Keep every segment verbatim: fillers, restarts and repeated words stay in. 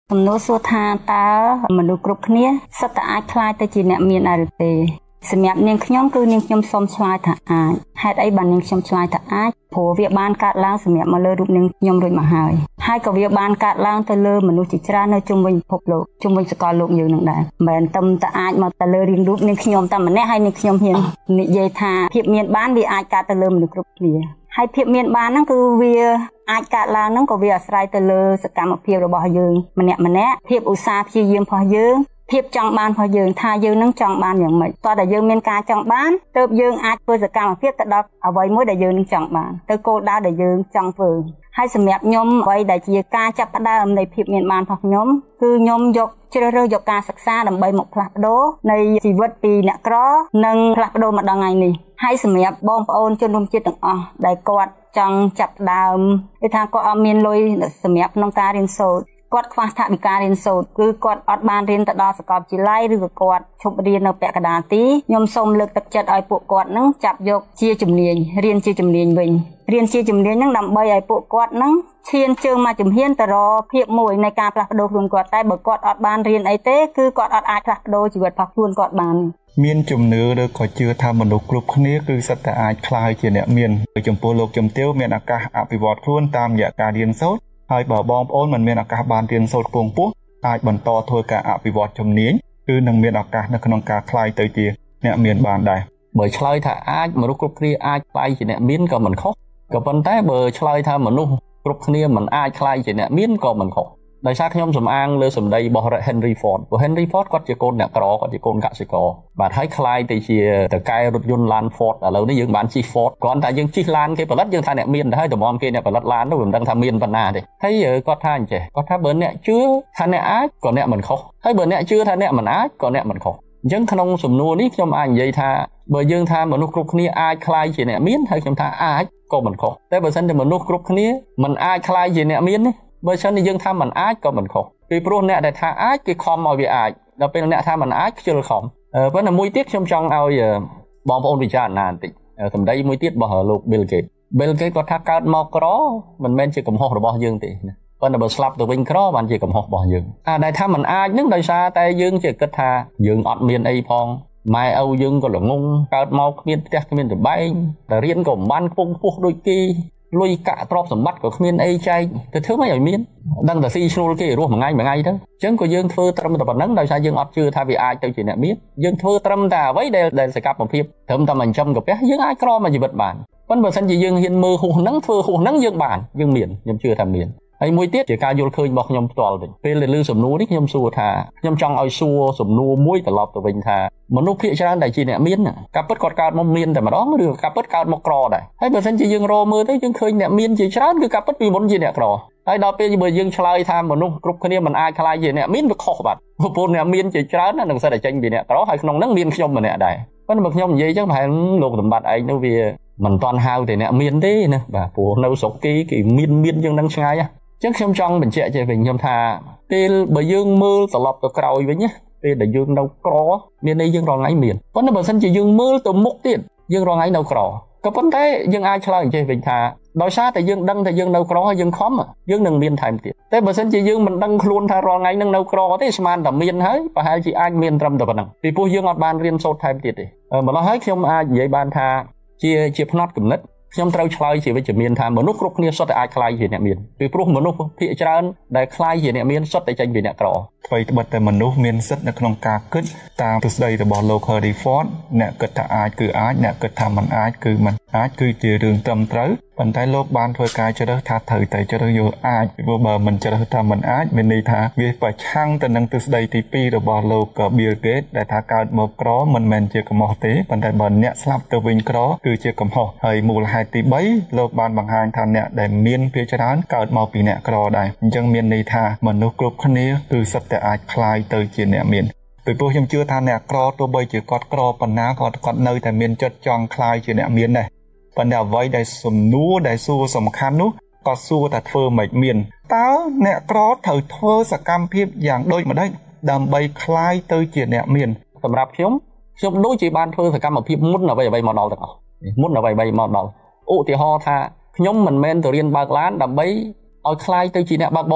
Some no so tha ta manu groupគ្នាសិតតែអាចខ្លាយទៅជាអ្នកមានដែរទេសម្រាប់នាងខ្ញុំគឺនាងខ្ញុំសូមឆ្លើយថាអាចហេតុអីបាននាងខ្ញុំឆ្លើយថាអាចព្រោះវាបានកើតឡើងសម្រាប់មកលើរូបនាងខ្ញុំរួចមកហើយហើយក៏វាបានកើតឡើងទៅលើមនុស្សជាច្រើននៅជុំវិញពិភពលោកជុំវិញសកលលោកយើងនឹងដែរមិនមែនតែតែអាចមកទៅលើរៀងរូបនាងខ្ញុំតែម្នាក់ហើយនាងខ្ញុំហ៊ាននិយាយថាភាពមានបានវាអាចកើតទៅលើមនុស្សគ្រប់គ្នាហើយភាពមានបានហ្នឹងគឺវាអាចកើតឡើងហ្នឹងក៏វាអាស្រ័យទៅលើសកម្មភាពរបស់យើងម្នាក់ម្នាក់ភាពឧស្សាហ៍ព្យាយាមរបស់យើងភាពចង់បានរបស់យើងថាយើងនឹងចង់បានយ៉ាងម៉េចតើតែយើងមានការចង់បានទើបយើងអាចធ្វើសកម្មភាពទៅដល់អ្វីមួយដែលយើងនឹងចង់បានទៅគោលដៅដែលយើងចង់ធ្វើហើយសម្រាប់ខ្ញុំអ្វីដែលជាការចាប់ផ្ដើមនៃភាពមានបានរបស់ខ្ញុំគឺខ្ញុំយកជ្រើសរើសយកការសិក្សាដើម្បីមកផ្លាស់ប្ដូរនៃជីវិតពីអ្នកក្រនិងផ្លាស់ប្ដូរមកដល់ថ្ងៃនេះហើយសម្រាប់បងប្អូនជនរួមជាតិទាំងអស់ដែលគាត់ចង់ចាប់ផ្ដើមគឺថាគាត់អត់មានលុយសម្រាប់ក្នុងការរៀនសូត្រគាត់ខ្វះថវិការៀនសូត្រគឺគាត់អត់បានរៀនទៅដល់សាកលវិទ្យាល័យឬក៏គាត់ឈប់រៀននៅពាក់កណ្ដាលទីខ្ញុំសូមលើកទឹកចិត្តឲ្យពួកគាត់នឹងចាប់យកជាជំនាញរៀនជាជំនាញវិញរៀនជាជំនាញនឹងដើម្បីឲ្យពួកគាត់នឹងឈានជើងមកជំហានទៅរកភាពមួយនៃការផ្លាស់ប្ដូរខ្លួនគាត់តែបើគាត់អត់បានរៀនអីទេគឺគាត់អត់អាចផ្លាស់ប្ដូរជីវិតរបស់ខ្លួនគាត់បានមានជំនឿឬក៏ជឿថាមនុស្សគ្រប់គ្នាគឺសិតតែអាចក្លាយជាអ្នកមានចំពោះលោកជំទាវមានឱកាសអភិវឌ្ឍខ្លួនតាមរយៈការរៀនសូត្រហើយបើបងប្អូនមិនមានឱកាសបានរៀនសូត្រខ្ពង់ខ្ពស់អាចបន្តធ្វើការអភិវឌ្ឍជំនាញគឺនឹងមានឱកាសនៅក្នុងការក្លាយទៅជាអ្នកមានបានដែរបើឆ្លើយថាអាចមនុស្សគ្រប់គ្នាអាចក្លាយជាអ្នកមានក៏មិនខុសក៏ប៉ុន្តែបើឆ្លើយថាមនុស្សគ្រប់គ្នាមិនអាចក្លាយជាអ្នកមានក៏មិនខុសដោយសារខ្ញុំសំអាងលើសម្ដីរបស់ Henry Ford ព្រោះ Henry Ford គាត់ជាកូនអ្នកក្រគាត់ជាកូនកសិករបាទហើយក្លាយទៅជាតកែរថយន្តឡាន Ford ឥឡូវនេះយើងបានជិះ Ford គ្រាន់តែយើងជិះឡានគេផលិតយើងថាអ្នកមានទៅហើយតម្រាំគេអ្នកផលិតឡានទៅមិនដឹងថាមានប៉ុណ្ណាទេហើយគាត់ថាអញ្ចេះគាត់ថាបើអ្នកជឿថាអ្នកអាចក៏អ្នកមិនខុសហើយបើអ្នកជឿថាអ្នកមិនអាចក៏អ្នកមិនខុសអញ្ចឹងក្នុងសំណួរនេះខ្ញុំអាចនិយាយថាបើយើងថាមនុស្សគ្រប់គ្នាអាចក្លាយជាអ្នកមានហើយខ្ញុំថាអាចក៏មិនខុសតែបើសិនជាមនុស្សគ្រប់គ្នាមិនអាចក្លាយជាអ្នកមានទេបើសិនជាយើងថាមិនអាចក៏មិនខុសពីព្រោះអ្នកដែលថាអាចគេខំឲ្យវាអាចដល់ពេលអ្នកថាមិនអាចខ្ជិលខំប៉ុន្តែមួយទៀតខ្ញុំចង់ឲ្យបងប្អូនពិចារណាបន្តិចសម្ដីមួយទៀតរបស់លោក Bill Gates Bill Gates គាត់ថាកើតមកក្រមិនមែនជាកំហុសរបស់យើងទេណាប៉ុន្តែបើស្លាប់ទៅវិញក្របានជាកំហុសរបស់យើងអាដែលថាមិនអាចនឹងដោយសារតែយើងជាគិតថាយើងអត់មានអីផងម៉ែឪយើងក៏ល្ងងកើតមកគ្មានផ្ទះគ្មានត្បែងតែរៀនក៏មិនបានខ្ពង់ខ្ពស់ដូចគេលុយកាក់ទ្រព្យសម្បត្តិក៏គ្មានអីចែកទៅធ្វើម៉េចឲ្យមានដឹងតែស៊ីឈ្នួលគេរស់មួយថ្ងៃមួយថ្ងៃទៅអញ្ចឹងក៏យើងធ្វើត្រឹមតែប៉ុណ្្នឹងដោយសារយើងអត់ជឿថាវាអាចទៅជាអ្នកមានយើងធ្វើត្រឹមតែអ្វីដែលដែលសកម្មភាពត្រឹមតែមិនចំកាពះយើងអាចក្រមកជីវិតបានប៉ុន្តែបើសិនជាយើងហ៊ានមើលហួសហ្នឹងធ្វើហួសហ្នឹងយើងបានយើងមានខ្ញុំជឿថាមានហើយមួយទៀតជាការយល់ឃើញរបស់ខ្ញុំផ្ទាល់វិញពេលដែលឮសំណួរនេះខ្ញុំសួរថាខ្ញុំចង់ឲ្យសួរសំណួរមួយត្រឡប់ទៅវិញថាមនុស្សភាគច្រើនដែលជាអ្នកមានការពិតគាត់កើតមកមានតែម្ដងឬការពិតកើតមកក្រដែរហើយបើមិនជាយើងរកមើលទៅយើងឃើញអ្នកមានជាច្រើនគឺការពិតពីមុនជាអ្នកក្រហើយដល់ពេលបើយើងឆ្លើយថាមនុស្សគ្រប់គ្នាមិនអាចខ្លាយជាអ្នកមានវាខុសបាត់ព្រោះអ្នកមានជាច្រើននឹងសិតតែចេញពីអ្នកក្រហើយក្នុងហ្នឹងមានខ្ញុំម្នាក់ដែរប៉ុន្តែបើខ្ញុំនិយាយចឹងប្រហែលលោកសម្បត្តិឯងនោះវាមិនតាន់ហៅតែអ្នកមានទេណាបាទព្រោះនៅស្រុកគេគេមានមានយ៉ាងហ្នឹងឆ្ងាយចឹងខ្ញុំចង់បញ្ជាក់ចេះវិញខ្ញុំថាពេលបើយើងមើលត្រឡប់ទៅក្រោយវិញណាពេលដែលយើងនៅក្រមានន័យយើងរងថ្ងៃមានប៉ុន្តែបើសិនជាយើងមើលទៅមុខទៀតយើងរងថ្ងៃនៅក្រក៏ប៉ុន្តែយើងអាចឆ្លើយចេះវិញថាដោយសារតែយើងដឹងថាយើងនៅក្រហើយយើងខំយើងនឹងមានថែមទៀតតែបើសិនជាយើងមិនដឹងខ្លួនថារាល់ថ្ងៃនឹងនៅក្រទេស្មានតែមានហើយប្រហែលជាអាចមានត្រឹមតែប៉ុណ្ណឹងពីព្រោះយើងអត់បានរៀនសូត្រថែមទៀតទេម្ល៉េះហើយខ្ញុំអាចនិយាយបានថាជាជាផ្នត់គំនិតខ្ញុំត្រូវឆ្លើយជាវិជ្ជមានថាមនុស្សគ្រប់គ្នាសុទ្ធតែអាចក្លាយជាអ្នកមានពីព្រោះមនុស្សភាគច្រើនដែលក្លាយជាអ្នកមានសុទ្ធតែចេញពីអ្នកក្រអ្វីត្បិតតែមនុស្សមានសិទ្ធិនៅក្នុងការគិតតាមទស្សនវិជ្ជារបស់លោក Henry Ford អ្នកគិតថាអាចគឺអាចអ្នកគិតថាមិនអាចគឺមិនអាចគឺជារឿងត្រឹមត្រូវប៉ុន្តែលោកបានធ្វើការជ្រើសថាត្រូវតែជ្រើសយកអាចព្រោះបើមិនជ្រើសថាមិនអាចមានន័យថាវាប្រឆាំងទៅនឹងទស្សនវិជ្ជាទីពីររបស់លោក Bill Gates ដែលថាកើតមកក្រមិនមែនជាកំហុសទេប៉ុន្តែបើអ្នកស្លាប់ទៅវិញក្រគឺជាកំហុសហើយមូលហេតុទីបីលោកបានបង្ហាញថាអ្នកដែលមានភាគច្រើនកើតមកពីអ្នកក្រដែរអញ្ចឹងមានន័យថាមនុស្សគ្រប់គ្នាគឺសុទ្ធតែអាចក្លាយទៅជាអ្នកមានពីព្រោះខ្ញុំជឿថាអ្នកក្រទោះបីជាគាត់ក្រប៉ុណ្ណាក៏គាត់នៅតែមានចិត្តចង់ក្លាយជាអ្នកមានដែរប៉ុន្តែអ្វីដែលសំណួរដែលសួរសំខាន់នោះគាត់សួរថាធ្វើមិនមានតើអ្នកក្រត្រូវធ្វើសកម្មភាពយ៉ាងដូចម្ដេចដើម្បីក្លាយទៅជាអ្នកមានសម្រាប់ខ្ញុំខ្ញុំដូចជាបានធ្វើសកម្មភាពមុនអ្វីអ្វីមកដល់ទាំងអស់មុនអ្វីអ្វីមកដល់ឧទាហរណ៍ថាខ្ញុំមិនមែនទៅរៀនបើកឡានដើម្បីឲ្យក្លាយទៅជាអ្នកបើកបរទេ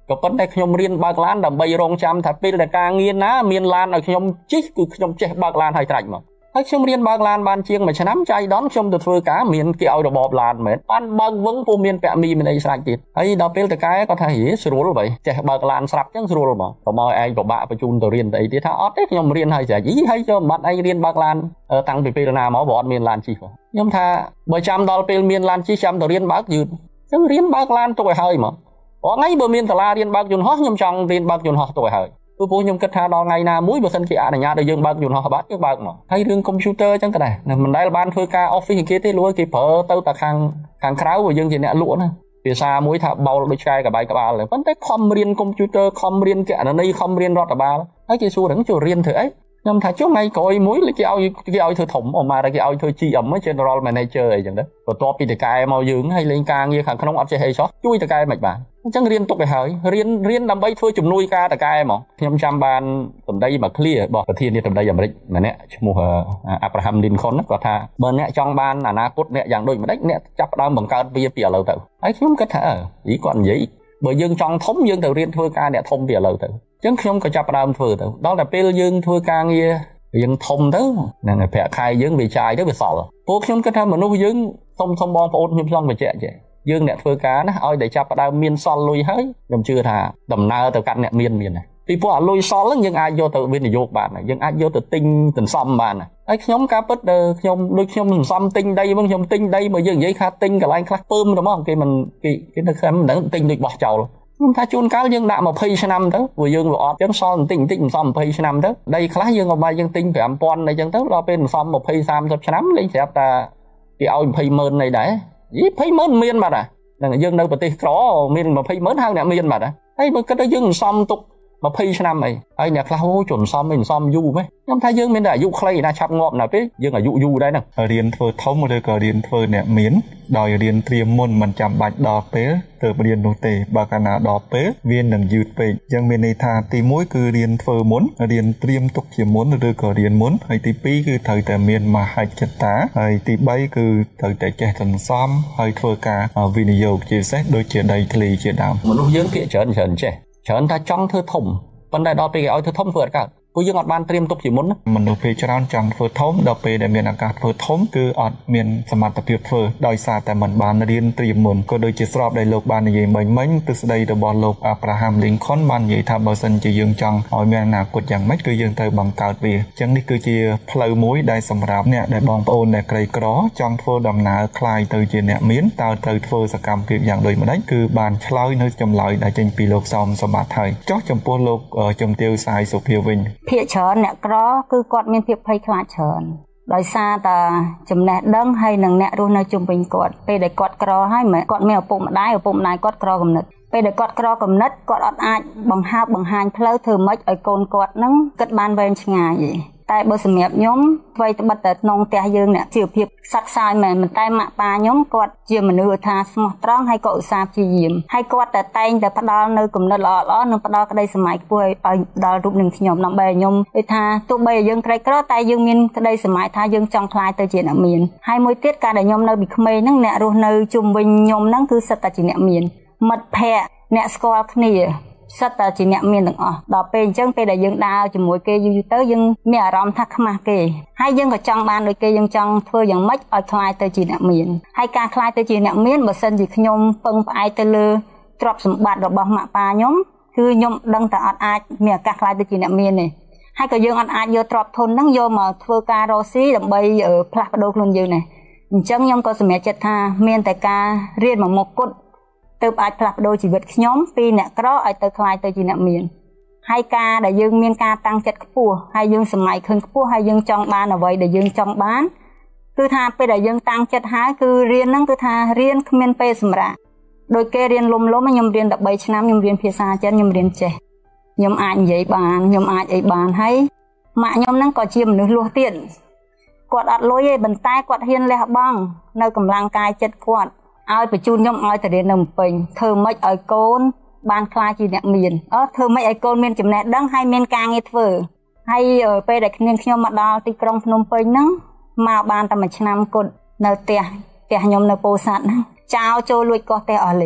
ก็ប៉ុន្តែខ្ញុំរៀនបើកឡានដើម្បីរងចាំថាពេលដែលការងារណាមានឡានឲ្យខ្ញុំជិះគឺខ្ញុំចេះបើកឡានឲ្យត្រាច់មកហើយខ្ញុំរៀនបើកឡានបានជាងមួយឆ្នាំចៃដន្យខ្ញុំទៅធ្វើការមានគេឲ្យរបបឡានមែនបានបើកវឹងពុំមានពាក់មីមានអីស្រេចទៀតហើយដល់ពេលតកែគាត់ថាហីស្រួលបើចេះបើកឡានស្រាប់ចឹងស្រួលមកបើមកឯងពិបាកបញ្ជូនទៅរៀនទៅអីទៀតថាអត់ទេខ្ញុំរៀនហើយស្រេចយីហើយចូលបាត់ឯងរៀនបើកឡានតាំងពីពេលណាមកបើអត់មានឡានជិះខ្ញុំថាបើចាំដល់ពេលមានឡានជិះចាំទៅរៀនបើកយឺតចឹងរៀនបើកឡានទុកឲ្យហើយមកអត់ថ្ងៃបើមានសាលារៀនបើកយន្តហោះខ្ញុំចង់រៀនបើកយន្តហោះទុកឲ្យហើយព្រោះខ្ញុំគិតថាដល់ថ្ងៃណាមួយបើសិនគេអនុញ្ញាតឲ្យយើងបើកយន្តហោះបាត់យើងបើកមកហើយរឿងកុំព្យូទ័រចឹងក៏ដែរមិនដែលបានធ្វើការ office គេទេលួយគេប្រើទៅតែខាងខាងក្រៅបើយើងជាអ្នកលក់ណាភាសាមួយថាបោលដូចឆ្កែកបែកក្បាលប៉ុន្តែខំរៀនកុំព្យូទ័រខំរៀនគណនេយ្យខំរៀនរដ្ឋបាលហើយគេសួរrằngចូលរៀនធ្វើអីខ្ញុំថាចុះថ្ងៃក្រោយមួយគេឲ្យគេឲ្យធ្វើធំអមគេឲ្យធ្វើ ជី អឹម General Manager អីចឹងទៅបន្ទាប់ពីតកែមកយើងហើយលេងការងារខាងក្នុងអត់ចេះអីសោះជួយតកែមិនបានអញ្ចឹងរៀនទុកឲ្យហើយរៀនរៀនដើម្បីធ្វើជំនួយការតកែហ្មងខ្ញុំចាំបានសម្ដីមក clear របស់ប្រធានាធិបតីអាមេរិកម្នាក់ឈ្មោះ Abraham Lincoln គាត់ថាបើអ្នកចង់បានអនាគតអ្នកយ៉ាងដូចម្ដេចអ្នកចាប់ផ្ដើមបង្កើតវាពីឥឡូវទៅហើយខ្ញុំគិតថាអីគាត់និយាយបើយើងចង់ធំយើងទៅរៀនធ្វើការអ្នកធំពីឥឡូវទៅអញ្ចឹងខ្ញុំក៏ចាប់ផ្ដើមធ្វើទៅដល់តែពេលយើងធ្វើការងារយើងធំទៅហ្នឹងហើយប្រាក់ខែយើងវាចាយទៅវាសល់ពួកខ្ញុំគិតថាមនុស្សយើងសុំសុំបងប្អូនខ្ញុំចង់បញ្ជាក់ចេះយើងអ្នកធ្វើការណាឲ្យតែចាប់ផ្ដើមមានសល់លុយហើយខ្ញុំជឿថាដំណើរទៅកាន់អ្នកមានមានដែរពីព្រោះអាលុយសល់ហ្នឹងយើងអាចយកទៅវិនិយោគបានយើងអាចយកទៅទិញសន្សំបានហើយខ្ញុំការពិតខ្ញុំដូចខ្ញុំសន្សំទិញដីហ្នឹងខ្ញុំទិញដីមកយើងនិយាយថាទិញកន្លែងខ្លះពើមទៅមកគេមិនគេគេនៅខាងហ្នឹងទិញដូចបោះចោលខ្ញុំថាជួនកាលយើងដាក់20ឆ្នាំទៅព្រោះយើងវាអត់ចឹងសល់បន្តិចបន្តិចសន្សំ20ឆ្នាំទៅដីខ្លះយើងក៏បាយយើងទិញfive thousandអីចឹងទៅដល់ពេលសន្សំtwenty thirtyឆ្នាំលេងស្រាប់តែគេឲ្យtwenty thousandនៃដែរយីtwenty thousandមានបាត់ហ្នឹងយើងនៅប្រទេសក្រមានtwenty thousandហៅអ្នកមានបាត់ហើយបើគិតទៅយើងសន្សំទុកtwentyឆ្នាំអីហើយអ្នកខ្លះអូជន់សំមិនសំយូរហ្មងខ្ញុំថាយើងមានតែអាយុខ្លីណាឆាប់ងាប់ណាពេលយើងអាយុយូរដែរហ្នឹងរៀនធ្វើធំឬក៏រៀនធ្វើអ្នកមានដោយរៀនត្រៀមមុនមិនចាំបាច់ដល់ពេលទៅរៀននោះទេបើកាលណាដល់ពេលវានឹងយឺតពេកអញ្ចឹងមានន័យថាទីoneគឺរៀនធ្វើមុនរៀនត្រៀមទុកជាមុនឬក៏រៀនមុនហើយទីtwoគឺត្រូវតែមានមហិច្ឆតាហើយទីthreeគឺត្រូវតែចេះសន្សំហើយធ្វើការវិនិយោគជាពិសេសដូចជាដីធ្លីជាដើមមនុស្សយើងភាគច្រើនច្រើនចេះច្រើនថាចង់ធ្វើធំប៉ុន្តែដល់ពេលគេឲ្យធ្វើធំធ្វើអត់កើតព្រោះយើងអត់បានត្រៀមទុកជាមុនមនុស្សភាគច្រើនចង់ធ្វើធំដល់ពេលដែលមានឱកាសធ្វើធំគឺអត់មានសមត្ថភាពធ្វើដោយសារតែមិនបានរៀនត្រៀមមុនក៏ដូចជាស្របដែលលោកបាននិយាយមិញមិញទស្សនៈរបស់លោក Abraham Lincoln បាននិយាយថាបើសិនជាយើងចង់ឲ្យមានអនាគតយ៉ាងម៉េចគឺយើងត្រូវបង្កើតវាអញ្ចឹងនេះគឺជាផ្លូវមួយដែលសម្រាប់អ្នកដែលបងប្អូនដែលក្រីក្រចង់ធ្វើដំណើរคล้ายទៅជាអ្នកមានតើត្រូវធ្វើសកម្មភាពយ៉ាងដូចម្ដេចគឺបានឆ្លើយនៅចម្លើយដែលចេញពីលោកសោមសម្បត្តិហើយចុះចំពោះលោកជំទាវសាយសុភាវិញភាគច្រើនអ្នកក្រគឺគាត់មានភាពភ័យខ្លាចច្រើនដោយសារតែចំណេះដឹងហើយនឹងអ្នករស់នៅជុំវិញគាត់ពេលដែលគាត់ក្រហើយមិនគាត់មានឪពុកម្ដាយឪពុកម្ដាយគាត់ក្រកំណត់ពេលដែលគាត់ក្រកំណត់គាត់អត់អាចបង្ហើបបង្ហាញផ្លូវធ្វើម៉េចឲ្យកូនគាត់នឹងគិតបានវែងឆ្ងាយទេតែបើសម្រាប់ខ្ញុំអ្វីត្បិតតែក្នុងផ្ទះយើងអ្នកជីវភាពសត្វខ្សោយមែនប៉ុន្តែម៉ាក់ប៉ាខ្ញុំគាត់ជាមនុស្សថាស្មោះត្រង់ហើយក៏ឧស្សាហ៍ព្យាយាមហើយគាត់តែតែងតែផ្ដល់នៅគំនិតល្អៗនិងផ្ដល់ក្តីសម័យខ្ពស់ឲ្យដល់រូបនឹងខ្ញុំដើម្បីឲ្យខ្ញុំនិយាយថាទោះបីយើងក្រីក្រតែយើងមានក្តីសម័យថាយើងចង់ខ្លាយទៅជាអ្នកមានហើយមួយទៀតការដែលខ្ញុំនៅពីក្មេងហ្នឹងអ្នករស់នៅជុំវិញខ្ញុំហ្នឹងគឺសិតតែជាអ្នកមានមិត្តភ័ក្តិអ្នកស្គាល់គ្នាសិតតែជាអ្នកមានទាំងអស់ដល់ពេលអញ្ចឹងពេលដែលយើងដើរជាមួយគេយូរទៅយើងមានអារម្មណ៍ថាខ្មាស់គេហើយយើងក៏ចង់បានដូចគេយើងចង់ធ្វើយ៉ាងម៉េចឲ្យខ្លាយទៅជាអ្នកមានហើយការខ្លាយទៅជាអ្នកមានបើសិនជាខ្ញុំពឹងផ្អែកទៅលើទ្រព្យសម្បត្តិរបស់ម៉ាក់ប៉ាខ្ញុំគឺខ្ញុំដឹងតែអត់អាចមានឱកាសខ្លាយទៅជាអ្នកមានទេហើយក៏យើងអត់អាចយកទ្រព្យធនហ្នឹងយកមកធ្វើការរកស៊ីដើម្បីផ្លាស់ប្ដូរខ្លួនយើងដែរអញ្ចឹងខ្ញុំក៏សម្រេចចិត្តថាមានតែការរៀនមកមុខគត់ទៅអាចផ្លាស់ប្ដូរជីវិតខ្ញុំពីអ្នកក្រឲ្យទៅខ្លាយទៅជាអ្នកមានហើយការដែលយើងមានការតាំងចិត្តខ្ពស់ហើយយើងសម័យឃើញខ្ពស់ហើយយើងចង់បានអ្វីដែលយើងចង់បានគឺថាពេលដែលយើងតាំងចិត្តហើយគឺរៀនហ្នឹងគឺថារៀនគ្មានពេលសម្រាប់ដោយគេរៀនលំលំខ្ញុំរៀនthirteenឆ្នាំខ្ញុំរៀនភាសាចិនខ្ញុំរៀនចេះខ្ញុំអាចនិយាយបានខ្ញុំអាចអីបានហើយម៉ាក់ខ្ញុំហ្នឹងក៏ជាមនុស្សលួសទៀតគាត់អត់លុយទេប៉ុន្តែគាត់ហ៊ានលះបង់នៅកម្លាំងកាយចិត្តគាត់ឲ្យបញ្ជូនខ្ញុំឲ្យទៅរៀននៅភ្នំពេញធ្វើម៉េចឲ្យកូនបានខ្លាចជាអ្នកមានអឺធ្វើម៉េចឲ្យកូនមានចំណេះដឹងហើយមានការងារធ្វើហើយពេលដែលគ្នាខ្ញុំមកដល់ទីក្រុងភ្នំពេញហ្នឹងមកបានតែមួយឆ្នាំគត់នៅផ្ទះផ្ទះខ្ញុំនៅពោធិ៍សាត់ហ្នឹងចោលចូលលួចកោះផ្ទះអស់លេង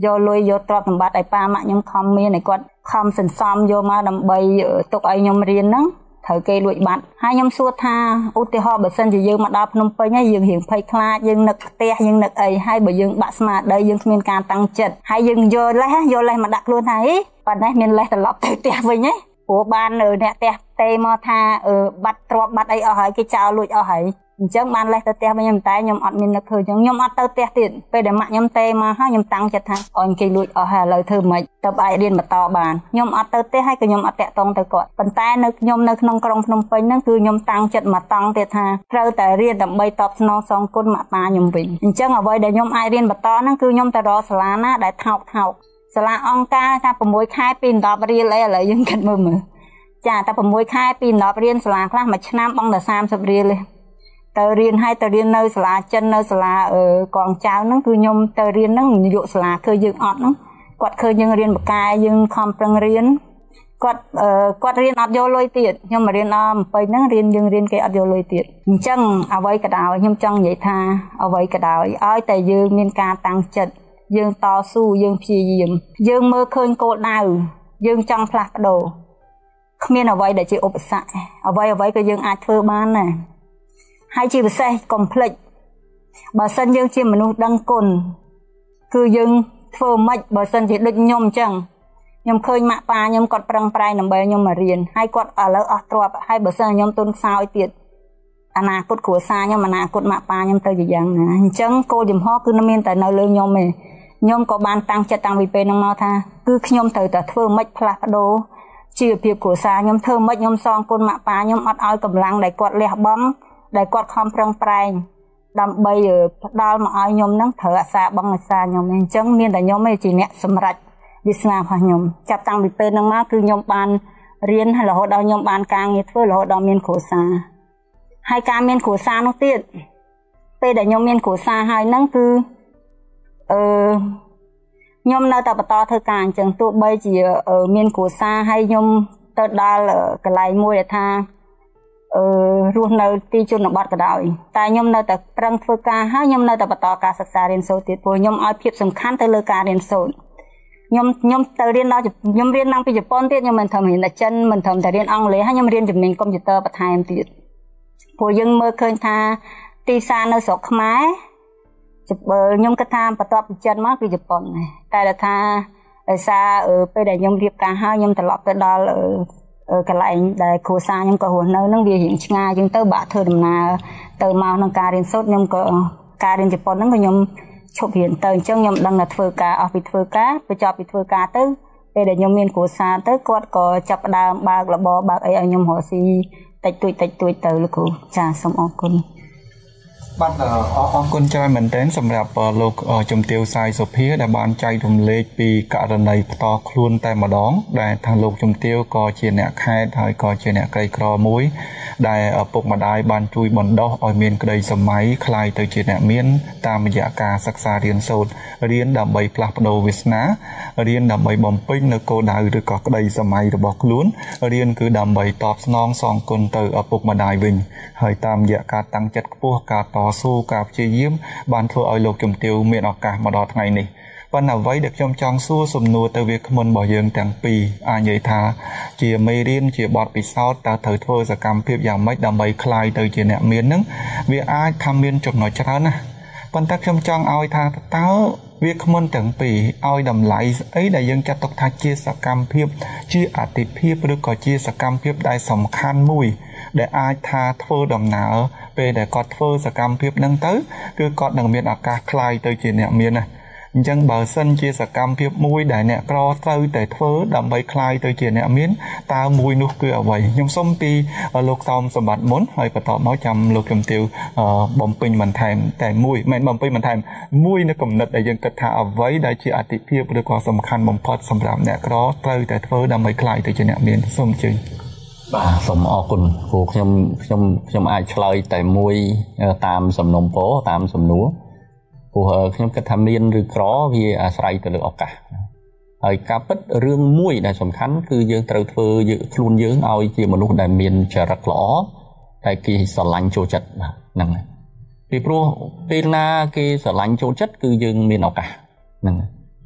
យកលុយយកទ្រព្យសម្បត្តិឲ្យប៉ាម៉ាក់ខ្ញុំខំមានឲ្យគាត់ខំសន្សំយកមកដើម្បីទុកឲ្យខ្ញុំរៀនហ្នឹងត្រូវគេលួចបាត់ហើយខ្ញុំសួរថាឧទាហរណ៍បើសិនជាយើងមកដល់ភ្នំពេញហើយយើងរៀងភ័យខ្លាចយើងនឹកផ្ទះយើងនឹកអីហើយបើយើងបាក់ស្មារតីយើងគ្មានការតាំងចិត្តហើយយើងយកលេសយកលេសមកដាក់ខ្លួនថាអីប៉ុណ្ណេះមានលេសត្រឡប់ទៅផ្ទះវិញហ៎ព្រោះបានអ្នកផ្ទះទេមកថាបាត់ទ្រព្យបាត់អីអស់ហើយគេចោលលួចអស់ហើយអញ្ចឹងបានលេសទៅផ្ទះវិញខ្ញុំតែខ្ញុំអត់មាននឹកឃើញអញ្ចឹងខ្ញុំអត់ទៅផ្ទះទៀតពេលដែលម៉ាក់ខ្ញុំទេមកហើយខ្ញុំតាំងចិត្តថាអូនគេលួចអស់ហើយឥឡូវធ្វើម៉េចទៅអាចរៀនបន្តបានខ្ញុំអត់ទៅផ្ទះហើយក៏ខ្ញុំអត់តាក់ទងទៅគាត់ប៉ុន្តែនៅខ្ញុំនៅក្នុងក្រុងភ្នំពេញហ្នឹងគឺខ្ញុំតាំងចិត្តមកតង់ទៀតថាត្រូវតែរៀនដើម្បីតបស្នងសងគុណម៉ាក់ប៉ាខ្ញុំវិញអញ្ចឹងអ្វីដែលខ្ញុំអាចរៀនបន្តហ្នឹងគឺខ្ញុំទៅរកសាលាណាដែលថោកថោកសាលាអង្គការថា6ខែពីដប់រៀលអីឥឡូវយើងគិតមើលមើលចាតែ6ខែពីដប់រៀនសាលាខ្លះមួយឆ្នាំបង់តែ30រៀលទេទៅរៀនឲ្យទៅរៀននៅសាលាចិននៅសាលាអឺកងចៅហ្នឹងគឺខ្ញុំទៅរៀនហ្នឹងយកសាលាឃើញយើងអត់ហ្នឹងគាត់ឃើញយើងរៀនបកាយយើងខំប្រឹងរៀនគាត់អឺគាត់រៀនអត់យកលុយទៀតខ្ញុំមករៀនដល់អំពេញហ្នឹងរៀនយើងរៀនគេអត់យកលុយទៀតអញ្ចឹងអ្វីក៏ដោយខ្ញុំចង់និយាយថាអ្វីក៏ដោយឲ្យតែយើងមានការតាំងចិត្តយើងតស៊ូយើងព្យាយាមយើងមើលឃើញគោលដៅយើងចង់ផ្លាស់ប្ដូរគ្មានអ្វីដែលជាឧបសគ្គអ្វីអ្វីក៏យើងអាចធ្វើបានដែរហើយជាពិសេសកុំភ្លេចបើសិនយើងជាមនុស្សដឹងគុណគឺយើងធ្វើម៉េចបើសិនជាដូចខ្ញុំអញ្ចឹងខ្ញុំឃើញម៉ាក់ប៉ាខ្ញុំគាត់ប្រឹងប្រែងដើម្បីខ្ញុំមករៀនហើយគាត់ឥឡូវអស់ទ្រព្យហើយបើសិនខ្ញុំទុនខ្សោយទៀតអនាគតគ្រួសារខ្ញុំអនាគតម៉ាក់ប៉ាខ្ញុំទៅជាយ៉ាងណាអញ្ចឹងគោលចំហគឺមានតែនៅលើខ្ញុំទេខ្ញុំក៏បានតាំងចិត្តតាំងពីពេលហ្នឹងមកថាគឺខ្ញុំត្រូវតែធ្វើម៉េចផ្លាស់ប្ដូរជីវភាពគ្រួសារខ្ញុំធ្វើម៉េចខ្ញុំសងគុណម៉ាក់ប៉ាខ្ញុំអត់ឲ្យកម្លាំងដែលគាត់លះបង់ដែលគាត់ខំប្រឹងប្រែងដើម្បីផ្ដល់មកឲ្យខ្ញុំហ្នឹងត្រូវអាសាបងអាសាខ្ញុំអញ្ចឹងមានតែខ្ញុំឯងជាអ្នកសម្រេចវាសនារបស់ខ្ញុំចាប់តាំងពីពេលហ្នឹងមកគឺខ្ញុំបានរៀនរហូតដល់ខ្ញុំបានការងារធ្វើរហូតដល់មានគ្រួសារហើយការមានគ្រួសារនោះទៀតពេលដែលខ្ញុំមានគ្រួសារហើយហ្នឹងគឺអឺខ្ញុំនៅតែបន្តធ្វើការអញ្ចឹងទោះបីជាមានគ្រួសារហើយខ្ញុំទៅដល់កន្លែងមួយដែលថាអឺរស់នៅទីជនបទក៏ដោយតែខ្ញុំនៅតែប្រឹងធ្វើការហើយខ្ញុំនៅតែបន្តការសិក្សារៀនសូត្រទៀតព្រោះខ្ញុំឲ្យភាពសំខាន់ទៅលើការរៀនសូត្រខ្ញុំខ្ញុំទៅរៀនដល់ខ្ញុំរៀនឡើងពីជប៉ុនទៀតខ្ញុំមិនត្រឹមរៀនតែចិនមិនត្រឹមតែរៀនអង់គ្លេសហើយខ្ញុំរៀនជំនាញកុំព្យូទ័របន្ថែមទៀតព្រោះយើងមើលឃើញថាទីផ្សារនៅស្រុកខ្មែរខ្ញុំគិតថាបន្ទាប់ពីចិនមកគឺជប៉ុនតែថាដោយសារពេលដែលខ្ញុំរៀបការហើយខ្ញុំត្រឡប់ទៅដល់កន្លែងដែលគ្រួសារខ្ញុំក៏រស់នៅនឹងវារៀងឆ្ងាយជាងទៅបាក់ធ្វើដំណើរទៅមកក្នុងការរៀនសូត្រខ្ញុំក៏ការរៀនជប៉ុនហ្នឹងក៏ខ្ញុំឈប់រៀនទៅអញ្ចឹងខ្ញុំដឹងថាធ្វើការអស់ពីធ្វើការបញ្ចប់ពីធ្វើការទៅពេលដែលខ្ញុំមានគ្រួសារទៅគាត់ក៏ចាប់ផ្ដើមបើកលបបើកអីឲ្យខ្ញុំរកស៊ីតិចតួចតិចតួចទៅលោកគ្រូចាសូមអរគុណបាទអរគុណច្រើនមែនទែនសម្រាប់លោកជំទាវសាយសុភាដែលបានចែករំលែកពីករណីផ្ទាល់ខ្លួនតែម្ដងដែលថាលោកជំទាវក៏ជាអ្នកខេត្តហើយក៏ជាអ្នកក្រីក្រមួយដែលឪពុកម្ដាយបានជួយបណ្ដុះឲ្យមានក្តីសម័យคล้ายទៅជាអ្នកមានតាមរយៈការសិក្សារៀនសូត្ររៀនដើម្បីផ្លាស់ប្ដូរវាសនារៀនដើម្បីបំពេញនៅគោលដៅឬក៏ក្តីសម័យរបស់ខ្លួនរៀនគឺដើម្បីតបស្នងសងគុណទៅឪពុកម្ដាយវិញហើយតាមរយៈការតាំងចិត្តខ្ពស់ការតស៊ូការព្យាយាមបានធ្វើឲ្យលោកជំទាវមានឱកាសមកដល់ថ្ងៃនេះប៉ុន្តែអ្វីដែលខ្ញុំចង់សួរសំណួរទៅវាគ្មិនរបស់យើងទាំងពីរអាចនិយាយថាជាមេរៀនជាបទពិសោធន៍តើត្រូវធ្វើសកម្មភាពយ៉ាងម៉េចដើម្បីคลายទៅជាអ្នកមាននឹងវាអាចថាមានចំណុចច្រើនណាស់ប៉ុន្តែខ្ញុំចង់ឲ្យថាតើវាគ្មិនទាំងពីរឲ្យតម្លៃស្អីដែលយើងចាត់ទុកថាជាសកម្មភាពជាអតិភិបឬក៏ជាសកម្មភាពដែលសំខាន់មួយដែលអាចថាធ្វើដំណើរពេលដែលគាត់ធ្វើសកម្មភាពហ្នឹងទៅគឺគាត់នឹងមានឱកាសคลายទៅជាអ្នកមានណាអញ្ចឹងបើសិនជាសកម្មភាពមួយដែលអ្នកក្រត្រូវតែធ្វើដើម្បីคลายទៅជាអ្នកមានតើមួយនោះគឺអ្វីខ្ញុំសូមពីលោកសោមសម្បត្តិមុនហើយបន្តមកចាំលោកជំទាវបំពេញបន្ថែមតែមួយមិនបំពេញបន្ថែមមួយនៅគំនិតដែលយើងគិតថាអ្វីដែលជាអតិភិបឬក៏សំខាន់បំផុតសម្រាប់អ្នកក្រត្រូវតែធ្វើដើម្បីคลายទៅជាអ្នកមានសូមអញ្ជើញបាទសូមអរគុណព្រោះខ្ញុំខ្ញុំខ្ញុំអាចឆ្លើយតែមួយតាមសំណុំពរតាមសំណួរព្រោះខ្ញុំគិតថាមានឬក្រវាអាស្រ័យទៅលើឱកាសហើយការពិតរឿងមួយដែលសំខាន់គឺយើងត្រូវធ្វើខ្លួនយើងឲ្យជាមនុស្សដែលមានចរិតល្អតែគេស្រឡាញ់ចូលចិត្តហ្នឹងហើយពីព្រោះពេលណាគេស្រឡាញ់ចូលចិត្តគឺយើងមានឱកាសហ្នឹង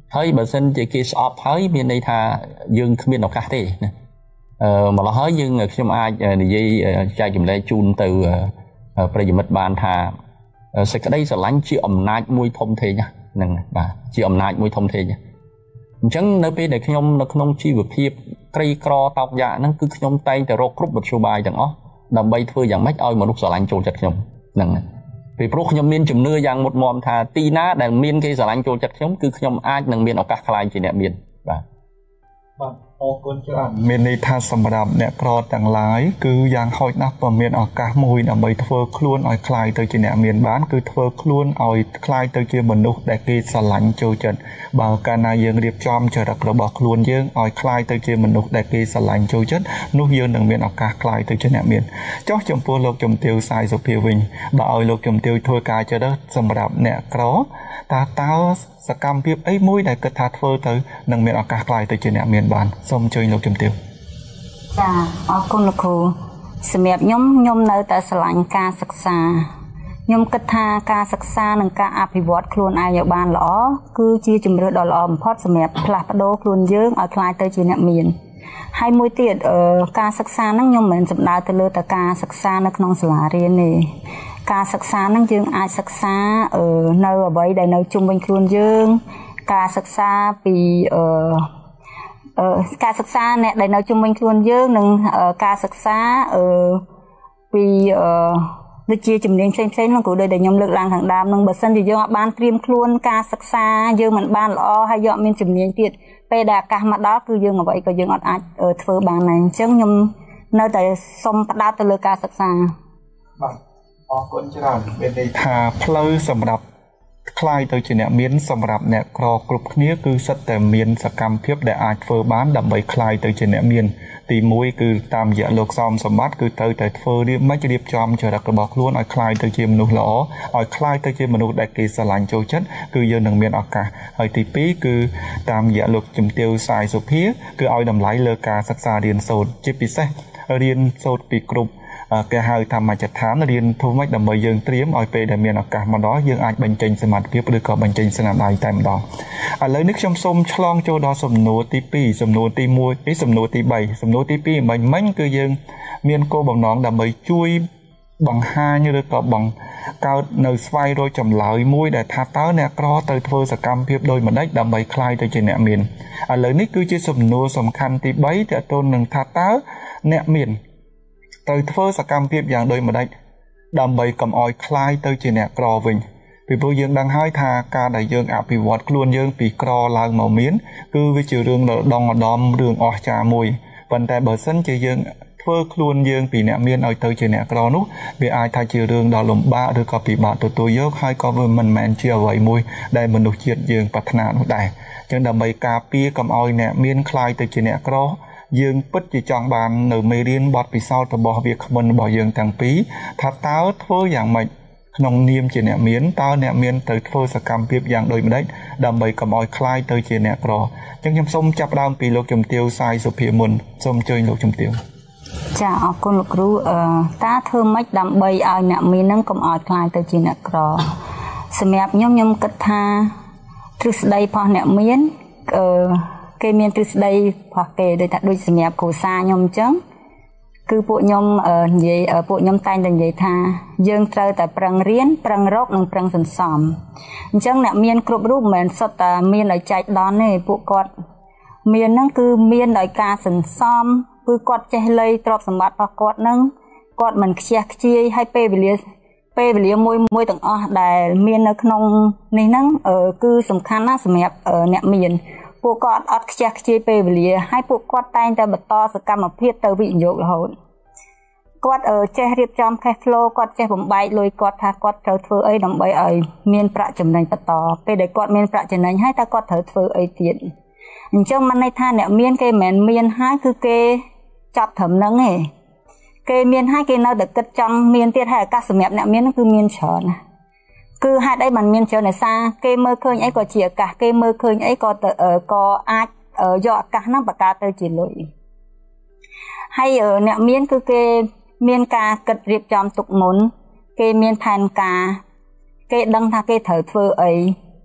ហើយបើសិនជាគេស្អប់ហើយមានន័យថាយើងគ្មានឱកាសទេណាអឺម្ល៉េះហើយយើងខ្ញុំអាចនិយាយចែកចម្លែកជូនទៅប្រិយមិត្តបានថាសេចក្តីស្រឡាញ់ជាអំណាចមួយធំធេងហ្នឹងបាទជាអំណាចមួយធំធេងអញ្ចឹងនៅពេលដែលខ្ញុំនៅក្នុងជីវភាពក្រីក្រតោកយ៉ាហ្នឹងគឺខ្ញុំតែងតែរកគ្រប់មធ្យោបាយទាំងអស់ដើម្បីធ្វើយ៉ាងម៉េចឲ្យមនុស្សស្រឡាញ់ចូលចិត្តខ្ញុំហ្នឹងពីព្រោះខ្ញុំមានជំនឿយ៉ាងមុតមមថាទីណាដែលមានគេស្រឡាញ់ចូលចិត្តខ្ញុំគឺខ្ញុំអាចនឹងមានឱកាសខ្លាយជាអ្នកមានបាទបាទអរគុណច្រើនមានន័យថាសម្រាប់អ្នកក្រទាំងឡាយគឺយ៉ាងហោចណាស់ក៏មានឱកាសមួយដើម្បីធ្វើខ្លួនឲ្យខ្លាយទៅជាអ្នកមានបានគឺធ្វើខ្លួនឲ្យខ្លាយទៅជាមនុស្សដែលគេស្រឡាញ់ចូលចិត្តបើកាលណាយើងរៀបចំចរិតរបស់ខ្លួនយើងឲ្យខ្លាយទៅជាមនុស្សដែលគេស្រឡាញ់ចូលចិត្តនោះយើងនឹងមានឱកាសខ្លាយទៅជាអ្នកមានចុះចំពោះលោកជំទាវសាយសុភាវិញបើឲ្យលោកជំទាវធ្វើការចរិតសម្រាប់អ្នកក្រតើតើសកម្មភាពអីមួយដែលគិតថាធ្វើទៅនឹងមានឱកាសខ្លាយទៅជាអ្នកមានបានសូមអញ្ជើញលោកជំទាវចាអរគុណលោកគ្រូសម្រាប់ខ្ញុំខ្ញុំនៅតែស្រឡាញ់ការសិក្សាខ្ញុំគិតថាការសិក្សានិងការអភិវឌ្ឍខ្លួនឯងឲ្យបានល្អគឺជាជំរឿនដ៏ល្អបំផុតសម្រាប់ផ្លាស់ប្ដូរខ្លួនយើងឲ្យក្លាយទៅជាអ្នកមានហើយមួយទៀតការសិក្សាហ្នឹងខ្ញុំមិនសំដៅទៅលើតែការសិក្សានៅក្នុងសាលារៀនទេការសិក្សាហ្នឹងយើងអាចសិក្សានៅអ្វីដែលនៅជុំវិញខ្លួនយើងការសិក្សាពីអឺការសិក្សាអ្នកដែលនៅជុំវិញខ្លួនយើងនិងការសិក្សាអឺពីអឺដូចជាជំនាញផ្សេងផ្សេងហ្នឹងគ្រូដូចដែលខ្ញុំលើកឡើងខាងដើមហ្នឹងបើសិនជាយើងអត់បានត្រៀមខ្លួនការសិក្សាយើងមិនបានល្អហើយយកមានជំនាញទៀតពេលដែលឱកាសមកដល់គឺយើងអ្វីក៏យើងអត់អាចធ្វើបានដែរអញ្ចឹងខ្ញុំនៅតែសូមផ្ដោតទៅលើការសិក្សាបាទអរគុណច្រើនមានន័យថាផ្លូវសម្រាប់ខ្លាយទៅជាអ្នកមានសម្រាប់អ្នកក្រគ្រប់គ្នាគឺសិតតែមានសកម្មភាពដែលអាចធ្វើបានដើម្បីខ្លាយទៅជាអ្នកមានទីមួយគឺតាមរយៈលោកសំសម្បត្តិគឺត្រូវតែធ្វើរៀបមិនរៀបចំចរិតរបស់ខ្លួនឲ្យខ្លាយទៅជាមនុស្សល្អឲ្យខ្លាយទៅជាមនុស្សដែលគេស្រឡាញ់ចូលចិត្តគឺយើងនឹងមានឱកាសហើយទីពីរគឺតាមរយៈលោកជំទាវសាយសុភាគឺឲ្យតម្លៃលើការសិក្សារៀនសូត្រជាពិសេសរៀនសូត្រពីគ្រប់គេហៅថាមជ្ឈដ្ឋានរៀនធ្វើម៉េចដើម្បីយើងត្រៀមឲ្យពេលដែលមានឱកាសមកដល់យើងអាចបញ្ចេញសមត្ថភាពឬក៏បញ្ចេញស្នាដៃតែម្ដងឥឡូវនេះខ្ញុំសូមឆ្លងចូលដល់សំណួរទីពីរសំណួរទីមួយនេះសំណួរទីបីសំណួរទីពីរមិញមិញគឺយើងមានគោលបំណងដើម្បីជួយបង្ហាញឬក៏បង្កើតនៅស្វ័យរកចម្លើយមួយដែលថាតើអ្នកក្រទៅធ្វើសកម្មភាពដោយម្ដេចដើម្បីក្លាយទៅជាអ្នកមានឥឡូវនេះគឺជាសំណួរសំខាន់ទីបីទាក់ទងនឹងថាតើអ្នកមានទៅធ្វើសកម្មភាពយ៉ាងដូចម្ដេចដើម្បីកុំឲ្យคล้ายទៅជាអ្នកក្រវិញពីព្រោះយើងដឹងហើយថាការដែលយើងអភិវឌ្ឍខ្លួនយើងពីក្រឡើងមកមានគឺវាជារឿងដងឧត្តមរឿងអស្ចារ្យមួយប៉ុន្តែបើសិនជាយើងធ្វើខ្លួនយើងពីអ្នកមានឲ្យទៅជាអ្នកក្រនោះវាអាចថាជារឿងដ៏លំបាកឬក៏ពិបាកទទួលយកហើយក៏វាមិនមែនជាអ្វីមួយដែលមនុស្សជាតិយើងប្រាថ្នានោះដែរអញ្ចឹងដើម្បីការពារកុំឲ្យអ្នកមានคล้ายទៅជាអ្នកក្រយើងពិតជាចង់បាននៅមេរៀនបទពិសោធន៍របស់វាគ្មិនរបស់យើងទាំងពីរថាតើធ្វើយ៉ាងម៉េចក្នុងនាមជាអ្នកមានតើអ្នកមានទៅធ្វើសកម្មភាពយ៉ាងដូចម្ដេចដើម្បីកុំឲ្យคล้ายទៅជាអ្នកក្រអញ្ចឹងខ្ញុំសូមចាប់ផ្ដើមពីលោកជំទាវសាយសុភាមុនសូមអញ្ជើញលោកជំទាវចាអរគុណលោកគ្រូអឺតើធ្វើម៉េចដើម្បីឲ្យអ្នកមាននឹងកុំឲ្យคล้ายទៅជាអ្នកក្រសម្រាប់ខ្ញុំខ្ញុំគិតថាទ្រឹស្ដីរបស់អ្នកមានអឺគេមានទ្រឹស្ដីរបស់គេដូចថាដូចសម្រាប់គ្រួសារខ្ញុំអញ្ចឹងគឺពួកខ្ញុំនិយាយពួកខ្ញុំតែងតែនិយាយថាយើងត្រូវតែប្រឹងរៀនប្រឹងរកនិងប្រឹងសន្សំអញ្ចឹងអ្នកមានគ្រប់រូបមិនមែនសុទ្ធតែមានដោយចែកដន្យទេពួកគាត់មានហ្នឹងគឺមានដោយការសន្សំគឺគាត់ចេះលៃទ្រព្យសម្បត្តិរបស់គាត់ហ្នឹងគាត់មិនខ្ជះខ្ជាយឲ្យពេលវេលាពេលវេលាមួយមួយទាំងអស់ដែលមាននៅក្នុងនេះហ្នឹងគឺសំខាន់ណាស់សម្រាប់អ្នកមានពួកគាត់អត់ខ្ជះខ្ជាយពេលវេលាហើយពួកគាត់តែងតែបន្តសកម្មភាពទៅវិនិយោគរហូតគាត់ចេះរៀបចំ cash flow គាត់ចេះបំបែកលុយគាត់ថាគាត់ត្រូវធ្វើអីដើម្បីឲ្យមានប្រាក់ចំណេញបន្តពេលដែលគាត់មានប្រាក់ចំណេញហើយតើគាត់ត្រូវធ្វើអីទៀតអញ្ចឹងមិនន័យថាអ្នកមានគេមិនមែនមានហើយគឺគេចាប់ត្រឹមហ្នឹងទេគេមានហើយគេនៅតែគិតចង់មានទៀតហើយឱកាសសម្រាប់អ្នកមានគឺមានច្រើនណាគឺហេតុអីបានមានច្រើនដោយសារគេមើលឃើញអីក៏ជាឱកាសគេមើលឃើញអីក៏ក៏អាចយកឱកាសហ្នឹងបង្កើតទៅជាលុយហើយអ្នកមានគឺគេមានការគិតរៀបចំទុកមុនគេមានផែនការគេដឹងថាគេត្រូវធ្វើអី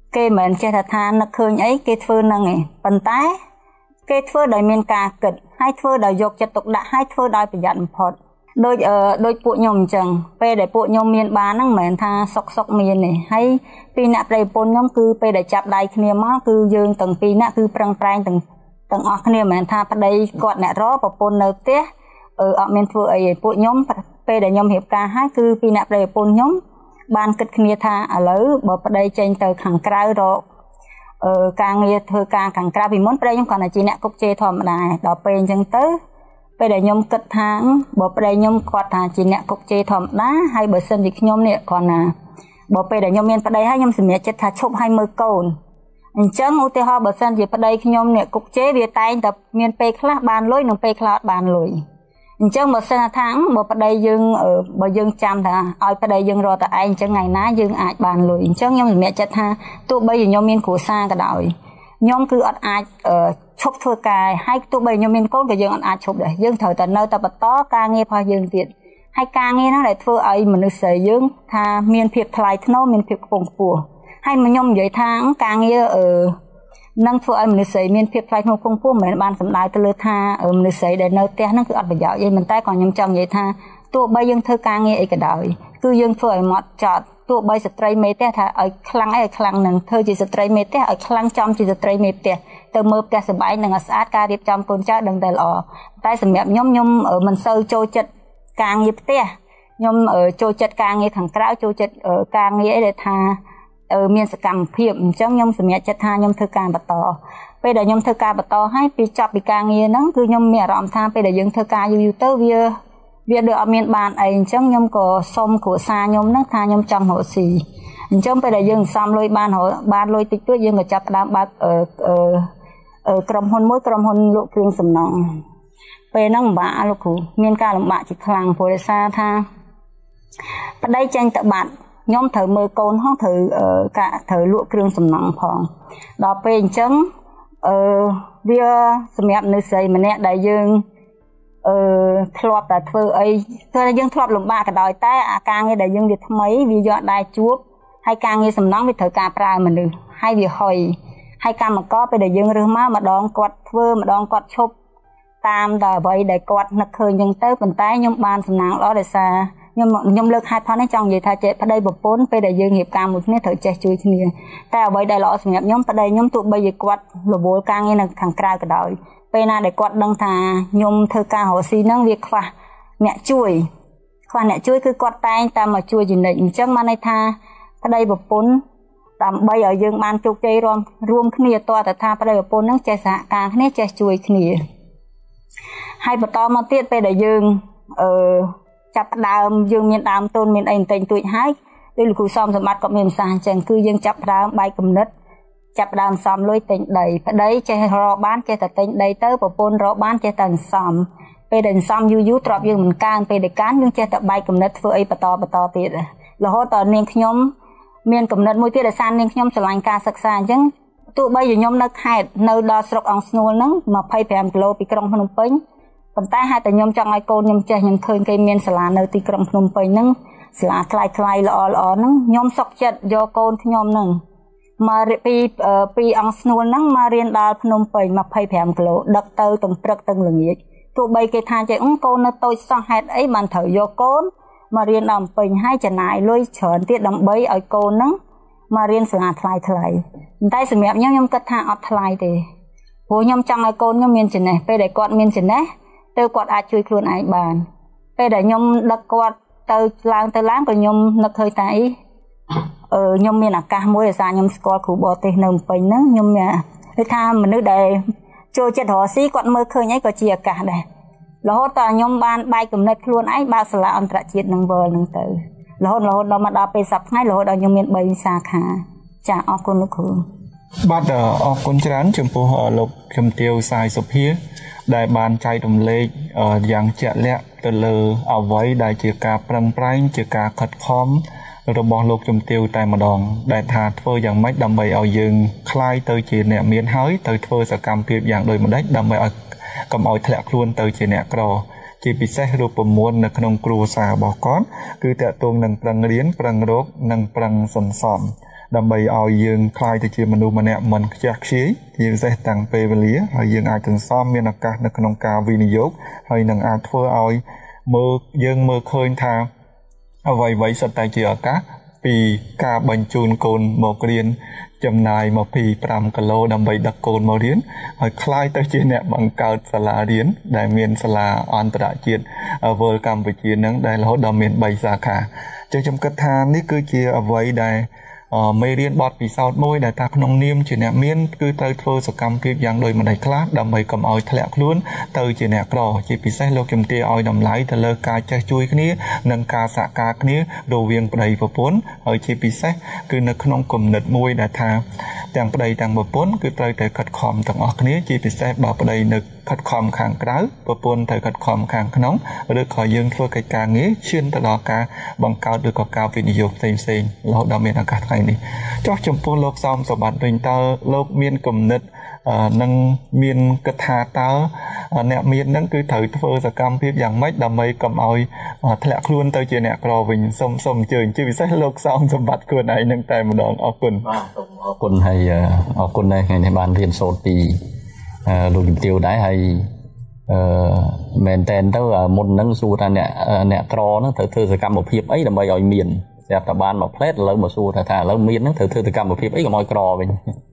គេមិនចេះថាថានឹកឃើញអីគេធ្វើហ្នឹងឯងប៉ុន្តែគេធ្វើដោយមានការគិតហើយធ្វើដោយយកចិត្តទុកដាក់ហើយធ្វើដោយប្រយ័ត្នបំផុតដូចអឺដូចពួកខ្ញុំអញ្ចឹងពេលដែលពួកខ្ញុំមានបានហ្នឹងមិនមែនថាសុកសុកមានទេហើយពីអ្នកប្តីប្រពន្ធខ្ញុំគឺពេលដែលចាប់ដៃគ្នាមកគឺយើងទាំងពីរនាក់គឺប្រឹងប្រែងទាំងទាំងអស់គ្នាមិនមែនថាប្តីគាត់អ្នករប្រពន្ធនៅផ្ទះអឺអត់មានធ្វើអីទេពួកខ្ញុំពេលដែលខ្ញុំរៀបការហើយគឺពីអ្នកប្តីប្រពន្ធខ្ញុំបានគិតគ្នាថាឥឡូវបើប្តីចេញទៅខាងក្រៅរកអឺការងារធ្វើការខាងក្រៅពីមុនប្តីខ្ញុំគាត់តែជាអ្នកគុកជេរធម្មតាដល់ពេលអញ្ចឹងទៅពេលដែលខ្ញុំគិតថាបើប្តីខ្ញុំគាត់ថាជាអ្នកគុកជេរធម្មតាហើយបើសិនជាខ្ញុំនេះគាត់ណាបើពេលដែលខ្ញុំមានប្តីហើយខ្ញុំសម្រេចចិត្តថាឈប់ឲ្យមើលកូនអញ្ចឹងឧទាហរណ៍បើសិនជាប្តីខ្ញុំនេះគុកជេរវាតែងតែមានពេលខ្លះបានលុយនិងពេលខ្លះអត់បានលុយអញ្ចឹងបើសិនថាបើប្តីយើងបើយើងចាំថាឲ្យប្តីយើងរកតែឯងអញ្ចឹងថ្ងៃណាយើងអាចបានលុយអញ្ចឹងខ្ញុំសម្រេចចិត្តថាទោះបីជាខ្ញុំមានគ្រួសារក៏ដោយខ្ញុំគឺអត់អាចឈប់ធ្វើការហើយទោះបីខ្ញុំមានកូនក៏យើងអត់អាចឈប់ដែរយើងត្រូវតែនៅតែបន្តការងាររបស់យើងទៀតហើយការងារហ្នឹងដែលធ្វើឲ្យមនុស្សស្រីយើងថាមានភាពថ្លៃថ្នូរមានភាពខ្ពង់ខ្ពស់ហើយខ្ញុំនិយាយថាការងារអឺនឹងធ្វើឲ្យមនុស្សស្រីមានភាពថ្លៃថ្នូរខ្ពង់ខ្ពស់មិនមែនបានសំដៅទៅលើថាមនុស្សស្រីដែលនៅផ្ទះហ្នឹងគឺអត់ប្រយោជន៍ទេប៉ុន្តែក៏ខ្ញុំចង់និយាយថាទោះបីយើងធ្វើការងារអីក៏ដោយគឺយើងធ្វើឲ្យម៉ត់ចត់ទោះបីស្ត្រីមេផ្ទះថាឲ្យខ្លាំងអីឲ្យខ្លាំងនឹងធ្វើជាស្ត្រីមេផ្ទះឲ្យខ្លាំងចំជាស្ត្រីមេផ្ទះទៅមើលផ្ទះសម្បែងនិងឲ្យស្អាតការរៀបចំកូនចៅដឹងតែល្អតែសម្រាប់ខ្ញុំខ្ញុំមិនសូវចូលចិត្តការងារផ្ទះខ្ញុំចូលចិត្តការងារខាងក្រៅចូលចិត្តការងារអីដែលថាមានសកម្មភាពអញ្ចឹងខ្ញុំសម្រេចចិត្តថាខ្ញុំធ្វើការបន្តពេលដែលខ្ញុំធ្វើការបន្តហើយពីចប់ពីការងារហ្នឹងគឺខ្ញុំមានអារម្មណ៍ថាពេលដែលយើងធ្វើការយូរយូរទៅវាវាដូចអត់មានបានអីអញ្ចឹងខ្ញុំក៏សុំគ្រួសារខ្ញុំហ្នឹងថាខ្ញុំចង់រកស៊ីអញ្ចឹងពេលដែលយើងសំលុយបានបានលុយតិចតួចយើងក៏ចាប់ផ្ដើមបើកអឺក្រុមហ៊ុនមួយក្រុមហ៊ុនលក់គ្រឿងសំណង់ពេលហ្នឹងលំបាកលោកគ្រូមានការលំបាកជាខ្លាំងព្រោះដោយសារថាប្តីចេញទៅបាត់ខ្ញុំត្រូវមើលកូនហោះត្រូវកាត្រូវលក់គ្រឿងសំណង់ផងដល់ពេលអញ្ចឹងអឺវាសម្រាប់នៅស្រីម្នាក់ដែលយើងអឺធ្លាប់តែធ្វើអីគឺយើងធ្លាប់លំបាកក៏ដោយតែអាការងារដែលយើងវាថ្មីវាយកដែរជួបហើយការងារសំណង់វាត្រូវការប្រើមនុស្សហើយវាហុយហើយកម្មករពេលដែលយើងរើសមកម្ដងគាត់ធ្វើម្ដងគាត់ឈប់តាមតែអ្វីដែលគាត់នឹកឃើញអញ្ចឹងទៅប៉ុន្តែខ្ញុំបានសំណាងល្អដោយសារខ្ញុំខ្ញុំលើកហេតុផលនេះចង់និយាយថាចេះប្តីប្រពន្ធពេលដែលយើងរៀបការមួយគ្នាត្រូវចេះជួយគ្នាតែអ្វីដែលល្អសម្រាប់ខ្ញុំប្តីខ្ញុំទោះបីជាគាត់រវល់ការងារនៅខាងក្រៅក៏ដោយពេលណាដែលគាត់ដឹងថាខ្ញុំធ្វើការរកស៊ីហ្នឹងវាខ្វះអ្នកជួយខ្វះអ្នកជួយគឺគាត់តែងតែមកជួយជានិច្ចអញ្ចឹងបានន័យថាប្តីប្រពន្ធដើម្បីឲ្យយើងបានជោគជ័យរួមរួមគ្នាតើតើថាប្តីប្រពន្ធហ្នឹងចេះសហការគ្នាចេះជួយគ្នាហើយបន្តមកទៀតពេលដែលយើងអឺចាប់ដើមយើងមានដើមទុនមានអីបន្តិចបន្តួចហើយដូចលោកគ្រូសំសម្បត្តិក៏មានប្រសាសន៍អញ្ចឹងគឺយើងចាប់ដើមបែកគំនិតចាប់ដើមសំលុយទិញដីប្តីចេះរកបានចេះតែទិញដីទៅប្រពន្ធរកបានចេះតែសំពេលដែលសំយូរយូរទ្របយើងមិនកើនពេលដែលកើនយើងចេះតែបែកគំនិតធ្វើអីបន្តបន្តទៀតរហូតដល់នាងខ្ញុំមានគំនិតមួយទៀតដែលសារនាងខ្ញុំឆ្លាញ់ការសិក្សាអញ្ចឹងទោះបីជាខ្ញុំនៅខេត្តនៅដល់ស្រុកអង្គស្នួលហ្នឹងยี่สิบห้าគីឡូពីក្រុងភ្នំពេញប៉ុន្តែហេតុតែខ្ញុំចង់ឲ្យកូនខ្ញុំចេះខ្ញុំឃើញគេមានសាលានៅទីក្រុងភ្នំពេញហ្នឹងសាលាថ្លៃថ្លៃល្អល្អហ្នឹងខ្ញុំសុខចិត្តយកកូនខ្ញុំហ្នឹងមកពីពីអង្គស្នួលហ្នឹងមករៀនដល់ភ្នំពេញยี่สิบห้าគីឡូដឹកទៅទាំងព្រឹកទាំងល្ងាចទោះបីគេថាចេះកូននៅតូចសោះហេតុអីបានត្រូវយកកូនមករៀនដល់ភ្នំពេញហើយចំណាយលុយច្រើនទៀតដើម្បីឲ្យកូនហ្នឹងមករៀនសាលាថ្លៃថ្លៃតែសម្រាប់ខ្ញុំខ្ញុំគិតថាអត់ថ្លៃទេព្រោះខ្ញុំចង់ឲ្យកូនខ្ញុំមានចំណេះពេលដែលគាត់មានចំណេះទៅគាត់អាចជួយខ្លួនឯងបានពេលដែលខ្ញុំដឹកគាត់ទៅឡើងទៅឡើងក៏ខ្ញុំនឹកឃើញថាអីអឺខ្ញុំមានឱកាសមួយដោយសារខ្ញុំស្គាល់គ្រូបរទេសនៅភ្នំពេញហ្នឹងខ្ញុំនិយាយថាមនុស្សដែលចូលចិត្តរកស៊ីគាត់មើលឃើញអីក៏ជាឱកាសដែររហូតដល់ខ្ញុំបានបែកគំនិតខ្លួនឯងបើកសាលាអន្តរជាតិនឹងវើហ្នឹងទៅរហូតរហូតដល់មកដល់ពេលសប្តាហ៍ថ្ងៃរហូតដល់ខ្ញុំមានបីសាខាចាអរគុណលោកគ្រូបាទអរគុណច្រើនចំពោះលោកជំទាវសាយសុភាដែលបានចែករំលែកយ៉ាងជាក់លាក់ទៅលើអ្វីដែលជាការប្រឹងប្រែងជាការខិតខំរបស់លោកជំទាវតែម្ដងដែលថាធ្វើយ៉ាងម៉េចដើម្បីឲ្យយើងคล้ายទៅជាអ្នកមានហើយទៅធ្វើសកម្មភាពយ៉ាងដូចម្ដេចដើម្បីឲ្យកុំឲ្យធ្លាក់ខ្លួនទៅជាអ្នកក្រជាពិសេសរូបមន្តនៅក្នុងគ្រួសាររបស់គាត់គឺតកតងនឹងប្រឹងរៀនប្រឹងរកនិងប្រឹងសន្សំដើម្បីឲ្យយើងខ្លាយទៅជាមនុស្សម្នាក់មិនខ្ជះខ្ជាយជាពិសេសតាំងពេលវេលាហើយយើងអាចសន្សំមានឱកាសនៅក្នុងការវិនិយោគហើយនឹងអាចធ្វើឲ្យមើលយើងមើលឃើញថាអ្វីៗសុទ្ធតែជាឱកាសពីការបញ្ជូនកូនមករៀនចំណាយមកពីfiveគីឡូដើម្បីដឹកកូនមករៀនហើយខ្លាយទៅជាអ្នកបង្កើតសាលារៀនដែលមានសាលាអន្តរជាតិ World កម្ពុជានឹងដែលរហូតដល់មានthreeសាខាចឹងខ្ញុំគិតថានេះគឺជាអ្វីដែលមេរៀនបទពិសោធន៍មួយដែលថាក្នុងនាមជាអ្នកមានគឺត្រូវធ្វើសកម្មភាពយ៉ាងដូចម្ដេចខ្លះដើម្បីកុំឲ្យធ្លាក់ខ្លួនទៅជាអ្នកក្រជាពិសេសលោកជំទាវឲ្យតម្លៃទៅលើការចេះជួយគ្នានិងការសហការគ្នារវាងប្តីប្រពន្ធហើយជាពិសេសគឺនៅក្នុងគំនិតមួយដែលថាទាំងប្តីទាំងប្រពន្ធគឺត្រូវតែខិតខំទាំងអស់គ្នាជាពិសេសបើប្តីនៅខិតខំខាងក្រៅប្រពន្ធត្រូវខិតខំខាងក្នុងឬក៏យើងធ្វើកិច្ចការងារឈានទៅដល់ការបង្កើតឬក៏ការវិនិយោគផ្សេងផ្សេងរហូតដល់មានឱកាសថ្ងៃនេះចុះចំពោះលោកសោមសម្បត្តិវិញតើលោកមានគំនិតនឹងមានគិតថាតើអ្នកមាននឹងគឺត្រូវធ្វើសកម្មភាពយ៉ាងម៉េចដើម្បីកុំឲ្យធ្លាក់ខ្លួនទៅជាអ្នកក្រវិញសូមសូមអញ្ជើញជាពិសេសលោកសោមសម្បត្តិខ្លួនឯងនឹងតែម្ដងអរគុណបាទសូមអរគុណហើយអរគុណដែរថ្ងៃនេះបានរៀនសូត្រពីលោកជំទាវដែរហើយអឺមែនតែនទៅមុនហ្នឹងសួរថាអ្នកអ្នកក្រហ្នឹងត្រូវធ្វើសកម្មភាពអីដើម្បីឲ្យមានស្រាប់តែបានមកផ្លែតឥឡូវមកសួរថាថាឥឡូវមានហ្នឹងត្រូវធ្វើសកម្មភាពអីកុំឲ្យក្រវិញ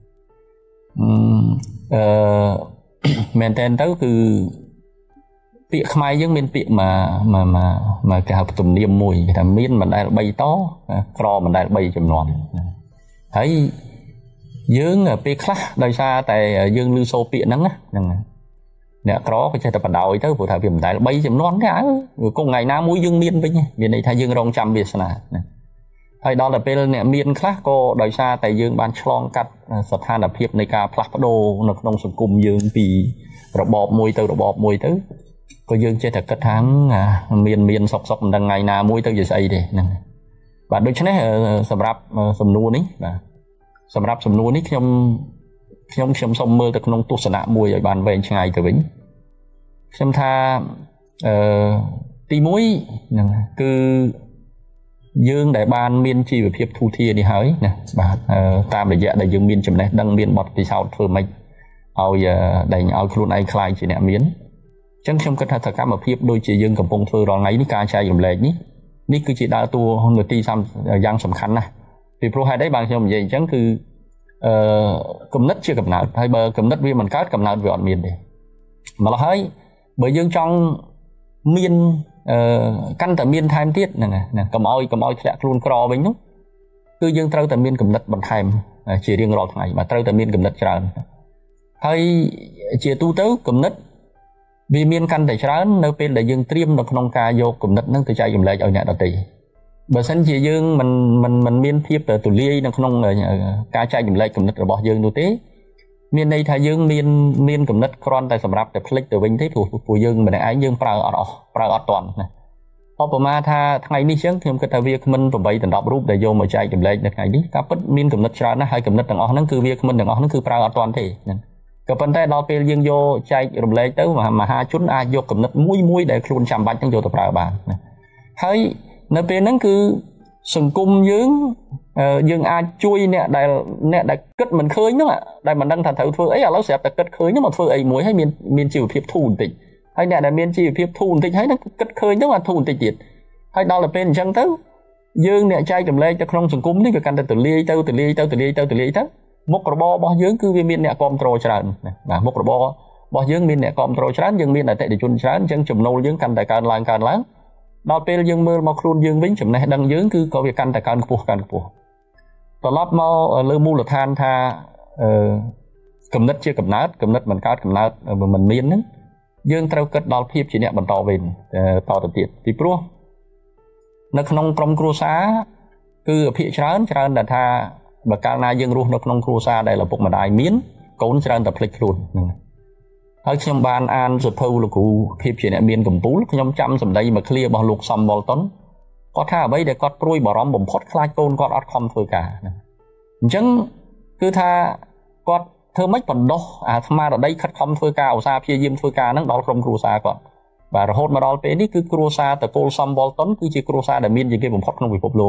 អឺមែនតែនទៅគឺពាក្យខ្មែរយើងមានពាក្យមកមកមកគេហៅទំនៀមមួយគេថាមានមិនដែលបីតក្រមិនដែលបីចំនួនហើយយើងពេលខ្លះដោយសារតែយើងឮសូរពាក្យហ្នឹងហ្នឹងអ្នកក្រក៏ចេះតែបដ ாய் ទៅព្រោះថាវាមិនដែលបីចំនួនទេអើគង់ថ្ងៃណាមួយយើងមានវិញមានន័យថាយើងរងចាំវាសនាហើយដល់តែពេលអ្នកមានខ្លះក៏ដោយសារតែយើងបានឆ្លងកាត់ស្ថានភាពនៃការផ្លាស់ប្ដូរនៅក្នុងសង្គមយើងពីរបបមួយទៅរបបមួយទៅក៏យើងចេះតែគិតថាមានមានសុកសុកមិនដឹងថ្ងៃណាមួយទៅជាស្អីទេហ្នឹងបាទដូច្នេះសម្រាប់សំណួរនេះបាទសម្រាប់សំណួរនេះខ្ញុំខ្ញុំខ្ញុំសូមមើលទៅក្នុងទស្សនៈមួយឲ្យបានវែងឆ្ងាយទៅវិញខ្ញុំថាអឺទីមួយហ្នឹងគឺយើងដែលបានមានជីវភាពធូរធារនេះហើយណាបាទតាមរយៈដែលយើងមានចំណេះដឹងមានបទពិសោធន៍ធ្វើម៉េចឲ្យដែលឲ្យខ្លួនឯងខ្លាយជាអ្នកមានអញ្ចឹងខ្ញុំគិតថាសកម្មភាពដូចជាយើងកំពុងធ្វើរាល់ថ្ងៃនេះការចែករំលែកនេះនេះគឺជាដើរតួនាទីយ៉ាងសំខាន់ណាស់ពីព្រោះហេតុអីបានខ្ញុំនិយាយអញ្ចឹងគឺអឺគំនិតជាកំណើតហើយបើគំនិតវាមិនកើតកំណើតវាអត់មានទេម្ល៉េះហើយបើយើងចង់មានអឺកាន់តែមានថែមទៀតហ្នឹងណាកុំឲ្យកុំឲ្យធ្លាក់ខ្លួនក្រវិញនោះគឺយើងត្រូវតែមានគំនិតបន្ថែមជារៀងរាល់ថ្ងៃបាទត្រូវតែមានគំនិតច្រើនហើយជាទូទៅគំនិតវាមានកាន់តែច្រើននៅពេលដែលយើងត្រៀមនៅក្នុងការយកគំនិតហ្នឹងទៅចែករំលែកឲ្យអ្នកដទៃបើសិនជាយើងមិនមិនមិនមានភាពទូលាយនៅក្នុងការចែករំលែកគំនិតរបស់យើងនោះទេមានន័យថាយើងមានមានគំនិតគ្រាន់តែសម្រាប់តែផ្លិចទៅវិញទេព្រោះពួកយើងម្នាក់ឯងយើងប្រើអត់អស់ប្រើអត់តាន់ណាឧបមាថាថ្ងៃនេះចឹងខ្ញុំគិតថាវាគ្មិនeightដល់tenរូបដែលយកមកចែករំលែកនៅថ្ងៃនេះការពិតមានគំនិតច្រើនណាស់ហើយគំនិតទាំងអស់ហ្នឹងគឺវាគ្មិនទាំងអស់ហ្នឹងគឺប្រើអត់តាន់ទេហ្នឹងក៏ប៉ុន្តែដល់ពេលយើងយកចែករំលែកទៅមហាជនអាចយកគំនិតមួយមួយដែលខ្លួនចាំបាច់ហ្នឹងយកទៅប្រើបានណាហើយនៅពេលហ្នឹងគឺសង្គមយើងយើងអាចជួយអ្នកដែលអ្នកដែលគិតមិនឃើញហ្នឹងដែលមិនដឹងថាត្រូវធ្វើអីឥឡូវស្រាប់តែគិតឃើញហ្នឹងមកធ្វើអីមួយហើយមានមានជីវភាពធូរបន្តិចហើយអ្នកដែលមានជីវភាពធូរបន្តិចហើយហ្នឹងគិតឃើញហ្នឹងអាធូរបន្តិចទៀតហើយដល់ទៅពេលអញ្ចឹងទៅយើងអ្នកចែករំលែកទៅក្នុងសង្គមនេះវាកាន់តែទូលាយទៅទូលាយទៅទូលាយទៅទូលាយទៅមុខរបររបស់យើងគឺវាមានអ្នកគ្រប់គ្រងច្រើនបាទមុខរបររបស់យើងមានអ្នកគ្រប់គ្រងច្រើនយើងមានអតិថិជនច្រើនអញ្ចឹងចំណូលយើងកាន់តែកើនឡើងកើនឡើងដល់ពេលយើងមើលមកខ្លួនយើងវិញចំណេះដឹងយើងគឺក៏វាកាន់តែកើនខ្ពស់កើនខ្ពស់ត្រឡប់មកលើមូលដ្ឋានថាអឺគំនិតជាកំណើតគំនិតមិនកើតកំណើតមិនមានហ្នឹងយើងត្រូវគិតដល់ភាពជាអ្នកបន្តវេនតទៅទៀតពីព្រោះនៅក្នុងក្រុមគ្រួសារគឺភាគច្រើនច្រើនដែលថាបើកាលណាយើងរស់នៅក្នុងគ្រួសារដែលឪពុកម្ដាយមានកូនច្រើនតែភ្លេចខ្លួនហ្នឹងហើយខ្ញុំបានអានសភៅលោកគ្រូភាពជាអ្នកមានកម្ពូលខ្ញុំចាំសម្ដីមួយឃ្លារបស់លោកសំវលតុនគាត់ថាអ្វីដែលគាត់ព្រួយបារម្ភបំផុតខ្លាចកូនគាត់អត់ខំធ្វើការអញ្ចឹងគឺថាគាត់ធ្វើម៉េចបណ្ដោះអាស្មារតីខិតខំធ្វើការឧស្សាហ៍ព្យាយាមធ្វើការហ្នឹងដល់ក្រុមគ្រួសារគាត់បាទរហូតមកដល់ពេលនេះគឺគ្រួសារតកូលសំវលតុនគឺជាគ្រួសារដែលមានជាងគេបំផុតក្នុងពិភពលោក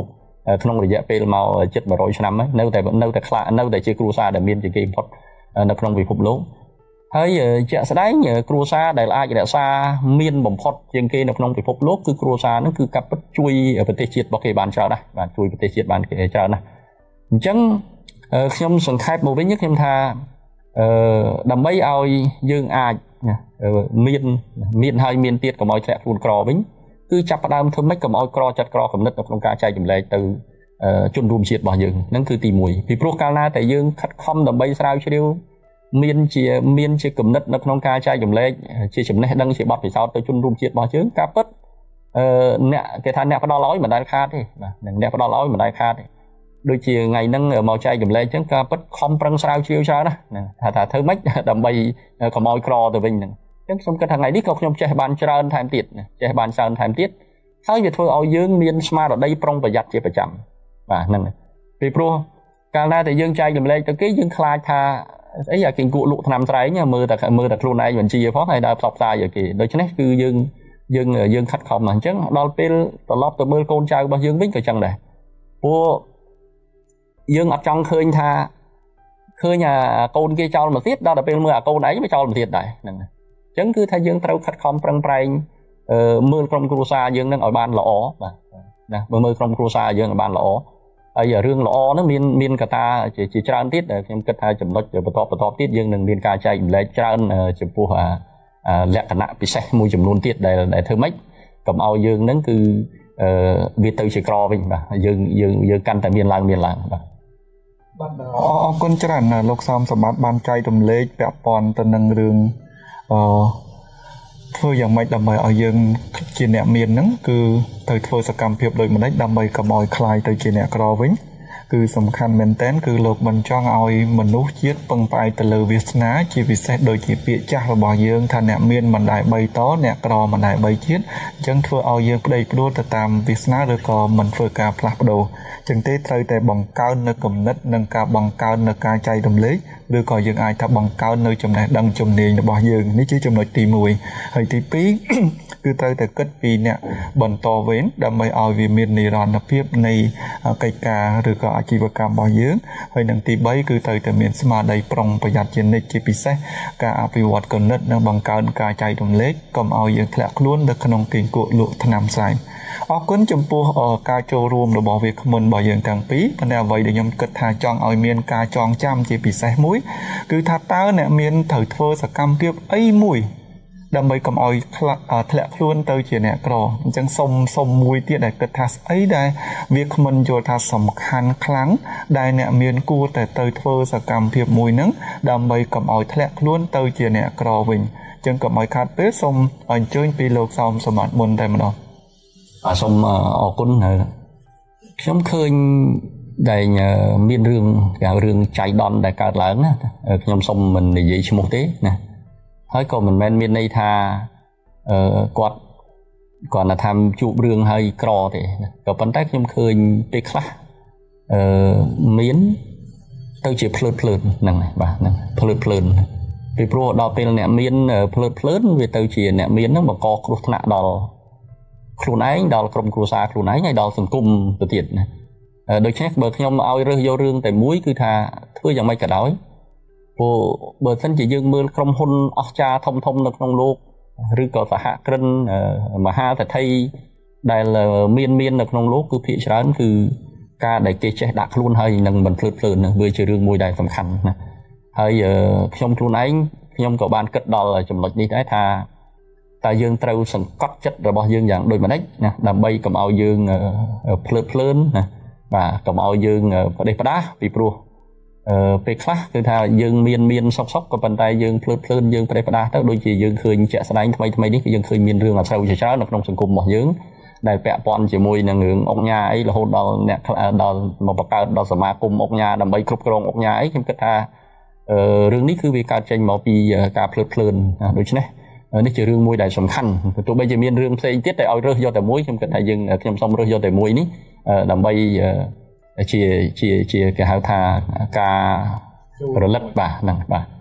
ក្នុងរយៈពេលមកជិតmột trămឆ្នាំហើយនៅតែនៅតែខ្លានៅតែជាគ្រួសារដែលមានជាគេបំផុតនៅក្នុងពិភពលោកហើយជាក់ស្ដែងគ្រួសារដែលអាចរក្សាមានបំផុតជាងគេនៅក្នុងពិភពលោកគឺគ្រួសារហ្នឹងគឺកាប់ពិតជួយប្រទេសជាតិរបស់គេបានច្រើនណាស់បាទជួយប្រទេសជាតិបានច្រើនណាស់អញ្ចឹងខ្ញុំសង្ខេបមកវិញខ្ញុំថាអឺដើម្បីឲ្យយើងអាចមានមានហើយមានទៀតកុំឲ្យធ្លាក់ខ្លួនក្រវិញគឺចាប់ផ្ដើមធ្វើម៉េចកុំឲ្យក្រចាត់ក្រកំណត់នៅក្នុងការចែកចម្លែកទៅជនរួមជាតិរបស់យើងហ្នឹងគឺទីមួយពីព្រោះកាលណាតែយើងខិតខំដើម្បីស្រាវជ្រាវមានជាមានជាគំនិតនៅក្នុងការចែកចម្លែកជាចំណេះដឹងជាបទពិសោធន៍ទៅជនរួមជាតិរបស់យើងការពិតអឺអ្នកគេថាអ្នកផ្ដល់ឲ្យមិនដែលខាតទេបាទអ្នកផ្ដល់ឲ្យមិនដែលខាតទេដូចជាថ្ងៃហ្នឹងមកចែកចម្លែកអញ្ចឹងការពិតខំប្រឹងស្រាវជ្រាវច្រើនណាថាថាធ្វើម៉េចដើម្បីកុំឲ្យក្រទៅវិញហ្នឹងអញ្ចឹងខ្ញុំគិតថាថ្ងៃនេះក៏ខ្ញុំចេះបានច្រើនថែមទៀតចេះបានច្រើនថែមទៀតហើយវាធ្វើឲ្យយើងមានស្មារតីប្រុងប្រយ័ត្នជាប្រចាំបាទហ្នឹងពីព្រោះកាលណាតែយើងចែកចម្លែកទៅគេយើងខ្លាចថាអីអាគេគក់លក់ថ្នាំត្រែងមើលតែមើលតែខ្លួនឯងបញ្ជាផងហើយដើរផ្សព្វផ្សាយឲ្យគេដូច្នេះគឺយើងយើងយើងខិតខំអញ្ចឹងដល់ពេលត្រឡប់ទៅមើលកូនចៅរបស់យើងវិញក៏ចឹងដែរព្រោះយើងអត់ចង់ឃើញថាឃើញអាកូនគេចោលមកទៀតដល់ពេលមើលអាកូនឯងមកចោលមកទៀតដែរហ្នឹងអញ្ចឹងគឺថាយើងត្រូវខិតខំប្រឹងប្រែងមើលក្រុមគ្រួសារយើងនឹងឲ្យបានល្អបាទណាមើលក្រុមគ្រួសារយើងឲ្យបានល្អហើយរឿងល្អហ្នឹងមានមានកត្តាជាច្រើនទៀតខ្ញុំគិតថាចំណុចបន្តបន្តទៀតយើងនឹងមានការចែកម្លែកច្រើនចំពោះលក្ខណៈពិសេសមួយចំនួនទៀតដែលដែលធ្វើម៉េចកុំឲ្យយើងហ្នឹងគឺវាទៅជាក្រវិញបាទយើងយើងយើងកាន់តែមានឡើងមានឡើងបាទបាទអរគុណច្រើនលោកសំសម្បត្តិបានចែករំលែកពាក់ព័ន្ធទៅនឹងរឿងអឺធ្វើយ៉ាងម៉េចដើម្បីឲ្យយើងជាអ្នកមានហ្នឹងគឺត្រូវធ្វើសកម្មភាពដូចម្តេចដើម្បីកុំឲ្យคลายទៅជាអ្នកក្រវិញគឺសំខាន់មែនតើគឺលោកមិនចង់ឲ្យមនុស្សជាតិពឹងផ្អែកទៅលើវាសនាជាពិសេសដូចជាពាក្យចាស់របស់យើងថាអ្នកមានមិនដែលបីតអ្នកក្រមិនដែលបីជាតិអញ្ចឹងធ្វើឲ្យយើងប្តេជ្ញាផ្ដួលទៅតាមវាសនាឬក៏មិនធ្វើការផ្លាស់ប្ដូរអញ្ចឹងទេត្រូវតែបង្កើននៅគំនិតនិងការបង្កើននៅការចែករំលែកឬក៏យើងអាចថាបង្កើននៅចំណេះដឹងជំនាញរបស់យើងនេះជាចំណុចទីមួយហើយទីពីរគឺត្រូវតែគិតពីអ្នកបន្តវេនដើម្បីឲ្យវាមាននិរន្តរភាពនៃកិច្ចការឬក៏អាជីវកម្មរបស់យើងហើយនឹងទីបីគឺត្រូវតែមានស្មារតីប្រុងប្រយ័ត្នជានិច្ចជាពិសេសការអភិវឌ្ឍគំនិតនិងបង្កើនការចែករំលែកកុំឲ្យយើងធ្លាក់ខ្លួននៅក្នុងគេងគក់លក់ថ្នាំផ្សាយអរគុណចំពោះការចូលរួមរបស់វាគ្មិនរបស់យើងទាំងពីរប៉ុន្តែអ្វីដែលខ្ញុំគិតថាចង់ឲ្យមានការចងចាំជាពិសេសមួយគឺថាតើអ្នកមានត្រូវធ្វើសកម្មភាពអីមួយដើម្បីកុំឲ្យធ្លាក់ខ្លួនទៅជាអ្នកក្រអញ្ចឹងសុំសុំមួយទៀតដែលគិតថាស្អីដែលវាគ្មិនយល់ថាសំខាន់ខ្លាំងដែលអ្នកមានគួរតែទៅធ្វើសកម្មភាពមួយហ្នឹងដើម្បីកុំឲ្យធ្លាក់ខ្លួនទៅជាអ្នកក្រវិញអញ្ចឹងកុំឲ្យខាត់ពេលសូមអញ្ជើញពីលោកសោមសមត្ថមុនតែម្ដងបាទសូមអរគុណខ្ញុំឃើញដែលមានរឿងគេហៅរឿងចៃដន្យដែលកើតឡើងណាខ្ញុំសូមមិននិយាយឈ្មោះទេណាហើយក៏មិនមែនមានន័យថាអឺគាត់គាត់ថាជួបរឿងហើយក្រទេក៏ប៉ុន្តែខ្ញុំឃើញពេលខ្លះអឺមានទៅជាភ្លើតភ្លើនហ្នឹងបាទហ្នឹងភ្លើតភ្លើនពីព្រោះដល់ពេលអ្នកមានភ្លើតភ្លើនវាទៅជាអ្នកមានហ្នឹងបង្កគ្រោះថ្នាក់ដល់ខ្លួនឯងដល់ក្រុមគ្រួសារខ្លួនឯងហើយដល់សង្គមទៅទៀតណាដូច្នេះបើខ្ញុំឲ្យរើសយករឿងតែមួយគឺថាធ្វើយ៉ាងម៉េចក៏ដោយព្រោះបើសិនជាយើងមើលក្រុមហ៊ុនអស្ចារ្យធំធំនៅក្នុងលោកឬក៏សហគ្រិនមហាសេដ្ឋីដែលមានមាននៅក្នុងលោកគឺភាគច្រើនគឺការដែលគេចេះដាក់ខ្លួនហើយនឹងមិនភ្លើតភ្លើននឹងវាជារឿងមួយដែលសំខាន់ណាហើយខ្ញុំខ្លួនឯងខ្ញុំក៏បានគិតដល់ចំណុចនេះដែរថាតើយើងត្រូវសង្កត់ចិត្តរបស់យើងយ៉ាងដូចម្តេចណាដើម្បីកុំឲ្យយើងភ្លើតភ្លើនណាបាទកុំឲ្យយើងផ្ដេសផ្ដាសពីព្រោះអឺពេលខ្លះគឺថាយើងមានមានសុកសុកក៏ប៉ុន្តែយើងភ្លើតភ្លើនយើងផ្ដេសផ្ដាសទៅដូចជាយើងឃើញជាក់ស្ដែងថ្មីថ្មីនេះគឺយើងឃើញមានរឿងអស្ចារ្យជាច្រើននៅក្នុងសង្គមរបស់យើងដែលពាក់ព័ន្ធជាមួយនឹងរឿងអុកញ៉ាអីរហូតដល់អ្នកដល់មកបង្កើតដល់សមាគមអុកញ៉ាដើម្បីគ្រប់គ្រងអុកញ៉ាអីខ្ញុំគិតថាអឺរឿងនេះគឺវាកើតចេញមកពីការភ្លើតភ្លើនដូច្នេះនេះជារឿងមួយដែលសំខាន់ទោះបីជាមានរឿងផ្សេងទៀតតែឲ្យរើសយកតែមួយខ្ញុំគិតថាយើងខ្ញុំសូមរើសយកតែមួយនេះដើម្បីជាជាជាគេហៅថាការរលឹកបាទហ្នឹងបាទ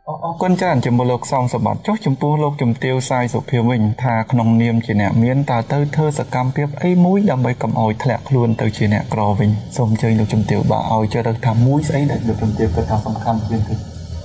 អរគុណច្រើនចំពោះលោកសំសម្បត្តិចុះចំពោះលោកជំទាវសាយសុភាវិញថាក្នុងនាមជាអ្នកមានតើទៅធ្វើសកម្មភាពអីមួយដើម្បីកុំឲ្យធ្លាក់ខ្លួនទៅជាអ្នកក្រវិញសូមអញ្ជើញលោកជំទាវបាទឲ្យជ្រើសរើសថាមួយស្អីដែលលោកជំទាវគិតថាសំខាន់ជាងគេ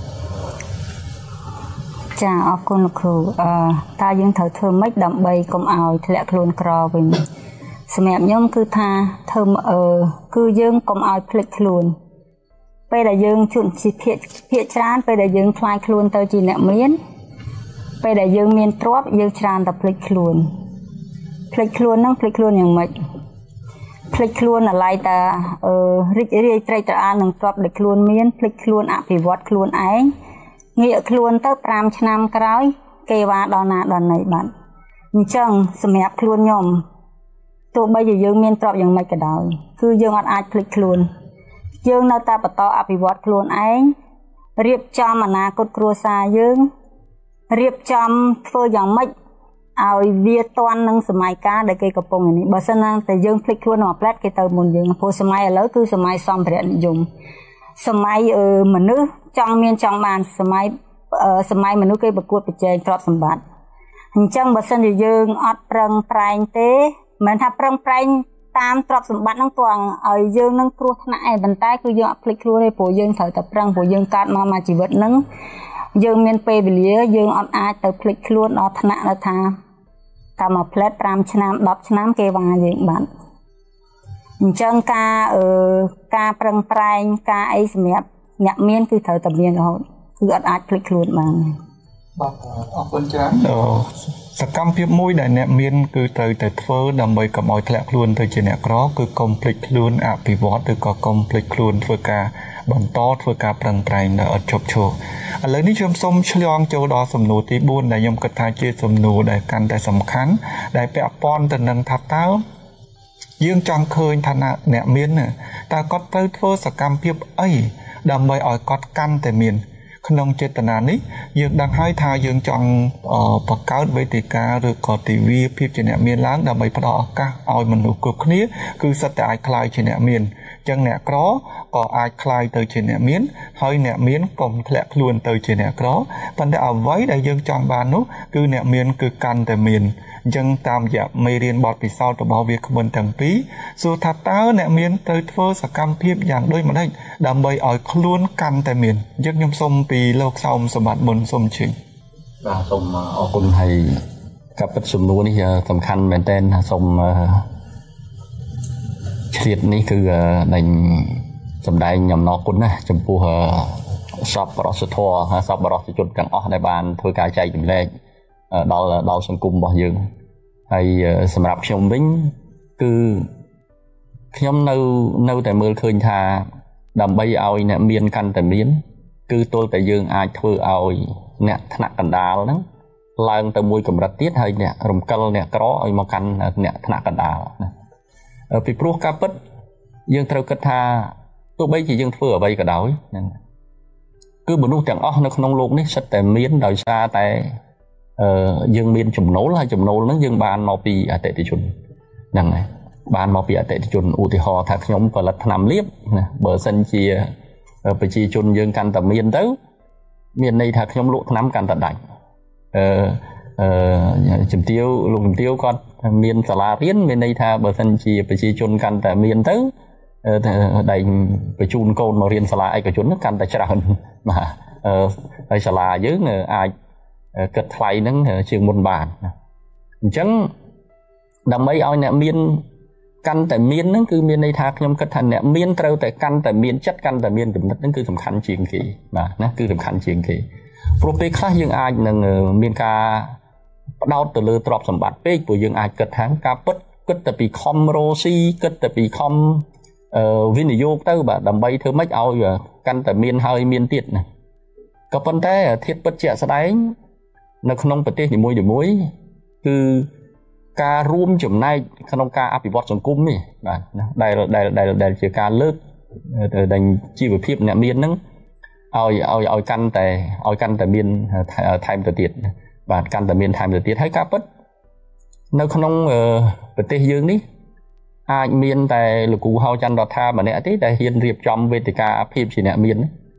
ចាអរគុណលោកគ្រូអឺតើយើងត្រូវធ្វើម៉េចដើម្បីកុំឲ្យធ្លាក់ខ្លួនក្រវិញសម្រាប់ខ្ញុំគឺថាធ្វើអឺគឺយើងកុំឲ្យភ្លេចខ្លួនពេលដែលយើងជួនជាភាកភាកច្រើនពេលដែលយើងខ្លាចខ្លួនទៅជាអ្នកមានពេលដែលយើងមានទ្រព្យយើងច្រើនតែភ្លេចខ្លួនភ្លេចខ្លួនហ្នឹងភ្លេចខ្លួនយ៉ាងម៉េចភ្លេចខ្លួនអាឡ័យតាអឺរីករាយត្រេកត្រអាលនឹងទ្រព្យដែលខ្លួនមានភ្លេចខ្លួនអភិវឌ្ឍខ្លួនឯងងាកខ្លួនទៅប្រាំឆ្នាំក្រោយគេវ៉ាដល់ណាដល់ណីបាត់អញ្ចឹងសម្រាប់ខ្លួនខ្ញុំទោះបីជាយើងមានទ្រព្យយ៉ាងម៉េចក៏ដោយគឺយើងអត់អាចភ្លេចខ្លួនយើងនៅតែបន្តអភិវឌ្ឍខ្លួនឯងរៀបចំអនាគតគ្រួសារយើងរៀបចំធ្វើយ៉ាងម៉េចឲ្យវាទាន់នឹងសម័យកាលដែលគេកំពុងនេះបើសិនណាតែយើងភ្លេចខ្លួនមកផ្លែតគេទៅមុនយើងព្រោះសម័យឥឡូវគឺសម័យសម្ភារៈនិយមសម័យមនុស្សចង់មានចង់បានសម័យសម័យមនុស្សគេប្រកួតប្រជែងទ្រព្យសម្បត្តិអញ្ចឹងបើសិនជាយើងអត់ប្រឹងប្រែងទេមិនថាប្រឹងប្រែងតាមទ្រព្យសម្បត្តិហ្នឹងទោះឲ្យយើងនឹងគ្រោះថ្នាក់ឯប៉ុន្តែគឺយើងអត់ភ្លេចខ្លួនទេព្រោះយើងត្រូវតែប្រឹងព្រោះយើងកើតមកមកជីវិតហ្នឹងយើងមានពេលវេលាយើងអត់អាចទៅភ្លេចខ្លួនដល់ថ្នាក់ទៅថាតាមមួយផ្លែត5ឆ្នាំ10ឆ្នាំគេវ៉ាយើងបាត់អញ្ចឹងការអឺការប្រឹងប្រែងការអីសម្រាប់អ្នកមានគឺត្រូវតែមានរហូតគឺអត់អាចភ្លេចខ្លួនបានបាទអរគុណច្រើនសកម្មភាពមួយដែលអ្នកមានគឺត្រូវតែធ្វើដើម្បីកុំឲ្យធ្លាក់ខ្លួនទៅជាអ្នកក្រគឺកុំភ្លេចខ្លួនអភិវឌ្ឍឬក៏កុំភ្លេចខ្លួនធ្វើការបន្តធ្វើការប្រឹងប្រែងដែលអត់ជប់ឈរឥឡូវនេះខ្ញុំសូមឆ្លងចូលដល់សំណួរទី4ដែលខ្ញុំគិតថាជាសំណួរដែលកាន់តែសំខាន់ដែលពាក់ព័ន្ធទៅនឹងថាតើយើងចង់ឃើញឋានៈអ្នកមានតើគាត់ត្រូវធ្វើសកម្មភាពអីដើម្បីឲ្យគាត់កាន់តែមានក្នុងចេតនានេះយើងដឹងហើយថាយើងចង់បង្កើតវេទិកាឬក៏ទិវាភាពជាអ្នកមានឡើងដើម្បីផ្ដល់ឱកាសឲ្យមនុស្សគ្រប់គ្នាគឺសិតតែអាចក្លាយជាអ្នកមានអញ្ចឹងអ្នកក្រក៏អាចក្លាយទៅជាអ្នកមានហើយអ្នកមានកុំធ្លាក់ខ្លួនទៅជាអ្នកក្រប៉ុន្តែអ្វីដែលយើងចង់បាននោះគឺអ្នកមានគឺកាន់តែមានអញ្ចឹងតាមរយៈមេរៀនបទពិសោធន៍របស់វាគ្មិនទាំងពីរសួរថាតើអ្នកមានត្រូវធ្វើសកម្មភាពយ៉ាងដូចម្តេចដើម្បីឲ្យខ្លួនកាន់តែមានអញ្ចឹងខ្ញុំសូមពីលោកសោមសម្បត្តិមុនសូមជិញបាទសូមអរគុណហើយការពិតសំណួរនេះសំខាន់មែនទែនសូមឆ្លៀតនេះគឺដែលសម្ដែងអំណរគុណណាចំពោះសពរសធរសពរសជនទាំងអស់ដែលបានធ្វើការចែកចម្លែកដល់ដល់សង្គមរបស់យើងហើយសម្រាប់ខ្ញុំវិញគឺខ្ញុំនៅនៅតែមើលឃើញថាដើម្បីឲ្យអ្នកមានកាន់តែមានគឺទល់តែយើងអាចធ្វើឲ្យអ្នកថ្នាក់កណ្ដាលហ្នឹងឡើងទៅមួយកម្រិតទៀតហើយអ្នករំកិលអ្នកក្រឲ្យមកកាន់អ្នកថ្នាក់កណ្ដាលណាពីព្រោះការពិតយើងត្រូវគិតថាទោះបីជាយើងធ្វើអ្វីក៏ដោយហ្នឹងគឺមនុស្សទាំងអស់នៅក្នុងโลกនេះសិតតែមានដោយសារតែអឺយើងមានចំណូលហើយចំណូលហ្នឹងយើងបានមកពីអតិថិជនហ្នឹងហើយបានមកពីអតិថិជនឧទាហរណ៍ថាខ្ញុំផលិតថ្នាំលាបណាបើសិនជាប្រជាជនយើងកាន់តែមានទៅមានន័យថាខ្ញុំលក់ថ្នាំកាន់តែដាច់អឺអឺជំទាវលោកជំទាវគាត់មានសាលារៀនមានន័យថាបើសិនជាប្រជាជនកាន់តែមានទៅដែលបញ្ជូនកូនមករៀនសាលាឯកជនហ្នឹងកាន់តែច្រើនបាទអឺហើយសាលាយើងអាចគិតថ្លៃហ្នឹងជាងមុនបានអញ្ចឹងដើម្បីឲ្យអ្នកមានកាន់តែមានហ្នឹងគឺមានន័យថាខ្ញុំគិតថាអ្នកមានត្រូវតែកាន់តែមានចិត្តកាន់តែមានចំណិតហ្នឹងគឺសំខាន់ជាងគេបាទណាគឺសំខាន់ជាងគេព្រោះពេលខ្លះយើងអាចនឹងមានការបដោតទៅលើទ្រព្យសម្បត្តិពេកព្រោះយើងអាចគិតថាការពិតគិតតែពីខំរស់ស៊ីគិតតែពីខំវិនិយោគទៅបាទដើម្បីធ្វើម៉េចឲ្យកាន់តែមានហើយមានទៀតណាក៏ប៉ុន្តែធាតុពិតជាក់ស្ដែងនៅក្នុងប្រទេសនីមួយៗគឺការរួមចំណែកក្នុងការអភិវឌ្ឍសង្គមនេះបាទដែលដែលដែលដែលជាការលើកដែលជីវភាពអ្នកមានហ្នឹងឲ្យឲ្យឲ្យកាន់តែឲ្យកាន់តែមានថែមទៅទៀតបាទកាន់តែមានថែមទៅទៀតហើយការពិតនៅក្នុងប្រទេសយើងនេះអាចមានតែលោកគ្រូហៅច័ន្ទរដ្ឋាម្នាក់ទេដែលហ៊ានរៀបចំវេទិកាភាពជាអ្នកមាន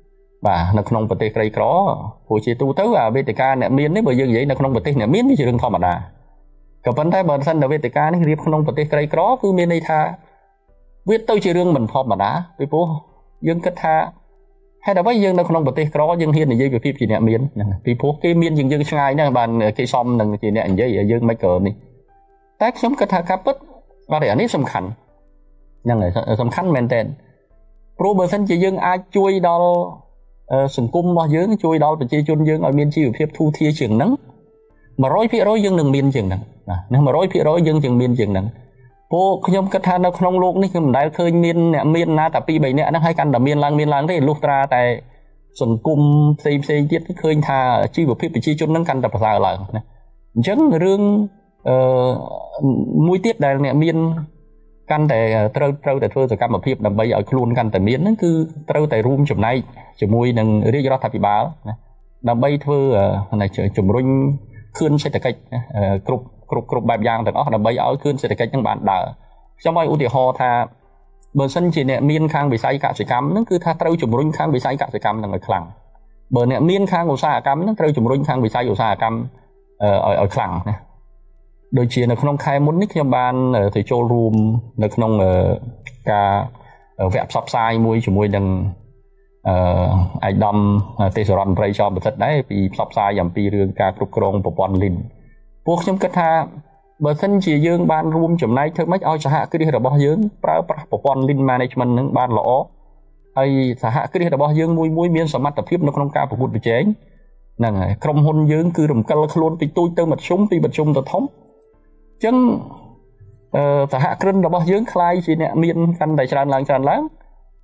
bà nó không bật cây có của chị tu tới và vê tê ca nè miên đấy bởi dương vậy nó không bật nè miên thì đừng thò mà đà cái vấn đề bản thân là vê tê ca này riêng không bật cây có cứ miên đây tha viết tôi chỉ riêng mình thò mà đá vì bố dương kết tha hay là bây giờ nó không bật cây có dương hiên thì dây về phim chị nè miên vì bố cái miên dương dương ngay nè bàn cây xóm nè chị nè dây dương mấy cờ này tác sống kết tha cáp bứt và để anh ấy sầm khẩn nhưng là sầm khẩn men tên pro bản thân chỉ dương ai chui đó sừng cung bao dương chui đó từ chi chun dương ở miền chi phép thu thia trường nắng mà rối phía rối dương đừng miền trường nắng nhưng mà rối phía rối dương trường miền trường nắng cô nhóm kết tha nó không luôn ní mình đã khơi miền nè miền na tapi bảy nè nó hai căn là miền lang miền lang thế lúc ra tại sừng cung xây xây tiết khơi tha chi phép chi chun nắng căn tập sao lại chấn rương mũi tiết đây nè miền căn tại trâu trâu tại phơi từ cam một phim đầm bay ở luôn căn tại miến nó cứ trâu tại room chụp này chụp mui đừng riêng cho thạch báo đầm bay phơi này chụp rung khơi sẽ tại cách cục cục cục bạc giang tại đó đầm bay ở khơi sẽ tại cách những bạn đỡ trong bay ưu tiên ho tha bờ sân chỉ nè miên khang bị say cả sự cắm nó cứ tha trâu chụp rung khang bị say cả sự cắm là người khẳng bờ nè miên khang của xa cắm nó trâu chụp rung khang bị say của xa cắm ở ở khẳng này đôi khi nó không khai muốn nick cho ban ở thì showroom nó không ở cả ở vẹp shop size mua chỉ mua đằng ai đâm tê sờ run ray cho một thật đấy vì shop size giảm pi riêng cả cục chrome của bọn lin buộc trong kết ha bờ thân chỉ dương ban room chấm này thôi mấy ao xã hạ cứ đi là bao dương pra pra của bọn lin management những ban lỗ hay xã hạ cứ đi là bao dương mui mui miên smart tập phim nó không cao của một chế nè không hôn dương cứ rầm cân luôn vì tôi tới mặt súng vì mặt súng tôi thống chân xã hạ cân là bao dương khai chỉ nè miên căn đại tràn làng tràn láng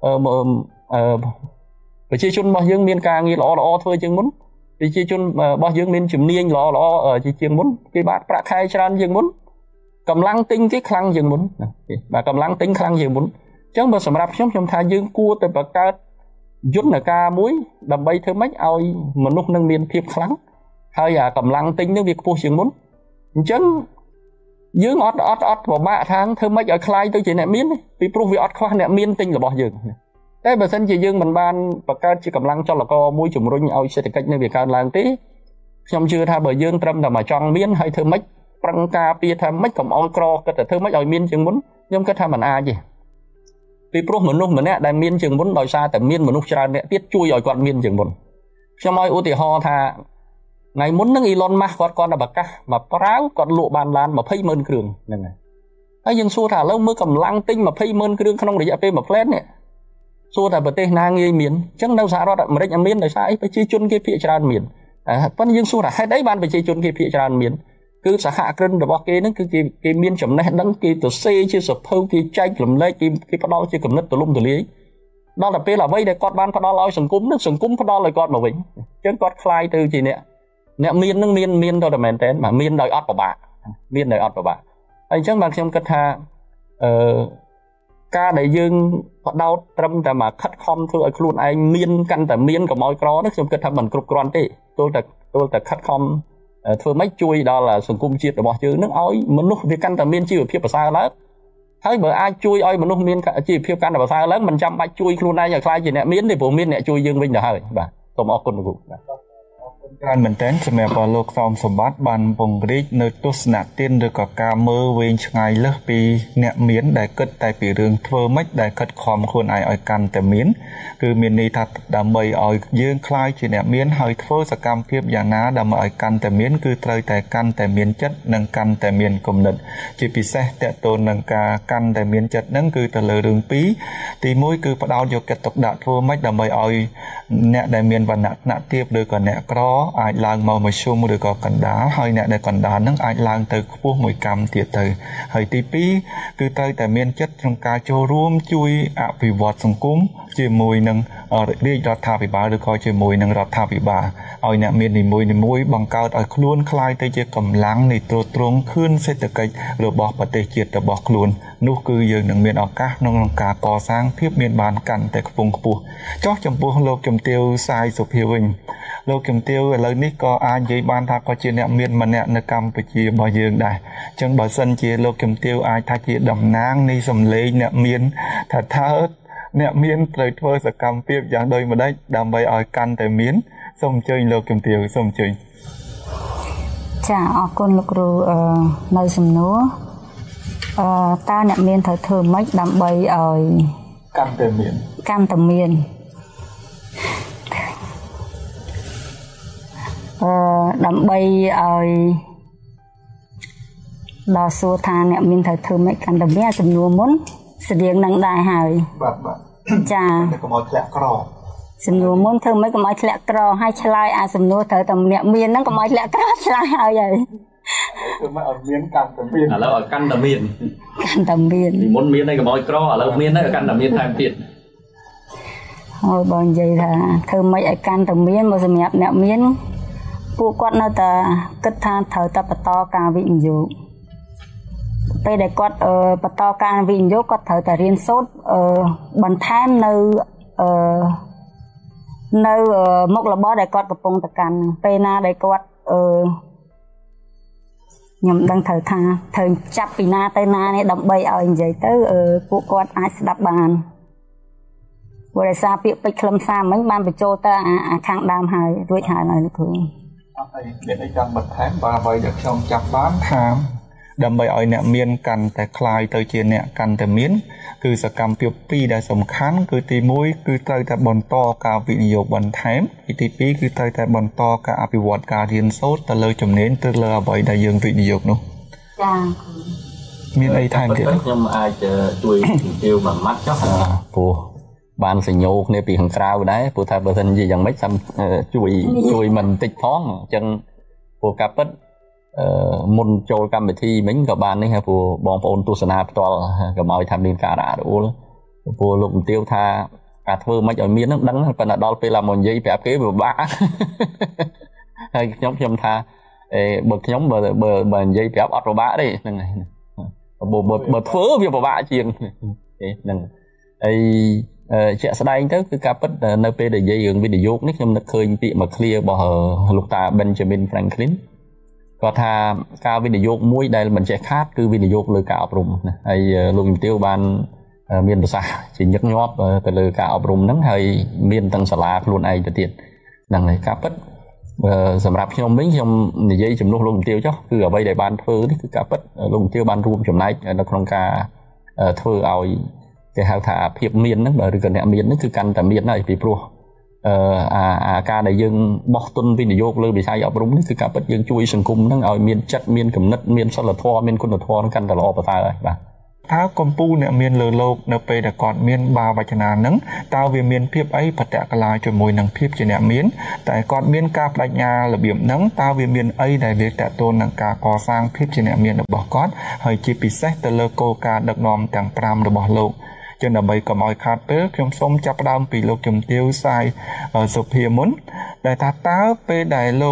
và chi chun bao dương miên ca nghi lọ lọ thôi chừng muốn vì chi chun bao dương miên chùm niên lọ lọ ở chi chừng muốn cái bát bạc khai tràn chừng muốn cầm lăng tinh cái khăn chừng muốn và cầm lăng tinh khăn chừng muốn chẳng bao sầm rạp sống trong thà dương cua từ bậc cao dốt là ca muối đầm bay thứ mấy ao mà lúc nâng miên thiệp khăn hay là cầm lăng tinh những việc vô chừng muốn chẳng dương ót ót ót vào ba tháng thơ mấy ở khai tôi chỉ nè miên vì pro vi ót khoa nè miên tinh là bỏ dương thế bản thân chỉ dương mình ban và cao chỉ cầm lăng cho là co mũi chủng rung ao sẽ cách nên việc cao làng tí trong chưa tha bờ dương trâm là mà chọn miên hay thơ mấy prang ca pia tham mấy cầm oi cro cái thơ mấy ở miên chừng muốn nhưng cái tham mình a gì vì pro mình lúc mình nè đại miên chừng muốn đòi xa tại miên mình lúc ra nè tiết chui rồi còn miên chừng muốn cho mọi ưu tiên ho tha ngày muốn nâng Elon Musk con con là bạc ca mà ráo còn lụa bàn lan mà pay mơn cường này này ấy nhưng xua thả lâu mới cầm lăng tinh mà pay mơn cường không để dạy pay mà flat nè xua thả bờ tây na nghi miền chẳng đâu xa đó mà đấy miền này sai phải chi chun cái phía tràn miền à vẫn nhưng xua thả hai đấy ban phải chi chun cái phía tràn miền cứ xã hạ cân được bao cái nó cứ cái cái miền chấm này đăng cái từ C chia sập phâu cái tranh làm lấy cái cái bắt đầu chia cầm nứt từ lum từ lý đó là p là vây để con ban bắt đầu lôi sừng cúng nước sừng cúng bắt đầu lại con mà vĩnh chứ con khai từ gì nè nè miên nâng miên miên đâu là mền tên mà miên đời ót của bà miên đời ót của bà anh chắc bằng trong cách ha ca đại dương bắt đầu trâmแต่mà khát khom thôi ở luôn anh miên cănแต่miên của mọi cỏ đó trong cách ha mình cục con tí tôi là tôi là khát khom thôi mấy chui đó là sừng cung chiết để bỏ chữ nước ối mình lúc thì cănแต่miên chi ở phía xa lớn thấy bữa ai chui ơi mình lúc miên chi phía căn ở xa lớn mình chăm bạch chui luôn ai giờ khai gì nè miên thì bộ miên nè chui dương vinh là hơi bà tôi mò con được การเหมือนเต้นจะแม่พอโลกซอมสมบัติบันปงริกในตุสนาเตียนหรือกับการเมื่อเวงไงเลิกปีเนี่ยเมียนได้เกิดแต่ปีเรื่องเทอร์ไม่ได้เกิดความควรไออ่อยกันแต่เมียนคือเมียนนี้ถัดดำใบอ่อยยื่นคลายจีเนี่ยเมียนหอยเทอร์สกรรมเพียบอย่างน้าดำอ่อยกันแต่เมียนคือเตยแต่กันแต่เมียนจัดนังกันแต่เมียนกลมหนึ่งจีปีเสแต่ตัวนังกากันแต่เมียนจัดนั่นคือแต่เลยเรื่องปีตีมุ้ยคือพระดาวโยกตกดาเทอร์ไม่ดำใบอ่อยเนี่ยได้เมียนวันหนักหนักเทียบเลยก่อนเนี่ยกรอไอลางมองมาชูมือก็กันดาเฮ้ยเนี่ยได้กันดานั่งไอลางเตยพวกมวยกรรมเตียเตยเฮ้ยตีปีคือเตยแต่เมียนจัดตรงกาโจร่วมจุยอภิวัตสังคมจีมวยนั่งเรียกรัฐาภิบาลหรือคอยจีมวยนั่งรัฐาภิบาลเอาเนี่ยเมียนในมวยในมวยบังการเอาคล้วนคลายเตยจะกำลังในตัวตรงขึ้นเศรษฐกิจหรือบอกปฏิเจตบอกคล้วนนู่คือยืนหนึ่งเมียนออกกาน้องกาก่อสร้างเพียบเมียนบานกันแต่กระปุกกระปุกจ้อจำปูโลกจำเตียวทรายสุเพียวิงโลกจำเตียวเลยนี่ก็อาญบ้านทักก็เจียเนี่ยเมียนมันเนี่ยในกรรมไปเจียบ่ยืงได้จังบ่สันเจียโลกจำเตียวอาญทักเจียดำนางในสำเร็จเนี่ยเมียนถ้าเธอអ្នកមានត្រូវធ្វើសកម្មភាពយ៉ាងដូចម្ដេចដើម្បីឲ្យកាន់តែមានសូមអញ្ជើញលោកជំទាវសូមអញ្ជើញចាអរគុណលោកគ្រូអឺនៅសំណួរអឺតើអ្នកមានត្រូវធ្វើម៉េចដើម្បីឲ្យកាន់តែមានកាន់តែមានអឺដើម្បីឲ្យដល់សួរថាអ្នកមានត្រូវធ្វើម៉េចកាន់តែមានសំណួរមុនស្តៀងនឹងដែរហើយបាទបាទចាកុំឲ្យធ្លាក់ក្រសំណួរមុនធ្វើម៉េចកុំឲ្យធ្លាក់ក្រហើយឆ្លើយអាសំណួរត្រូវតែអ្នកមានហ្នឹងកុំឲ្យធ្លាក់ក្រឆ្លើយហើយហើយធ្វើម៉េចឲ្យមានកាន់តែមានឥឡូវឲ្យកាន់តែមានកាន់តែមានពីមុនមានហើយកុំឲ្យក្រឥឡូវមានហើយកាន់តែមានថែមទៀតហើយបងនិយាយថាធ្វើម៉េចឲ្យកាន់តែមានមកសម្រាប់អ្នកមានពួកគាត់នៅតែគិតថាត្រូវតែបន្តការវិនិយោគពេលដែលគាត់បន្តការវិនិយោគគាត់ត្រូវតែរៀនសូត្របន្ថែមនៅនៅមុខរបរដែលគាត់កំពុងតែកាន់ពេលណាដែលគាត់អឺខ្ញុំដឹងត្រូវថាត្រូវចាប់ពីណាទៅណានេះដើម្បីឲ្យនិយាយទៅពួកគាត់អាចស្ដាប់បានព្រោះដោយសារពាក្យពេចន៍ខ្លឹមសារមិញបានបញ្ចូលទៅអាខាងដើមហើយរួចហើយលោកគ្រូអត់អីមានអីចង់បន្ថែមបាទអ្វីដែលខ្ញុំចាប់បានថាដើម្បីឲ្យអ្នកមានកាន់តែคลายទៅជាអ្នកកាន់តែមានគឺសកម្មភាពពីរដែលសំខាន់គឺទីមួយគឺត្រូវតែបន្តការវិនិយោគបន្ថែមទីពីរគឺត្រូវតែបន្តការអភិវឌ្ឍការរៀនសូត្រទៅលើជំនាញទៅលើអ្វីដែលយើងវិនិយោគនោះចា៎មានអីថែមទៀតខ្ញុំអាចជួយជំទាវមួយម៉ាត់ចុះព្រោះបានសញ្ញោគ្នាពីខាងក្រៅដែរព្រោះថាបើសិនជាយ៉ាងម៉េចតាមជួយជួយមិនតិចផងអញ្ចឹងព្រោះការពិតអឺមុនចូលកម្មវិធីមិញក៏បាននេះព្រោះបងប្អូនទស្សនាផ្ទាល់ក៏មកថាមានការរអាក់រអួលព្រោះលោកជំទាវថាការធ្វើមិនឲ្យមានហ្នឹងដឹងប៉ុន្តែដល់ពេលមកនិយាយប្រាប់គេពិបាកហើយខ្ញុំខ្ញុំថាអេបើខ្ញុំបើបើបើនិយាយប្រាប់អត់ពិបាកទេហ្នឹងហើយបើបើធ្វើវាពិបាកជាងហ្នឹងហើយជាក់ស្ដែងទៅគឺការពិតនៅពេលដែលនិយាយរឿងវិនិយោគនេះខ្ញុំនឹកឃើញពាក្យមួយឃ្លារបស់លោកតា Benjamin Franklin គាត់ថាការវិនិយោគមួយដែលមិនចេះខាតគឺវិនិយោគលើការអប់រំណាហើយលោកជំទាវបានមានប្រសាសន៍ជាញឹកញាប់ទៅលើការអប់រំហ្នឹងហើយមានទាំងសាលាខ្លួនឯងទៅទៀតហ្នឹងហើយការពិតសម្រាប់ខ្ញុំវិញខ្ញុំនិយាយជំនួសលោកជំទាវចុះគឺអ្វីដែលបានធ្វើនេះគឺការពិតលោកជំទាវបានរួមចំណែកនៅក្នុងការធ្វើឲ្យគេហៅថាភាពមានហ្នឹងបើឬក៏អ្នកមានហ្នឹងគឺកាន់តែមានហើយពីព្រោះអឺអាអាការដែលយើងបោះទុនវិនិយោគលើវិស័យអប់រំនេះគឺការពិតយើងជួយសង្គមហ្នឹងឲ្យមានចិត្តមានគំនិតមានសិលធម៌មានគុណធម៌កាន់តែល្អប្រសើរហើយបាទថាកម្ពុជាអ្នកមានលើโลกនៅពេលដែលគាត់មានបាវចនាហ្នឹងតើវាមានភាពអីបតកលាជាមួយនឹងភាពជាអ្នកមានតែគាត់មានការបដិញ្ញារបៀបហ្នឹងតើវាមានអីដែលវាតកតូននឹងការកសាងភាពជាអ្នកមានរបស់គាត់ហើយជាពិសេសទៅលើគោលការណ៍ដឹកនាំទាំងប្រាំរបស់លោកចឹងដើម្បីកុំឲ្យខាតពេលខ្ញុំសូមចាប់ផ្ដើមពីលោកជំទាវសាយសុភាមុនដែលថាតើពេលដែលលោក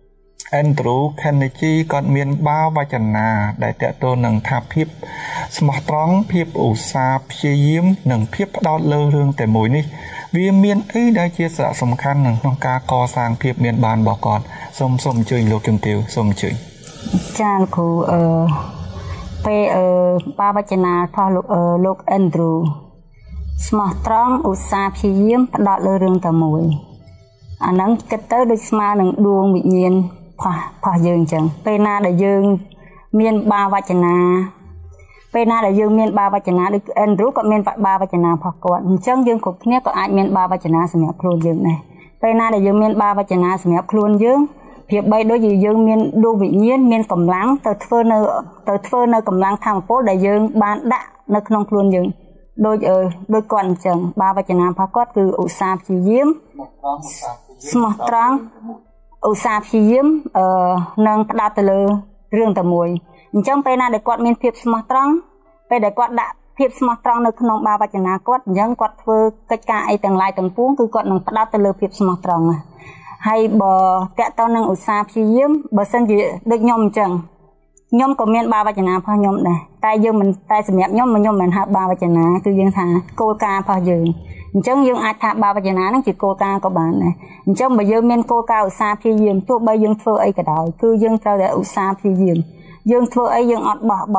Andrew Carnegie គាត់មានបាវចនាដែលតកតូននឹងថាភាពស្មោះត្រង់ភាពឧស្សាហ៍ព្យាយាមនិងភាពផ្ដោតលើរឿងតែមួយនេះវាមានអីដែលជាសារៈសំខាន់ក្នុងការកសាងភាពមានបានរបស់គាត់សូមសូមអញ្ជើញលោកជំទាវសូមអញ្ជើញចាលោកគ្រូអឺពេលអឺបាវចនារបស់លោកលោក Andrew ស្មោះត្រង់ឧស្សាហ៍ព្យាយាមផ្ដោតលើរឿងតែមួយអាហ្នឹងគិតទៅដូចស្មើនឹងដួងវិញ្ញាណផោះផោះយើងអញ្ចឹងពេលណាដែលយើងមានបាវចនាពេលណាដែលយើងមានបាវចនាដូច Andrew ក៏មានបាវចនាផោះគាត់អញ្ចឹងយើងគ្រប់គ្នាក៏អាចមានបាវចនាសម្រាប់ខ្លួនយើងដែរពេលណាដែលយើងមានបាវចនាសម្រាប់ខ្លួនយើងភាពបីដូចជាយើងមានដួងវិញ្ញាណមានកម្លាំងទៅធ្វើនៅទៅធ្វើនៅកម្លាំងធម៌ពលដែលយើងបានដាក់នៅក្នុងខ្លួនយើងដូចអឺដូចគាត់អញ្ចឹងបាវចនារបស់គាត់គឺឧស្សាហ៍ព្យាយាមស្មោះត្រង់ឧស្សាហ៍ព្យាយាមអឺនឹងផ្ដោតទៅលើរឿងតែមួយអញ្ចឹងពេលណាដែលគាត់មានភាពស្មោះត្រង់ពេលដែលគាត់ដាក់ភាពស្មោះត្រង់នៅក្នុងបាវចនាគាត់អញ្ចឹងគាត់ធ្វើកិច្ចការអីទាំងឡាយទាំងពួងគឺគាត់នឹងផ្ដោតទៅលើភាពស្មោះត្រង់ណាហើយបើតកតទៅនឹងឧស្សាហ៍ព្យាយាមបើសិនជាដូចខ្ញុំអញ្ចឹងខ្ញុំក៏មានបាវចនារបស់ខ្ញុំដែរតែយើងមិនតែសម្រាប់ខ្ញុំខ្ញុំមិនហៅបាវចនាគឺយើងថាគោលការណ៍របស់យើងអញ្ចឹងយើងអាចថាបាវចនាហ្នឹងជាគោលការណ៍ក៏បានដែរអញ្ចឹងបើយើងមានគោលការណ៍ឧស្សាហ៍ព្យាយាមទោះបីយើងធ្វើអីក៏ដោយគឺយើងត្រូវតែឧស្សាហ៍ព្យាយាមយើងធ្វើអីយើងអត់បោះបង់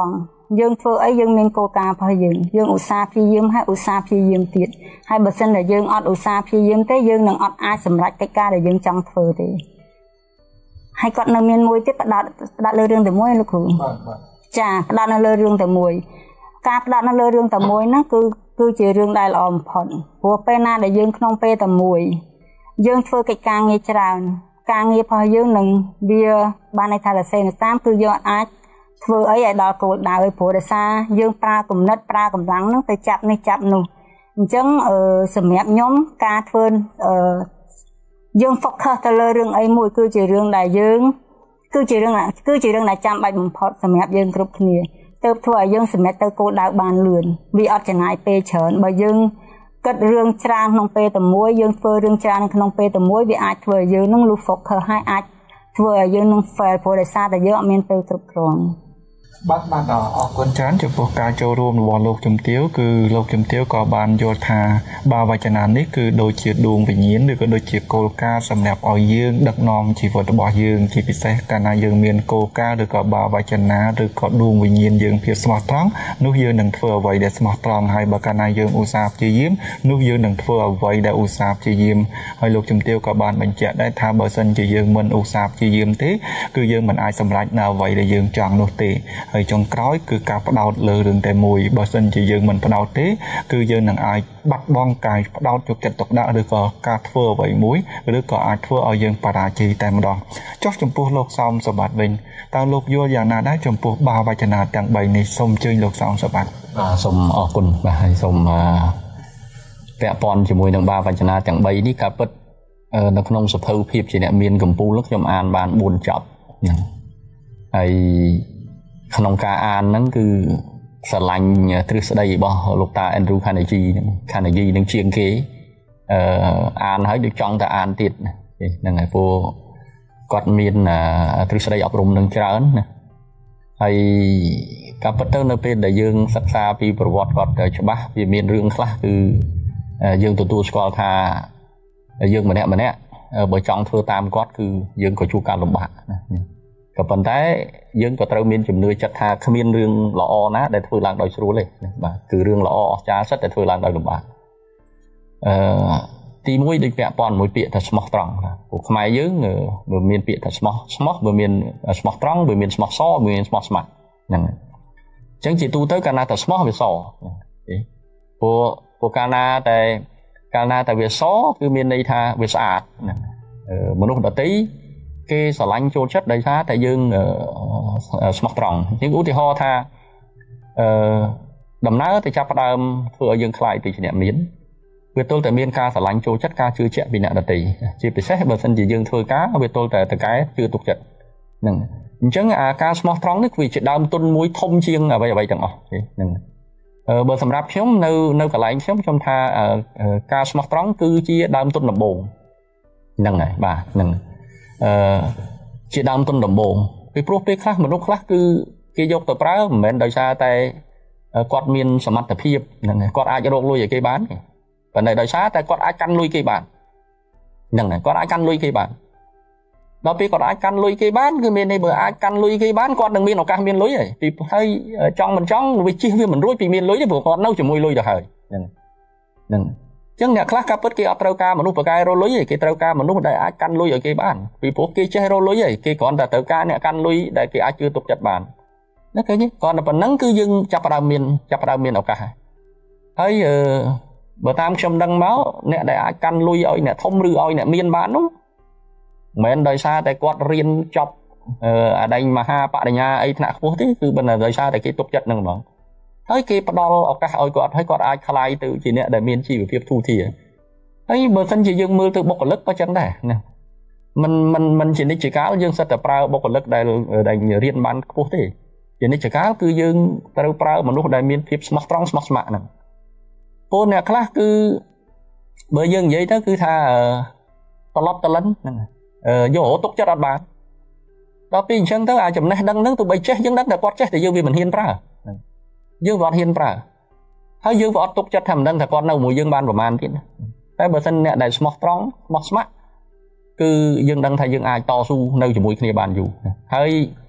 យើងធ្វើអីយើងមានគោលការណ៍របស់យើងយើងឧស្សាហ៍ព្យាយាមហើយឧស្សាហ៍ព្យាយាមទៀតហើយបើសិនតែយើងអត់ឧស្សាហ៍ព្យាយាមទេយើងនឹងអត់អាចសម្រេចកិច្ចការដែលយើងចង់ធ្វើទេហើយគាត់នៅមានមួយទៀតផ្ដោតផ្ដោតលើរឿងតែមួយលោកគ្រូចាផ្ដោតនៅលើរឿងតែមួយការផ្ដោតនៅលើរឿងតែមួយហ្នឹងគឺគឺជារឿងដែលល្អបំផុតព្រោះពេលណាដែលយើងក្នុងពេលតែមួយយើងធ្វើកិច្ចការងារច្រើនការងាររបស់យើងនឹងវាបានន័យថារសេរតាមគឺយើងអាចធ្វើអីឲ្យដល់គោលដៅឲ្យព្រោះដោយសារយើងប្រើគំនិតប្រើកម្លាំងហ្នឹងទៅចាប់នេះចាប់នោះអញ្ចឹងអឺសម្រាប់ខ្ញុំការធ្វើអឺយើង focus ទៅលើរឿងអីមួយគឺជារឿងដែលយើងគឺជារឿងគឺជារឿងដែលចាំបាច់បំផុតសម្រាប់យើងគ្រប់គ្នាទើបធ្វើឲ្យយើងសម្រេចទៅគោលដៅបានលឿនវាអត់ចំណាយពេលច្រើនបើយើងគិតរឿងច្រើនក្នុងពេលតែមួយយើងធ្វើរឿងច្រើនក្នុងពេលតែមួយវាអាចធ្វើឲ្យយើងនឹង lose focus ហើយអាចធ្វើឲ្យយើងនឹង fail ព្រោះដោយសារតែយើងអត់មានពេលគ្រប់គ្រាន់បាទបាទអរគុណច្រើនចំពោះការចូលរួមរបស់លោកជំទាវគឺលោកជំទាវក៏បានយល់ថាបាវចនានេះគឺដូចជាដួងវិញ្ញាណឬក៏ដូចជាគោលការណ៍សម្រាប់ឲ្យយើងដឹកនាំជីវិតរបស់យើងជាពិសេសកាលណាយើងមានគោលការណ៍ឬក៏បាវចនាឬក៏ដួងវិញ្ញាណយើងភាពស្មោះត្រង់នោះយើងនឹងធ្វើអ្វីដែលស្មោះត្រង់ហើយបើកាលណាយើងឧស្សាហ៍ព្យាយាមនោះយើងនឹងធ្វើអ្វីដែលឧស្សាហ៍ព្យាយាមហើយលោកជំទាវក៏បានបញ្ជាក់ដែរថាបើសិនជាយើងមិនឧស្សាហ៍ព្យាយាមទេគឺយើងមិនអាចសម្រេចនៅអ្វីដែលយើងចង់នោះទេហើយចុងក្រោយគឺការផ្ដោតលើរឿងតែមួយបើសិនជាយើងមិនផ្ដោតទេគឺយើងនឹងអាចបាត់បង់ការផ្ដោតយកចិត្តទុកដាក់ឬក៏ការធ្វើអ្វីមួយឬក៏អាចធ្វើឲ្យយើងបរាជ័យតែម្ដងចុះចំពោះលោកសោមសម្បត្តិវិញតើលោកយល់យ៉ាងណាដែរចំពោះបាវចនាទាំងបីនេះសូមអញ្ជើញលោកសោមសម្បត្តិបាទសូមអរគុណបាទហើយសូមពាក់ព័ន្ធជាមួយនឹងបាវចនាទាំងបីនេះការពិតនៅក្នុងសភៅភាពជាអ្នកមានកម្ពុជាខ្ញុំអានបានបួនចប់ហ្នឹងហើយក្នុងការអានហ្នឹងគឺស្រឡាញ់ទ្រឹស្ដីរបស់លោកតា Andrew Carnegie ហ្នឹង Carnegie នឹងជាងគេអឺអានហើយដូចចង់តែអានទៀតហ្នឹងហើយព្រោះគាត់មានទ្រឹស្ដីអប់រំនឹងច្រើនណាហើយការពិតទៅនៅពេលដែលយើងសិក្សាពីប្រវត្តិគាត់ច្បាស់វាមានរឿងខ្លះគឺយើងទទួលស្គាល់ថាយើងម្នាក់ម្នាក់បើចង់ធ្វើតាមគាត់គឺយើងក៏ជួបការលំបាកណាក៏ប៉ុន្តែយើងក៏ត្រូវមានជំនឿចិត្តថាគ្មានរឿងល្អណាដែលធ្វើឡើងដោយស្រួលទេបាទគឺរឿងល្អអស្ចារ្យសិតតែធ្វើឡើងដោយលំបាកអឺទីមួយដូចពាក់ព័ន្ធមួយពាក្យថាស្មោះត្រង់ព្រោះខ្មែរយើងវាមានពាក្យថាស្មោះស្មោះវាមានស្មោះត្រង់វាមានស្មោះសវាមានស្មោះស្ម័គ្រហ្នឹងហើយអញ្ចឹងជាទូទៅកាលណាតែស្មោះវាសព្រោះព្រោះកាលណាតែកាលណាតែវាសគឺមានន័យថាវាស្អាតហ្នឹងមនុស្សដទៃគេស្រឡាញ់ចូលចិត្តដោយសារតែយើងស្មោះត្រង់ជាងឧទាហរណ៍ថាអឺដំណើរទៅចាប់ផ្ដើមធ្វើឲ្យយើងខ្លាយទៅជាអ្នកមានវាទល់តែមានការស្រឡាញ់ចូលចិត្តការជឿជាក់ពីអ្នកដទៃជាពិសេសបើសិនជាយើងធ្វើការវាទល់តែតកែជឿទុកចិត្តហ្នឹងអញ្ចឹងអាការស្មោះត្រង់នេះវាជាដើមទុនមួយធំជាងអ្វីអ្វីទាំងអស់ហ្នឹងអឺបើសម្រាប់ខ្ញុំនៅនៅកន្លែងខ្ញុំខ្ញុំថាការស្មោះត្រង់គឺជាដើមទុនដំបូងហ្នឹងហើយបាទហ្នឹងអឺជាដើមទុនដំបូងពីព្រោះពេលខ្លះមនុស្សខ្លះគឺគេយកទៅប្រើមិនមែនដោយសារតែគាត់មានសមត្ថភាពហ្នឹងហើយគាត់អាចរកលុយឲ្យគេបានប៉ុន្តែដោយសារតែគាត់អាចកាន់លុយគេបានហ្នឹងហើយគាត់អាចកាន់លុយគេបានដល់ពេលគាត់អាចកាន់លុយគេបានគឺមានន័យបើអាចកាន់លុយគេបានគាត់នឹងមានឱកាសមានលុយហើយពីហើយចង់មិនចង់វាជិះវាមិនរួចពីមានលុយទេព្រោះគាត់នៅជាមួយលុយទៅហើយហ្នឹងហ្នឹងអញ្ចឹងអ្នកខ្លះក៏ពិតគេអត់ត្រូវការមនុស្សបកែរលុយទេគេត្រូវការមនុស្សដែលអាចកាន់លុយឲ្យគេបានពីព្រោះគេចេះរលុយហើយគេគ្រាន់តែត្រូវការអ្នកកាន់លុយដែលគេអាចជឿទុកចិត្តបានណាឃើញទេគ្រាន់តែប៉ុណ្្នឹងគឺយើងចាប់ផ្ដើមមានចាប់ផ្ដើមមានឱកាសហើយអឺបើតាមខ្ញុំដឹងមកអ្នកដែលអាចកាន់លុយឲ្យអ្នកធំឬឲ្យអ្នកមានបាននោះមិនមែនដោយសារតែគាត់រៀនចប់អឺអាដែងមហាបរិញ្ញាអីថ្នាក់ខ្ពស់ទេគឺប៉ុន្តែដោយសារតែគេទុកចិត្តនឹងហ្មងហើយគេផ្ដល់ឱកាសឲ្យគាត់ហើយគាត់អាចខ្លាយទៅជាអ្នកដែលមានជីវភាពធូរធារហើយបើសិនជាយើងមើលទៅបុគ្គលិកក៏ចឹងដែរណាមិនមិនមិនជានិច្ចកាលយើងសិតតែប្រើបុគ្គលិកដែលដែលរៀនបានខ្ពស់ទេជានិច្ចកាលគឺយើងត្រូវប្រើមនុស្សដែលមានភាពស្មោះត្រង់ស្មោះស្ម័គ្រហ្នឹងពលអ្នកខ្លះគឺបើយើងនិយាយទៅគឺថាត្រឡប់តលិនហ្នឹងយករហូតទុកចិត្តអត់បានដល់ពេលអញ្ចឹងទៅអាចំណេះដឹងហ្នឹងទោះបីចេះយើងដឹងតែគាត់ចេះតែយើងវាមិនហ៊ានប្រើយើងវាអត់ហ៊ានប្រើហើយយើងវាអត់ទុកចិត្តថាមិនដឹងថាគាត់នៅជាមួយយើងបានប្រមាណទៀតតែបើសិនអ្នកដែលស្មោះត្រង់ស្មោះស្ម័គ្រគឺយើងដឹងថាយើងអាចតស៊ូនៅជាមួយគ្នាបានយូរហើយ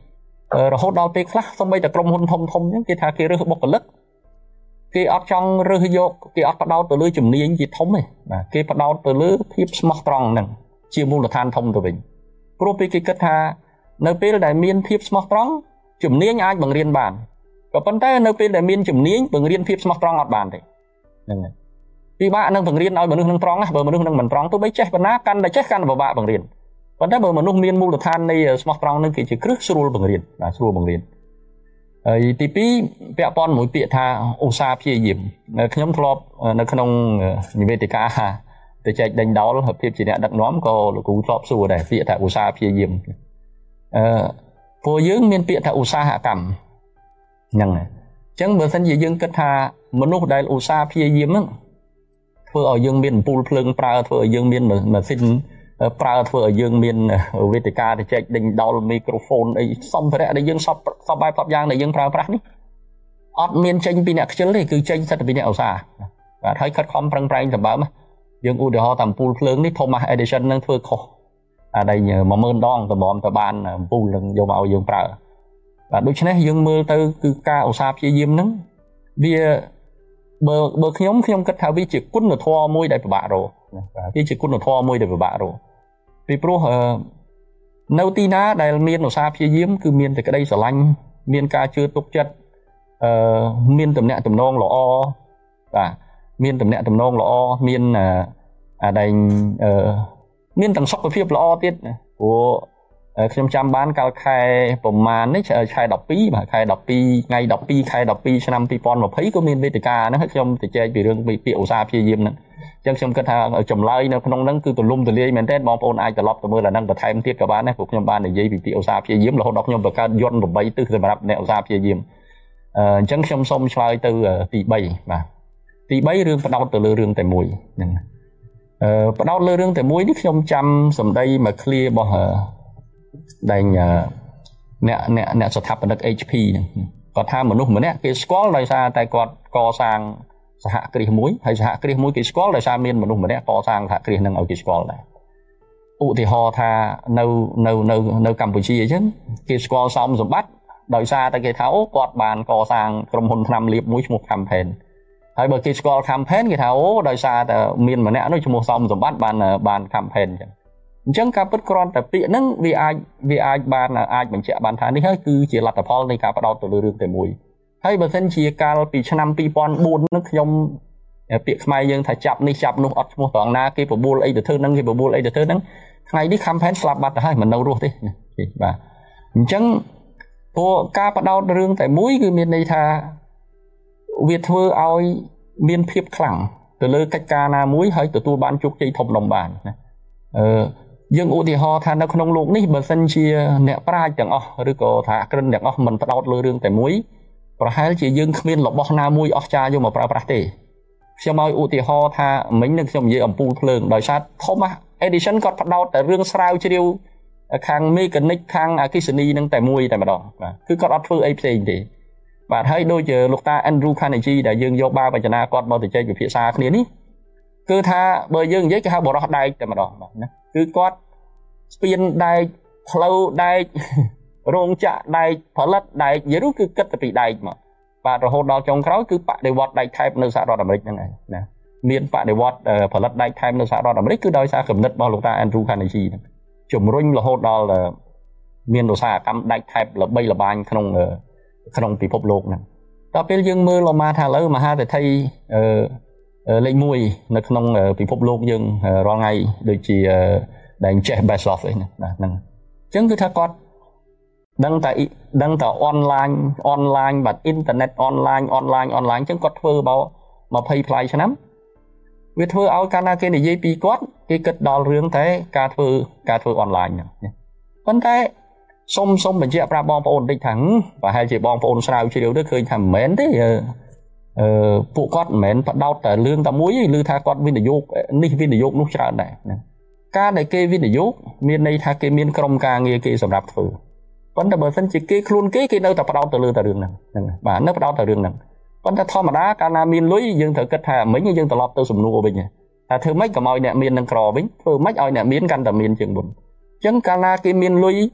រហូតដល់ពេលខ្លះសូម្បីតែក្រុមហ៊ុនធំធំហ្នឹងគេថាគេរើសបុគ្គលិកគេអត់ចង់រើសយកគេអត់បដោតទៅលើជំនាញជាធំទេបាទគេបដោតទៅលើភាពស្មោះត្រង់ហ្នឹងជាមូលដ្ឋានធំទៅវិញព្រោះពេលគេគិតថានៅពេលដែលមានភាពស្មោះត្រង់ជំនាញអាចបង្រៀនបានក៏ប៉ុន្តែនៅពេលដែលមានជំនាញបង្រៀនភាពស្មោះត្រង់អត់បានទេហ្នឹងហើយពិបាកនឹងបង្រៀនឲ្យមនុស្សនឹងត្រង់ណាបើមនុស្សនឹងមិនត្រង់ទោះបីចេះប៉ុណ្ណាកាន់តែចេះកាន់តែពិបាកបង្រៀនប៉ុន្តែបើមនុស្សមានមូលដ្ឋាននៃស្មោះត្រង់នឹងគេជាគ្រឹះស្រួលបង្រៀនបាទស្រួលបង្រៀនហើយទីពីរពាក់ព័ន្ធមួយពាក្យថាឧស្សាហ៍ព្យាយាមខ្ញុំធ្លាប់នៅក្នុងនិវេទិកាទៅចែកដេញដោលភាពជាអ្នកដឹកនាំក៏លោកគ្រូធ្លាប់សួរដែរពាក្យថាឧស្សាហ៍ព្យាយាមអឺពួកយើងមានពាក្យថាឧស្សាហកម្មហ្នឹងហើយអញ្ចឹងបើសិនជាយើងគិតថាមនុស្សដែលឧស្សាហ៍ព្យាយាមហ្នឹងធ្វើឲ្យយើងមានអំពូលភ្លើងប្រើធ្វើឲ្យយើងមានម៉ាស៊ីនប្រើធ្វើឲ្យយើងមានវេទិកាទៅចែកដេញដោលមីក្រូហ្វូនអីសម្ភារៈដែលយើងសពសពបែបសពយ៉ាងដែលយើងប្រើប្រាស់នេះអត់មានចេញពីអ្នកខ្ជិលទេគឺចេញសិតពីអ្នកឧស្សាហ៍បាទហើយខិតខំប្រឹងប្រែងសម្បើមយើងឧទាហរណ៍តាមអំពូលភ្លើងនេះ Thomas Edison នឹងធ្វើខុសអាដែល មួយម៉ឺន ដងតម្រាំទៅបានអំពូលនឹងយកមកឲ្យយើងប្រើបាទដូច្នេះយើងមើលទៅគឺការឧស្សាហ៍ព្យាយាមហ្នឹងវាបើបើខ្ញុំខ្ញុំគិតថាវាជាគុណធម៌មួយដែលពិបាករកវាជាគុណធម៌មួយដែលពិបាករកពីព្រោះនៅទីណាដែលមានឧស្សាហ៍ព្យាយាមគឺមានតែក្តីស្រឡាញ់មានការជឿទុកចិត្តអឺមានតំណែងតំណងល្អបាទមានតំណែងតំណងល្អមានអាដែលអឺមានទាំងសុខភាពល្អទៀតព្រោះខ្ញុំចាំបានកាលខែប្រមាណនេះខែដប់ពីរបាទខែដប់ពីរថ្ងៃដប់ពីរខែដប់ពីរឆ្នាំពីរពាន់ម្ភៃក៏មានវេទិកាហ្នឹងហើយខ្ញុំទៅចែកពីរឿងពាក្យឧស្សាហ៍ព្យាយាមហ្នឹងអញ្ចឹងខ្ញុំគិតថាចម្លើយនៅក្នុងហ្នឹងគឺទូលំទូលាយមែនទែនបងប្អូនអាចត្រឡប់ទៅមើលអាហ្នឹងបន្ថែមទៀតក៏បានដែរព្រោះខ្ញុំបាននិយាយពីពាក្យឧស្សាហ៍ព្យាយាមរហូតដល់ខ្ញុំបង្កើតយន្ត8ទិសសម្រាប់អ្នកឧស្សាហ៍ព្យាយាមអញ្ចឹងខ្ញុំសូមឆ្លើយទៅទី3បាទទី3រឿងផ្ដោតទៅលើរឿងតែមួយហ្នឹងអឺផ្ដោតលើរឿងតែមួយនេះខ្ញុំចាំសម្ដីមកឃ្លារបស់ដែលអ្នកអ្នកអ្នកស្ថាបនិក H P ហ្នឹងគាត់ថាមនុស្សម្នាក់គេស្គាល់ដោយសារតែគាត់កសាងសហគ្រាសមួយហើយសហគ្រាសមួយគេស្គាល់ដោយសារមានមនុស្សម្នាក់កសាងសហគ្រាសហ្នឹងឲ្យគេស្គាល់ដែរឧទាហរណ៍ថានៅនៅនៅនៅកម្ពុជាអញ្ចឹងគេស្គាល់សមសម្បត្តិដោយសារតែគេថាអូគាត់បានកសាងក្រុមហ៊ុនថ្នាំលាបមួយឈ្មោះ Campaign ហើយបើគេស្គាល់ Campaign គេថាអូដោយសារតែមានម្នាក់នោះឈ្មោះសមសម្បត្តិបានបាន Campaign អញ្ចឹងអញ្ចឹងការពិតគ្រាន់តែពាក្យហ្នឹងវាអាចវាអាចបានអាចបញ្ជាក់បានថានេះហើយគឺជាលទ្ធផលនៃការបដោតទៅលើរឿងតែមួយហើយបើសិនជាកាលពីឆ្នាំពីរពាន់បួនហ្នឹងខ្ញុំពាក្យខ្មែរយើងថាចាប់នេះចាប់នោះអត់ឈ្មោះត្រង់ណាគេបបួលអីទៅធ្វើហ្នឹងគេបបួលអីទៅធ្វើហ្នឹងថ្ងៃនេះ Campaign ស្លាប់បាត់ទៅហើយមិននៅរស់ទេបាទអញ្ចឹងព្រោះការបដោតរឿងតែមួយគឺមានន័យថាវាធ្វើឲ្យមានភាពខ្លាំងទៅលើកិច្ចការណាមួយហើយទទួលបានជោគជ័យធំដុំបានណាអឺយើងឧទាហរណ៍ថានៅក្នុងโลกនេះបើសិនជាអ្នកប្រាជ្ញទាំងអស់ឬក៏ថាក្រិនទាំងអស់មិនផ្ដោតលើរឿងតែមួយប្រហែលជាយើងគ្មានរបស់ណាមួយអស្ចារ្យយកមកប្រើប្រាស់ទេខ្ញុំឲ្យឧទាហរណ៍ថាមិញនឹងខ្ញុំនិយាយអំពូលភ្លើងដោយសារ Thomas Edison គាត់ផ្ដោតតែរឿងស្រាវជ្រាវខាង mechanic ខាងអគ្គិសនីនឹងតែមួយតែម្ដងបាទគឺគាត់អត់ធ្វើអីផ្សេងទេបាទហើយដូចជាលោកតា Andrew Carnegie ដែលយើងយកបាវចនាគាត់មកទៅចែកវិភាសាគ្នានេះគឺថាបើយើងនិយាយគេហៅបរោះដែកតែម្ដងបាទណាគឺគាត់ស្ពានដែកផ្លូវដែករោងចក្រដែកផលិតដែកនិយាយនោះគឺគិតទៅពីដែកមកបាទរហូតដល់ចុងក្រោយគឺបដិវត្តដែកថែបនៅសហរដ្ឋអាមេរិកហ្នឹងឯងណាមានបដិវត្តផលិតដែកថែបនៅសហរដ្ឋអាមេរិកគឺដោយសារគំនិតរបស់លោកតា Andrew Carnegie ហ្នឹងជំរុញរហូតដល់មានឧស្សាហកម្មដែកថែបល្បីល្បាញក្នុងក្នុងពិភពលោកហ្នឹងដល់ពេលយើងមើលមកថាឥឡូវមហាសេដ្ឋីអឺលេខមួយនៅក្នុងពិភពលោកយើងរាល់ថ្ងៃដូចជាដែលចេះ Bezos អីហ្នឹងបាទហ្នឹងអញ្ចឹងគឺថាគាត់ដឹងតែដឹងតែ online online បាទ internet online online online អញ្ចឹងគាត់ធ្វើមកยี่สิบផ្លាយឆ្នាំវាធ្វើឲ្យកាលណាគេនិយាយពីគាត់គេគិតដល់រឿងតែការធ្វើការធ្វើ online ហ្នឹងប៉ុន្តែសុំសុំបញ្ជាក់ប្រាប់បងប្អូនបន្តិចថាប្រហែលជាបងប្អូនស្រាវជ្រាវទៅឃើញថាមិនមែនទេអឺពួកគាត់មិនមែនបដោតតែលឿងតែមួយទេឮថាគាត់វិនិយោគនេះវិនិយោគនោះច្រើនដែរណាការដែលគេវិនិយោគមានន័យថាគេមានក្រុមការងារគេសម្រាប់ធ្វើប៉ុន្តែបើសិនជាគេខ្លួនគេគេនៅតែបដោតទៅលើតែរឿងហ្នឹងហ្នឹងបាទនៅបដោតតែរឿងហ្នឹងប៉ុន្តែធម្មតាកាលណាមានលុយយើងត្រូវគិតថាមិញយើងត្រឡប់ទៅសំណួរវិញថាធ្វើម៉េចកុំឲ្យអ្នកមាននឹងក្រវិញធ្វើម៉េចឲ្យអ្នកមានកាន់តែមានជាងមុនអញ្ចឹងកាលណាគេមានលុយ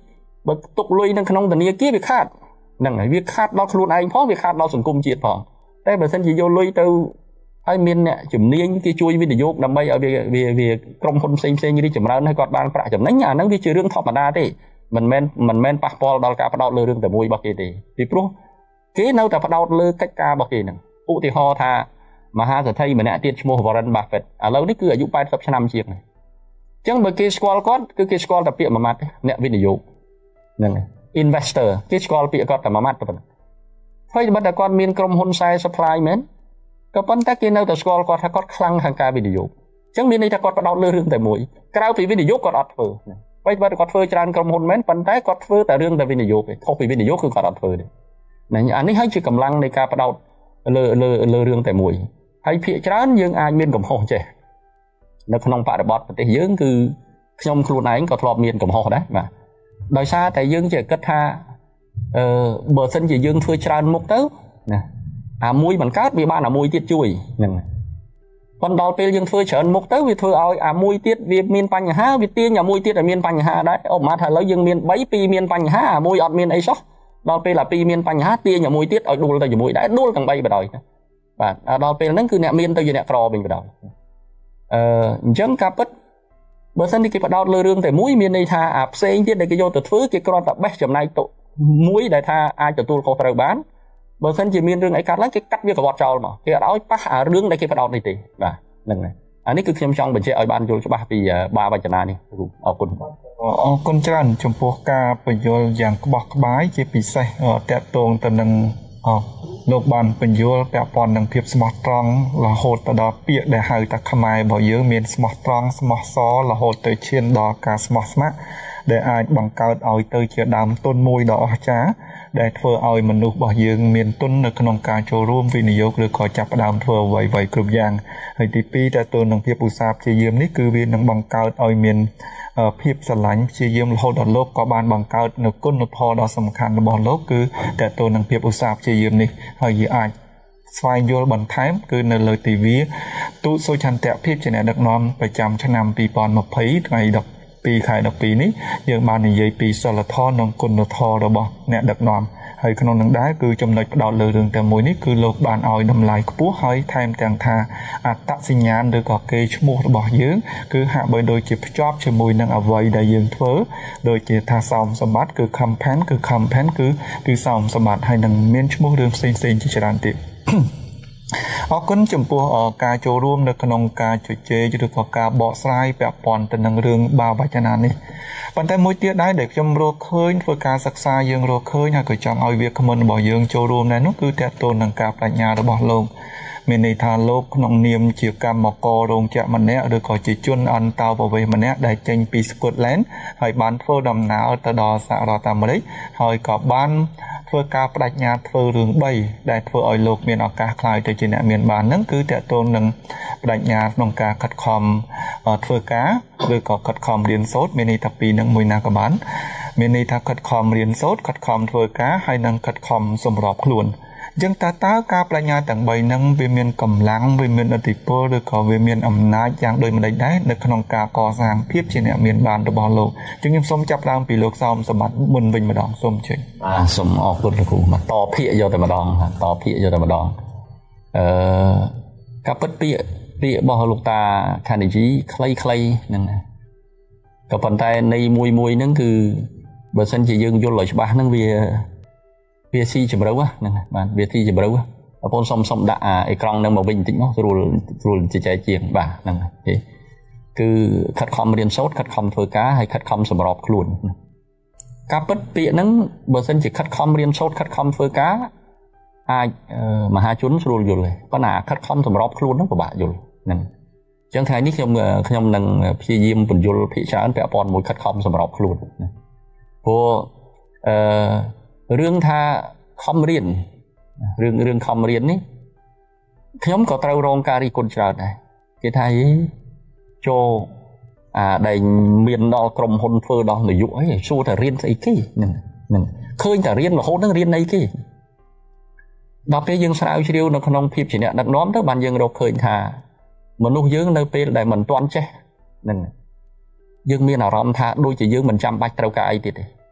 បើទុកលុយនៅក្នុងធនាគារវាខាតហ្នឹងហើយវាខាតដល់ខ្លួនឯងផងវាខាតដល់សង្គមជាតិផងតែបើសិនជាយកលុយទៅហើយមានអ្នកជំនាញគេជួយវិនិយោគដើម្បីឲ្យវាវាក្រុមហ៊ុនផ្សេងផ្សេងរីកចម្រើនហើយគាត់បានប្រាក់ចំណេញអាហ្នឹងវាជារឿងធម្មតាទេមិនមែនមិនមែនប៉ះពាល់ដល់ការផ្ដោតលើរឿងតែមួយរបស់គេទេពីព្រោះគេនៅតែផ្ដោតលើកិច្ចការរបស់គេហ្នឹងឧទាហរណ៍ថាមហាសេដ្ឋីម្នាក់ទៀតឈ្មោះ Warren Buffett ឥឡូវនេះគឺអាយុแปดสิบឆ្នាំជាងហើយអញ្ចឹងបើគេស្គាល់គាត់គឺគេស្គាល់តែពាក្យមួយម៉ាត់អ្នកវិនិយោគហ្នឹងហើយ investor គេស្គាល់ពាក្យគាត់តែមួយម៉ាត់ប៉ុណ្ណឹងហើយបើតែគាត់មានក្រុមហ៊ុនខ្សែ supply មែនក៏ប៉ុន្តែគេនៅតែស្គាល់គាត់ថាគាត់ខ្លាំងខាងការវិនិយោគអញ្ចឹងមានន័យថាគាត់ផ្ដោតលើរឿងតែមួយក្រៅពីវិនិយោគគាត់អត់ធ្វើហើយបើគាត់ធ្វើច្រើនក្រុមហ៊ុនមែនប៉ុន្តែគាត់ធ្វើតែរឿងតែវិនិយោគទេខុសពីវិនិយោគគឺគាត់អត់ធ្វើទេអានេះហើយជាកម្លាំងនៃការផ្ដោតលើលើលើរឿងតែមួយហើយភាគច្រើនយើងអាចមានកំហុសចេះនៅក្នុងបរិបទប្រទេសយើងគឺខ្ញុំខ្លួនឯងក៏ធ្លាប់មានកំហុសដែរបាទដោយសារតែយើងជាគិតថាអឺបើសិនជាយើងធ្វើច្រើនមុខទៅណាអាមួយមិនកើតវាបានអាមួយទៀតជួយហ្នឹងប៉ុន្តែដល់ពេលយើងធ្វើច្រើនមុខទៅវាធ្វើឲ្យអាមួយទៀតវាមានបញ្ហាវាទាញអាមួយទៀតឲ្យមានបញ្ហាដែរអូម៉ាថាឥឡូវយើងមានបី ពីរមានបញ្ហាអាមួយអត់មានអីសោះដល់ពេលអាពីរមានបញ្ហាទាញអាមួយទៀតឲ្យដួលទៅជាមួយដែរដួលទាំងបីបដ ாய் បាទដល់ពេលហ្នឹងគឺអ្នកមានទៅជាអ្នកក្រវិញបដ ாய் អឺអញ្ចឹងការពិតបើសិនគេបដោតលើរឿងតែមួយមានន័យថាអាផ្សេងទៀតដែលគេយកទៅធ្វើគេគ្រាន់តែបេះចំណែកទៅមួយដែលថាអាចទទួលខុសត្រូវបានបើសិនជាមានរឿងអីកាត់ឡើងគេកាត់វាកវត្តចោលមកគេអត់ឲ្យប៉ះអារឿងដែលគេបដោតនេះទេបាទហ្នឹងហើយអានេះគឺខ្ញុំចង់បញ្ជាក់ឲ្យបានយល់ច្បាស់ពីបាវចនានេះអរគុណអរគុណច្រើនចំពោះការបញ្យល់យ៉ាងក្បោះក្បាយជាពិសេសតកតងទៅនឹងលោកបានបញ្យល់ពាក់ព័ន្ធនឹងភាពស្មោះត្រង់រហូតទៅដល់ពាក្យដែលហៅថាខ្មែររបស់យើងមានស្មោះត្រង់ស្មោះសររហូតទៅឈានដល់ការស្មោះស្ម័គ្រដែលអាចបង្កើតឲ្យទៅជាដើមទុនមួយដ៏អស្ចារ្យដែលធ្វើឲ្យមនុស្សរបស់យើងមានទុននៅក្នុងការចូលរួមវិនិយោគឬក៏ចាប់ផ្ដើមធ្វើអ្វីៗគ្រប់យ៉ាងហើយទីពីរតើទៅនឹងភាពឧស្សាហ៍ព្យាយាមនេះគឺវានឹងបង្កើតឲ្យមានភាពស្រឡាញ់ព្យាយាមរហូតដល់លោកក៏បានបង្កើតនូវគុណធម៌ដ៏សំខាន់របស់លោកគឺតើទៅនឹងភាពឧស្សាហ៍ព្យាយាមនេះហើយវាអាចស្វែងយល់បន្ថែមគឺនៅលើទីវាទូតសុឆន្ទៈភាពជាអ្នកដឹកនាំប្រចាំឆ្នាំពីរពាន់ម្ភៃថ្ងៃដប់ពីខែដប់ពីរនេះយើងបាននិយាយពីសិលធម៌និងគុណធម៌របស់អ្នកដឹកនាំហើយក្នុងនឹងដែរគឺចំណុចផ្ដោតលើរឿងតែមួយនេះគឺលោកបានឲ្យតម្លៃខ្ពស់ហើយថែមទាំងថាអត្តសញ្ញាណឬក៏កេរ្តិ៍ឈ្មោះរបស់យើងគឺហាក់បីដូចជាភ្ជាប់ជាមួយនឹងអ្វីដែលយើងធ្វើដូចជាថាសោមសម្បត្តិគឺ campaign គឺ campaign គឺគឺសោមសម្បត្តិហើយនឹងមានឈ្មោះរឿងផ្សេងផ្សេងជាច្រើនទៀតអរគុណចំពោះការចូលរួមនៅក្នុងការជជែកឬក៏ការបកស្រាយពាក់ព័ន្ធទៅនឹងរឿងបាវចនានេះប៉ុន្តែមួយទៀតដែរដែលខ្ញុំរកឃើញធ្វើការសិក្សាយើងរកឃើញហើយក៏ចង់ឲ្យវាគ្មិនរបស់យើងចូលរួមដែរនោះគឺតើតើនឹងការបញ្ញារបស់លោកមានន័យថាលោកក្នុងនាមជាកម្មកររោងចក្រម្នាក់ឬក៏ជាជនអន្តោប្រវេសន៍ម្នាក់ដែលចេញពី Scotland ហើយបានធ្វើដំណើរទៅដល់សហរដ្ឋអាមេរិកហើយក៏បានធ្វើការបដិញ្ញាធ្វើរឿងបីដែលធ្វើឲ្យលោកមានឱកាសក្លាយទៅជាអ្នកមានបានហ្នឹងគឺតើតើនឹងបដិញ្ញាក្នុងការខិតខំធ្វើការឬក៏ខិតខំរៀនសូត្រមានន័យថាពីរនឹងមួយណាក៏បានមានន័យថាខិតខំរៀនសូត្រខិតខំធ្វើការហើយនឹងខិតខំសម្របខ្លួនអញ្ចឹងតើតើការបដិញ្ញាទាំងបីហ្នឹងវាមានកម្លាំងវាមានឥទ្ធិពលឬក៏វាមានអំណាចយ៉ាងដូចម្តេចដែរនៅក្នុងការកសាងភាពជាអ្នកមានបានរបស់លោកអញ្ចឹងខ្ញុំសូមចាប់ផ្ដើមពីលោកសោមសម្បត្តិមុនវិញម្ដងសូមជឿបាទសូមអរគុណលោកគ្រូមកតភាកយកតែម្ដងតភាកយកតែម្ដងអឺការពិតពាក្យពាក្យរបស់លោកតា Carnegie ខ្លីៗហ្នឹងក៏ប៉ុន្តែនៃមួយមួយហ្នឹងគឺបើសិនជាយើងយល់ឲ្យច្បាស់ហ្នឹងវាវាស៊ីជម្រៅហ្នឹងបាទវាស៊ីជម្រៅបងប្អូនសុំសុំដាក់អេក្រង់ហ្នឹងមកវិញបន្តិចមកស្រួលស្រួលជជែកជាងបាទហ្នឹងទេគឺខិតខំរៀនសូត្រខិតខំធ្វើការហើយខិតខំសម្របខ្លួនការពិតពាក្យហ្នឹងបើសិនជាខិតខំរៀនសូត្រខិតខំធ្វើការអាចមហាជនស្រួលយល់ទេប៉ុន្តែខិតខំសម្របខ្លួនហ្នឹងពិបាកយល់ហ្នឹងអញ្ចឹងថ្ងៃនេះខ្ញុំខ្ញុំនឹងព្យាយាមបញ្យល់ភាគច្រើនពាក់ព័ន្ធមួយខិតខំសម្របខ្លួនព្រោះអឺរឿងថាខំរៀនរឿងរឿងខំរៀននេះខ្ញុំក៏ត្រូវរងការរិះគន់ច្រើនដែរគេថាអីចូលអាដែលមានដល់ក្រុមហ៊ុនធ្វើដល់នាយកអីសួរតែរៀនស្អីគេហ្នឹងហ្នឹងឃើញតែរៀនរហូតនឹងរៀនអីគេដល់ពេលយើងស្រាវជ្រាវនៅក្នុងភាពជាអ្នកដឹកនាំទៅបានយើងរកឃើញថាមនុស្សយើងនៅពេលដែលមិនទាន់ចេះហ្នឹងយើងមានអារម្មណ៍ថាដូចជាយើងមិនចាំបាច់ត្រូវការអីទៀតទេ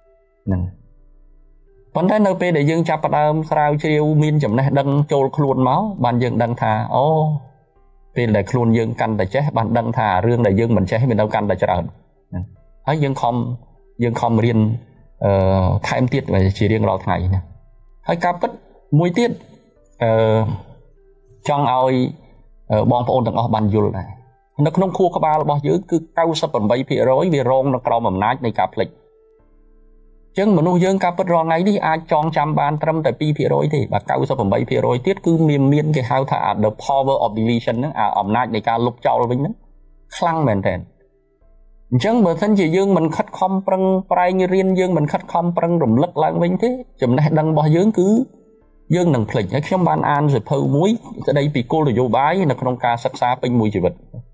នឹងប៉ុន្តែនៅពេលដែលយើងចាប់ផ្ដើមស្រាវជ្រាវមានចំណេះដឹងចូលខ្លួនមកបានយើងដឹងថាអូពេលដែលខ្លួនយើងកាន់តែចេះបានដឹងថារឿងដែលយើងមិនចេះវានៅកាន់តែច្រើនហើយយើងខំយើងខំរៀនអឺថែមទៀតជារៀងរាល់ថ្ងៃណាហើយការពិតមួយទៀតអឺចង់ឲ្យបងប្អូនទាំងអស់បានយល់ដែរនៅក្នុងខួរក្បាលរបស់យើងគឺ 九十八ភាគរយ វារងនៅក្រោមអំណាចនៃការភ្លេចអញ្ចឹងមនុស្សយើងការពិតរាល់ថ្ងៃនេះអាចចងចាំបានត្រឹមតែ twoភាគរយ ទេបាទ 九十八ភាគរយ ទៀតគឺមានមានគេហៅថា the power of deletion ហ្នឹងអំណាចនៃការលុបចោលវិញហ្នឹងខ្លាំងមែនទែនអញ្ចឹងបើសិនជាយើងមិនខិតខំប្រឹងប្រែងរៀនយើងមិនខិតខំប្រឹងរំលឹកឡើងវិញទេចំណេះដឹងរបស់យើងគឺយើងនឹងភ្លេចហើយខ្ញុំបានអានសៀវភៅមួយស្ដីពីគោលនយោបាយនៅក្នុងការសិក្សាពេញមួយជីវិត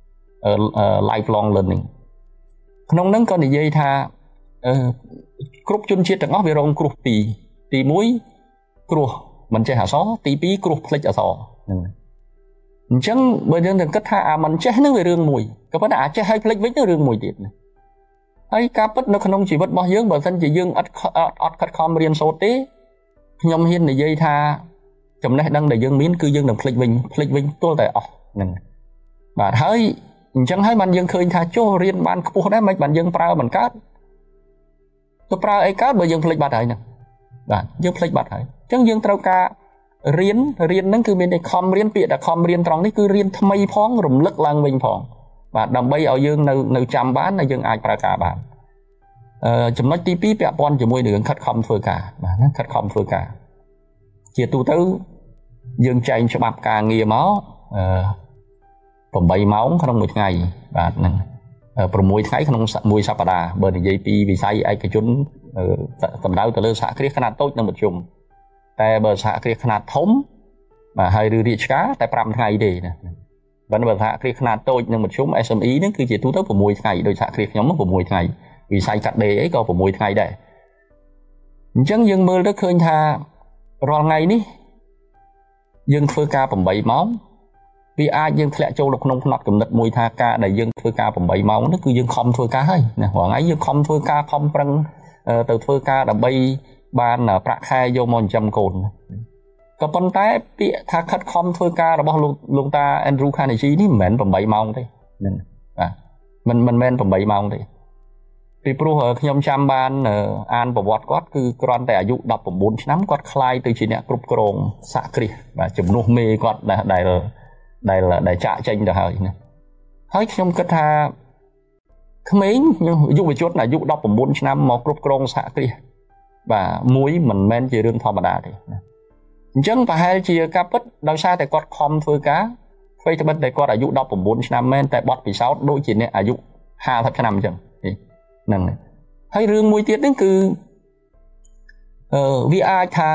lifelong learning ក្នុងហ្នឹងក៏និយាយថាគ្រប់ជនជាតិទាំងអស់វារងគ្រោះពីរទីមួយគ្រោះមិនចេះអក្សរទីពីរគ្រោះភ្លេចអក្សរហ្នឹងអញ្ចឹងបើយើងទៅគិតថាអាមិនចេះហ្នឹងវារឿងមួយក៏ប៉ុន្តែអាចចេះឲ្យភ្លេចវិញទៅរឿងមួយទៀតណាហើយការពិតនៅក្នុងជីវិតរបស់យើងបើមិនជាយើងអត់អត់ខិតខំរៀនសូត្រទេខ្ញុំហ៊ាននិយាយថាចំណេះដឹងដែលយើងមានគឺយើងនឹងភ្លេចវិញភ្លេចវិញទល់តែអស់ហ្នឹងបាទហើយអញ្ចឹងហើយបានយើងឃើញថាចុះរៀនបានខ្ពស់ដែរមិនបានយើងប្រើមិនកើតទៅប្រើអីកើតបើយើងភ្លេចបាត់ហើយហ្នឹងបាទយើងភ្លេចបាត់ហើយអញ្ចឹងយើងត្រូវការរៀនរៀនហ្នឹងគឺមានតែខំរៀនពាក្យតែខំរៀនត្រង់នេះគឺរៀនថ្មីផងរំលឹកឡើងវិញផងបាទដើម្បីឲ្យយើងនៅនៅចាំបានហើយយើងអាចប្រើការបានអឺចំណុចទីពីរពាក់ព័ន្ធជាមួយនឹងខិតខំធ្វើការបាទណាខិតខំធ្វើការជាទូទៅយើងចែងច្បាប់ការងារមកអឺeightម៉ោងក្នុងមួយថ្ងៃបាទហ្នឹងsixថ្ងៃក្នុងមួយសប្តាហ៍បើនិយាយពីវិស័យឯកជនសម្ដៅទៅលើសហគ្រាសខ្នាតតូចនិងមធ្យមតែបើសហគ្រាសខ្នាតធំបាទហើយឬរាជការតែfiveថ្ងៃទេណាបើបើសហគ្រាសខ្នាតតូចនិងមធ្យម S M E ហ្នឹងគឺជាទូទៅsixថ្ងៃដោយសហគ្រាសខ្ញុំsixថ្ងៃវិស័យកាត់ដេរអីក៏sixថ្ងៃដែរអញ្ចឹងយើងមើលទៅឃើញថារាល់ថ្ងៃនេះយើងធ្វើការeightម៉ោងវាអាចយើងធ្លាក់ចូលនៅក្នុងផ្នត់គំនិតមួយថាការដែលយើងធ្វើការeightម៉ោងនោះគឺយើងខំធ្វើការហើយណារាល់ថ្ងៃយើងខំធ្វើការខំប្រឹងទៅធ្វើការដើម្បីបានប្រាក់ខែយកមកចិញ្ចឹមកូនក៏ប៉ុន្តែពាក្យថាខិតខំធ្វើការរបស់លោកលោកតា Andrew Carnegie នេះមិនមែនeightម៉ោងទេហ្នឹងបាទមិនមិនមែនeightម៉ោងទេពីព្រោះខ្ញុំចាំបានអានប្រវត្តិគាត់គឺគ្រាន់តែអាយុnineteenឆ្នាំគាត់ក្លាយទៅជាអ្នកគ្រប់គ្រងសហគ្រាសបាទជំនួសមេគាត់ដែលដែលដែលចាក់ចេញទៅហើយណាហើយខ្ញុំគិតថាក្មេងយុវជនអាយុnineteenឆ្នាំមកគ្រប់គ្រងសហគ្រាសបាទមួយមិនមែនជារឿងធម្មតាទេណាអញ្ចឹងប្រហែលជាការពិតដោយសារតែគាត់ខំធ្វើការអ្វីត្បិតតែគាត់អាយុnineteenឆ្នាំមែនតែបត់ពិសោធន៍ដូចជាអ្នកអាយុfiftyឆ្នាំអញ្ចឹងហ្នឹងហើយរឿងមួយទៀតហ្នឹងគឺអឺវាអាចថា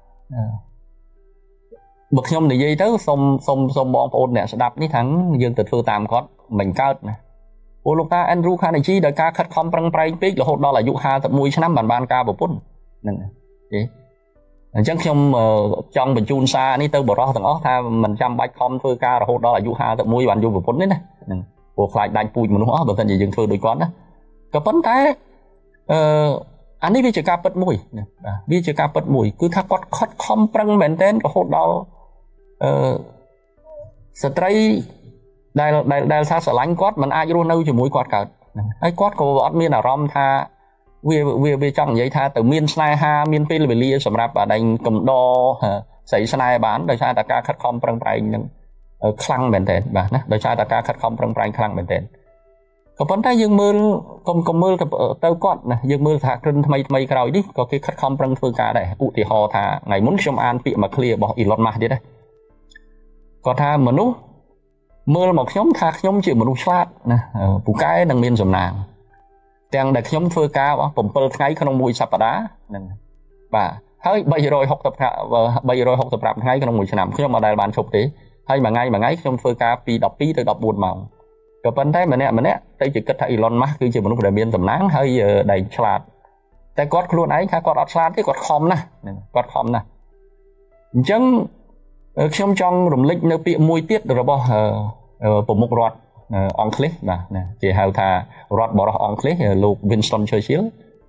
បើខ្ញុំនិយាយទៅសូមសូមសូមបងប្អូនអ្នកស្ដាប់នេះថាយើងទៅធ្វើតាមគាត់មិនកើតណាព្រោះលោកតា Andrew Carnegie ដោយការខិតខំប្រឹងប្រែងពេករហូតដល់អាយុfifty-oneឆ្នាំបានបានការប្រពន្ធហ្នឹងទេអញ្ចឹងខ្ញុំចង់បញ្ជូនសារនេះទៅបរិសុទ្ធទាំងអស់ថាមិនចាំបាច់ខំធ្វើការរហូតដល់អាយុfifty-oneបានយកប្រពន្ធទេណាហ្នឹងព្រោះខ្លាចដាច់ពូជមនុស្សអស់បើមិនជាយើងធ្វើដូចគាត់ណាក៏ប៉ុន្តែអឺអានេះវាជាការពិតមួយណាបាទវាជាការពិតមួយគឺថាគាត់ខិតខំប្រឹងមែនទែនរហូតដល់អឺស្ត្រីដែលដែលដែលថាស្រឡាញ់គាត់មិនអាចរស់នៅជាមួយគាត់កើតហើយគាត់ក៏អត់មានអារម្មណ៍ថាវាវាវាចង់និយាយថាទៅមានស្នេហាមានពេលវេលាសម្រាប់អាដែងកំដរស្រីស្នេហ៍បានដោយសារតែការខិតខំប្រឹងប្រែងនឹងខ្លាំងមែនទែនបាទណាដោយសារតែការខិតខំប្រឹងប្រែងខ្លាំងមែនទែនក៏ប៉ុន្តែយើងមើលកុំកុំមើលទៅគាត់ណាយើងមើលសហគ្រិនថ្មីថ្មីក្រោយនេះក៏គេខិតខំប្រឹងធ្វើការដែរឧទាហរណ៍ថាថ្ងៃមុនខ្ញុំអានពាក្យមួយឃ្លារបស់ Elon Musk ទៀតដែរគាត់ថាមនុស្សមើលមកខ្ញុំថាខ្ញុំជាមនុស្សឆ្លាតណាពូកែនឹងមានសំណាងទាំងដែលខ្ញុំធ្វើការsevenថ្ងៃក្នុងមួយសប្តាហ៍ហ្នឹងបាទហើយthree hundred sixtyថ្ងៃក្នុងមួយឆ្នាំខ្ញុំមិនដែលបានឈប់ទេហើយមួយថ្ងៃមួយថ្ងៃខ្ញុំធ្វើការពីtwelveទៅfourteenម៉ោងក៏ប៉ុន្តែម្នាក់ម្នាក់ទៅជាគិតថា Elon Musk គឺជាមនុស្សដែលមានសំណាងហើយដែលឆ្លាតតែគាត់ខ្លួនឯងថាគាត់អត់ឆ្លាតទេគាត់ខំណាស់គាត់ខំណាស់អញ្ចឹងខ្ញុំចង់រំលឹកនៅពាក្យមួយទៀតរបស់ប្រមុខរដ្ឋអង់គ្លេសបាទណាគេហៅថារដ្ឋបរោះអង់គ្លេសលោក Winston Churchill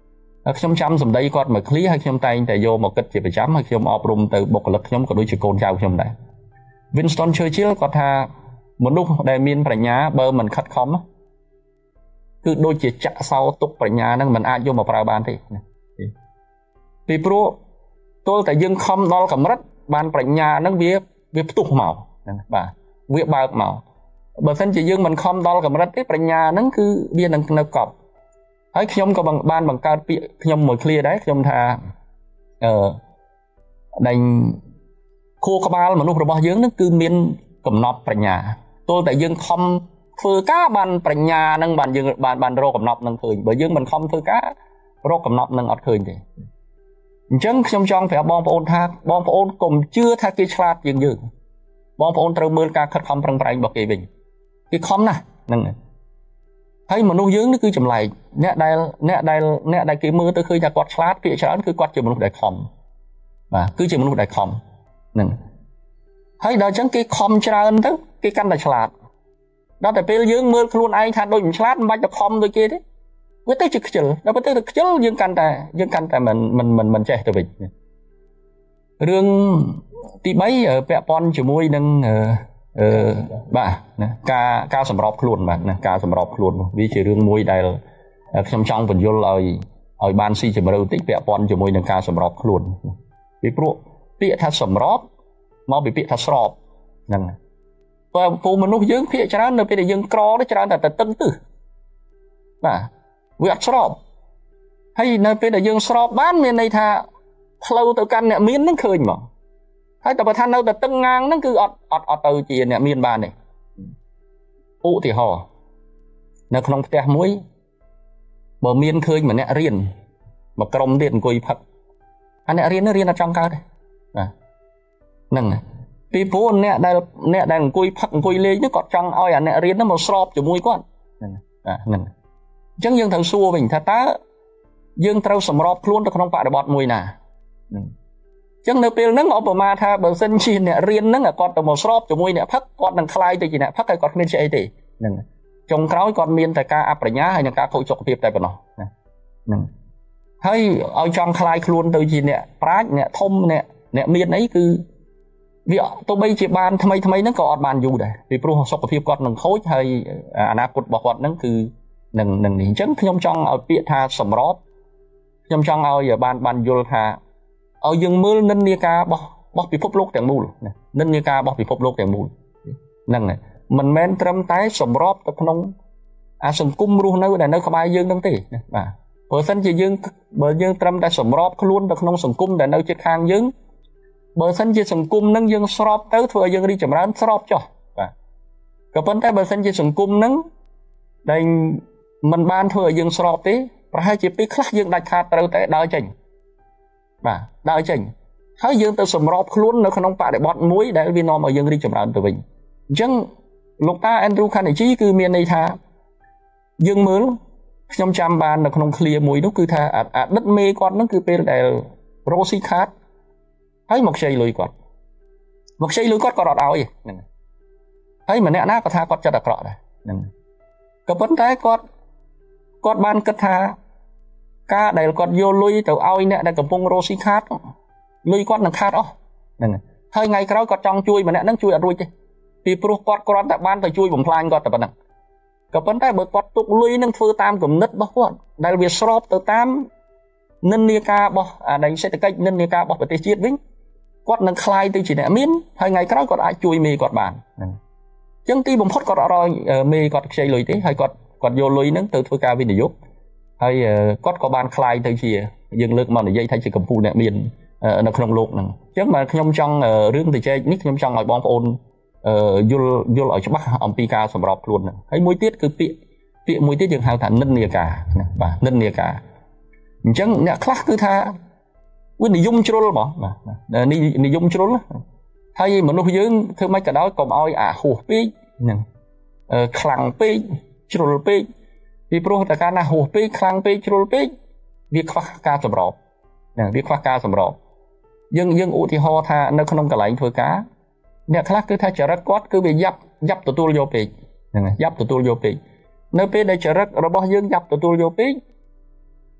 ខ្ញុំចាំសម្ដីគាត់មកឃ្លីហើយខ្ញុំតែងតែយកមកគិតជាប្រចាំហើយខ្ញុំអប់រំទៅបុគ្គលិកខ្ញុំក៏ដូចជាកូនចៅខ្ញុំដែរ Winston Churchill គាត់ថាមនុស្សដែលមានប្រាជ្ញាបើមិនខិតខំគឺដូចជាចាក់សោទុកប្រាជ្ញាហ្នឹងមិនអាចយកមកប្រើបានទេពីព្រោះទល់តែយើងខំដល់កម្រិតបានប្រាជ្ញាហ្នឹងវាវាផ្ទុះមកបាទវាបើកមកបើមិនជាយើងមិនខំដល់កម្រិតទេប្រាជ្ញាហ្នឹងគឺវានឹងនៅកប់ហើយខ្ញុំក៏បានបង្កើតពាក្យខ្ញុំមួយឃ្លាដែរខ្ញុំថាអឺដែលខួរក្បាលមនុស្សរបស់យើងហ្នឹងគឺមានកំណត់ប្រាជ្ញាទល់តែយើងខំធ្វើការបានប្រាជ្ញាហ្នឹងបានយើងបានបានរកកំណត់ហ្នឹងឃើញបើយើងមិនខំធ្វើការរកកំណត់ហ្នឹងអត់ឃើញទេអញ្ចឹងខ្ញុំចង់ប្រាប់បងប្អូនថាបងប្អូនកុំជឿថាគេឆ្លាតជាងយើងបងប្អូនត្រូវមើលការខិតខំប្រឹងប្រែងរបស់គេវិញគេខំណាស់ហ្នឹងហើយមនុស្សយើងនេះគឺចម្លែកអ្នកដែលអ្នកដែលអ្នកដែលគេមើលទៅឃើញថាគាត់ឆ្លាតភាគច្រើនគឺគាត់ជាមនុស្សដែលខំបាទគឺជាមនុស្សដែលខំហ្នឹងហើយដល់អញ្ចឹងគេខំច្រើនទៅគេកាន់តែឆ្លាតដល់តែពេលយើងមើលខ្លួនឯងថាដូចមិនឆ្លាតមិនបាច់ទៅខំដូចគេទេវាទៅជាខ្ជិលដល់ពេលទៅខ្ជិលយើងកាន់តែយើងកាន់តែមិនមិនមិនមិនចេះទៅវិញរឿងទី3ពាក់ព័ន្ធជាមួយនឹងអឺបាទណាការការសម្របខ្លួនបាទណាការសម្របខ្លួនវាជារឿងមួយដែលខ្ញុំចង់បញ្យល់ឲ្យឲ្យបានស៊ីជម្រៅតិចពាក់ព័ន្ធជាមួយនឹងការសម្របខ្លួនពីព្រោះពាក្យថាសម្របមកពីពាក្យថាស្របហ្នឹងបើពូមនុស្សយើងភាគច្រើននៅពេលដែលយើងក្រទៅច្រើនតែទៅតឹងទឹះបាទវាអត់ស្របហើយនៅពេលដែលយើងស្របបានមានន័យថាផ្លូវទៅកាន់អ្នកមានហ្នឹងឃើញមកហើយតែបើថានៅតែតឹងងាងហ្នឹងគឺអត់អត់អត់ទៅជាអ្នកមានបានទេឧទាហរណ៍នៅក្នុងផ្ទះមួយបើមានឃើញម្នាក់រៀនមកក្រុមទៀតអង្គុយផឹកអាអ្នករៀនរៀនអត់ចង់កើតទេបាទហ្នឹងពីព្រោះអ្នកដែលអ្នកដែលអង្គុយផឹកអង្គុយលេងហ្នឹងគាត់ចង់ឲ្យអាអ្នករៀនហ្នឹងមកស្របជាមួយគាត់ហ្នឹងបាទហ្នឹងអញ្ចឹងយើងត្រូវសួរវិញថាតើយើងត្រូវសម្របខ្លួនទៅក្នុងបរិបទមួយណាហ្នឹងអញ្ចឹងនៅពេលហ្នឹងឧបមាថាបើសិនជាអ្នករៀនហ្នឹងគាត់ទៅមកស្របជាមួយអ្នកផឹកគាត់នឹងខ្លាយទៅជាអ្នកផឹកហើយគាត់គ្មានស្អីទេហ្នឹងចុងក្រោយគាត់មានតែការអបញ្ញាហើយនឹងការខូចសុខភាពតែប៉ុណ្ណោះហ្នឹងហើយឲ្យចង់ខ្លាយខ្លួនទៅជាអ្នកប្រាជ្ញអ្នកធំអ្នកអ្នកមានអីគឺវាទោះបីជាបានថ្មីថ្មីហ្នឹងក៏អត់បានយូរដែរពីព្រោះសុខភាពគាត់នឹងខូចហើយអនាគតរបស់គាត់ហ្នឹងគឺនឹងនឹងនេះអញ្ចឹងខ្ញុំចង់ឲ្យពាក្យថាសម្របខ្ញុំចង់ឲ្យបានបានយល់ថាឲ្យយើងមើលនិន្នាការរបស់របស់ពិភពលោកទាំងមូលនិន្នាការរបស់ពិភពលោកទាំងមូលហ្នឹងមិនមែនត្រឹមតែសម្របទៅក្នុងអាសង្គមរស់នៅដែលនៅក្បែរយើងហ្នឹងទេបាទបើមិនជាយើងបើយើងត្រឹមតែសម្របខ្លួនទៅក្នុងសង្គមដែលនៅជិតខាងយើងបើមិនជាសង្គមហ្នឹងយើងស្របទៅធ្វើឲ្យយើងរីកចម្រើនស្របចុះបាទក៏ប៉ុន្តែបើមិនជាសង្គមហ្នឹងដែលមិនបានធ្វើឲ្យយើងស្របទេប្រហែលជាពេលខ្លះយើងដាច់ខាតត្រូវតែដើរចេញបាទដើរចេញហើយយើងទៅសម្របខ្លួននៅក្នុងបរិបទមួយដែលវានាំឲ្យយើងរីកចម្រើនទៅវិញអញ្ចឹងលោកតា Andrew Carnegie គឺមានន័យថាយើងមើលខ្ញុំចាំបាននៅក្នុងឃ្លាមួយនោះគឺថាអតីតមេគាត់ហ្នឹងគឺពេលដែលរ៉ូស៊ីខាតហើយមកខ្ចីលុយគាត់មកខ្ចីលុយគាត់គាត់អត់ឲ្យហ្នឹងហើយម្នាក់ណាក៏ថាគាត់ចិត្តអាក្រក់ដែរហ្នឹងក៏ប៉ុន្តែគាត់គាត់បានគិតថាការដែលគាត់យកលុយទៅឲ្យអ្នកដែលកំពុងរ៉ូស៊ីខាតលុយគាត់នឹងខាតអស់ហ្នឹងហើយថ្ងៃក្រោយគាត់ចង់ជួយម្នាក់ហ្នឹងជួយអត់រួចទេពីព្រោះគាត់គ្រាន់តែបានទៅជួយបំផ្លាញគាត់តែប៉ុណ្ណឹងក៏ប៉ុន្តែបើគាត់ទុកលុយនឹងធ្វើតាមគំនិតរបស់គាត់ដែលវាស្របទៅតាមនិន្នាការរបស់អាដែងសេដ្ឋកិច្ចនិន្នាការរបស់ប្រទេសជាតិវិញគាត់នឹងខ្លាយទៅជាអ្នកមានហើយថ្ងៃក្រោយគាត់អាចជួយមេគាត់បានហ្នឹងអញ្ចឹងទីបំផុតគាត់អត់រកមេគាត់ខ្ចីលុយទេហើយគាត់គាត់យកលុយហ្នឹងទៅធ្វើការវិនិយោគហើយគាត់ក៏បានខ្លាយទៅជាយើងលើកមកនិយាយថាជាកម្ពុជាអ្នកមាននៅក្នុងโลกហ្នឹងអញ្ចឹងបាទខ្ញុំចង់រឿងទៅចែកនេះខ្ញុំចង់ឲ្យបងប្អូនយល់យល់ឲ្យច្បាស់អំពីការសម្របខ្លួនហ្នឹងហើយមួយទៀតគឺពាក្យពាក្យមួយទៀតយើងហៅថានិន្នាការណាបាទនិន្នាការអញ្ចឹងអ្នកខ្លះគឺថាវានិយមជ្រុលហ្មងបាទនិយមជ្រុលហើយមនុស្សយើងធ្វើម៉េចក៏ដោយកុំឲ្យអាហួសពេកហ្នឹងខ្លាំងពេកជ្រុលពេកពីព្រោះតែកាលណាហួសពេកខ្លាំងពេកជ្រុលពេកវាខ្វះការសម្របហ្នឹងវាខ្វះការសម្របយើងយើងឧទាហរណ៍ថានៅក្នុងកន្លែងធ្វើការអ្នកខ្លះគឺថាចរិតគាត់គឺវាយ៉ាប់យ៉ាប់ទទួលយកពេកហ្នឹងយ៉ាប់ទទួលយកពេកនៅពេលដែលចរិតរបស់យើងយ៉ាប់ទទួលយកពេក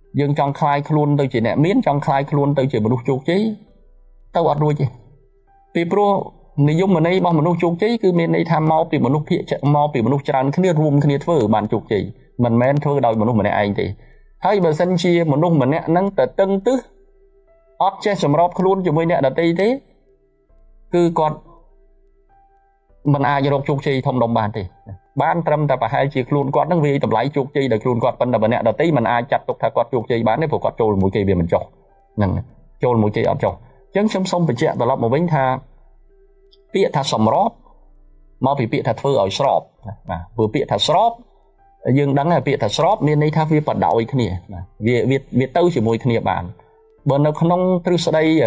dương trong khai luôn tôi chỉ nè miến trong khai luôn tôi chỉ một lúc chuột chí tao ọt đuôi chứ vì pro nếu dùng mà này bao một lúc chuột chí cứ miền này tham mau vì một lúc hiện mau vì một lúc tràn cái room cái phở bàn chuột chí mình men thôi đòi một lúc mà này anh thì thấy bờ sân chia một lúc mà nè nâng tờ tân tứ ọt che sầm rọp luôn cho mấy nè đặt đây thế cứ còn mình ai cho đọc chuột chí thông đồng bàn thì bán trăm ta phải hai chiếc luôn quạt năng vi tập lấy chuột chi để luôn quạt bên là bên nè đầu tí mình ai chặt tục thay quạt chuột chi bán để phụ quạt trôi mũi chi về mình cho nè trôi mũi chi ở cho chân sống sông bị chẹt là một bánh tha bịa tha sầm rót mau bị bịa tha phơi ở sọp vừa bịa tha sọp dương đắng là bịa tha sọp nên đây tha vi bật đạo cái này việt việt việt tây chỉ mùi cái này bạn bên nó không từ sau đây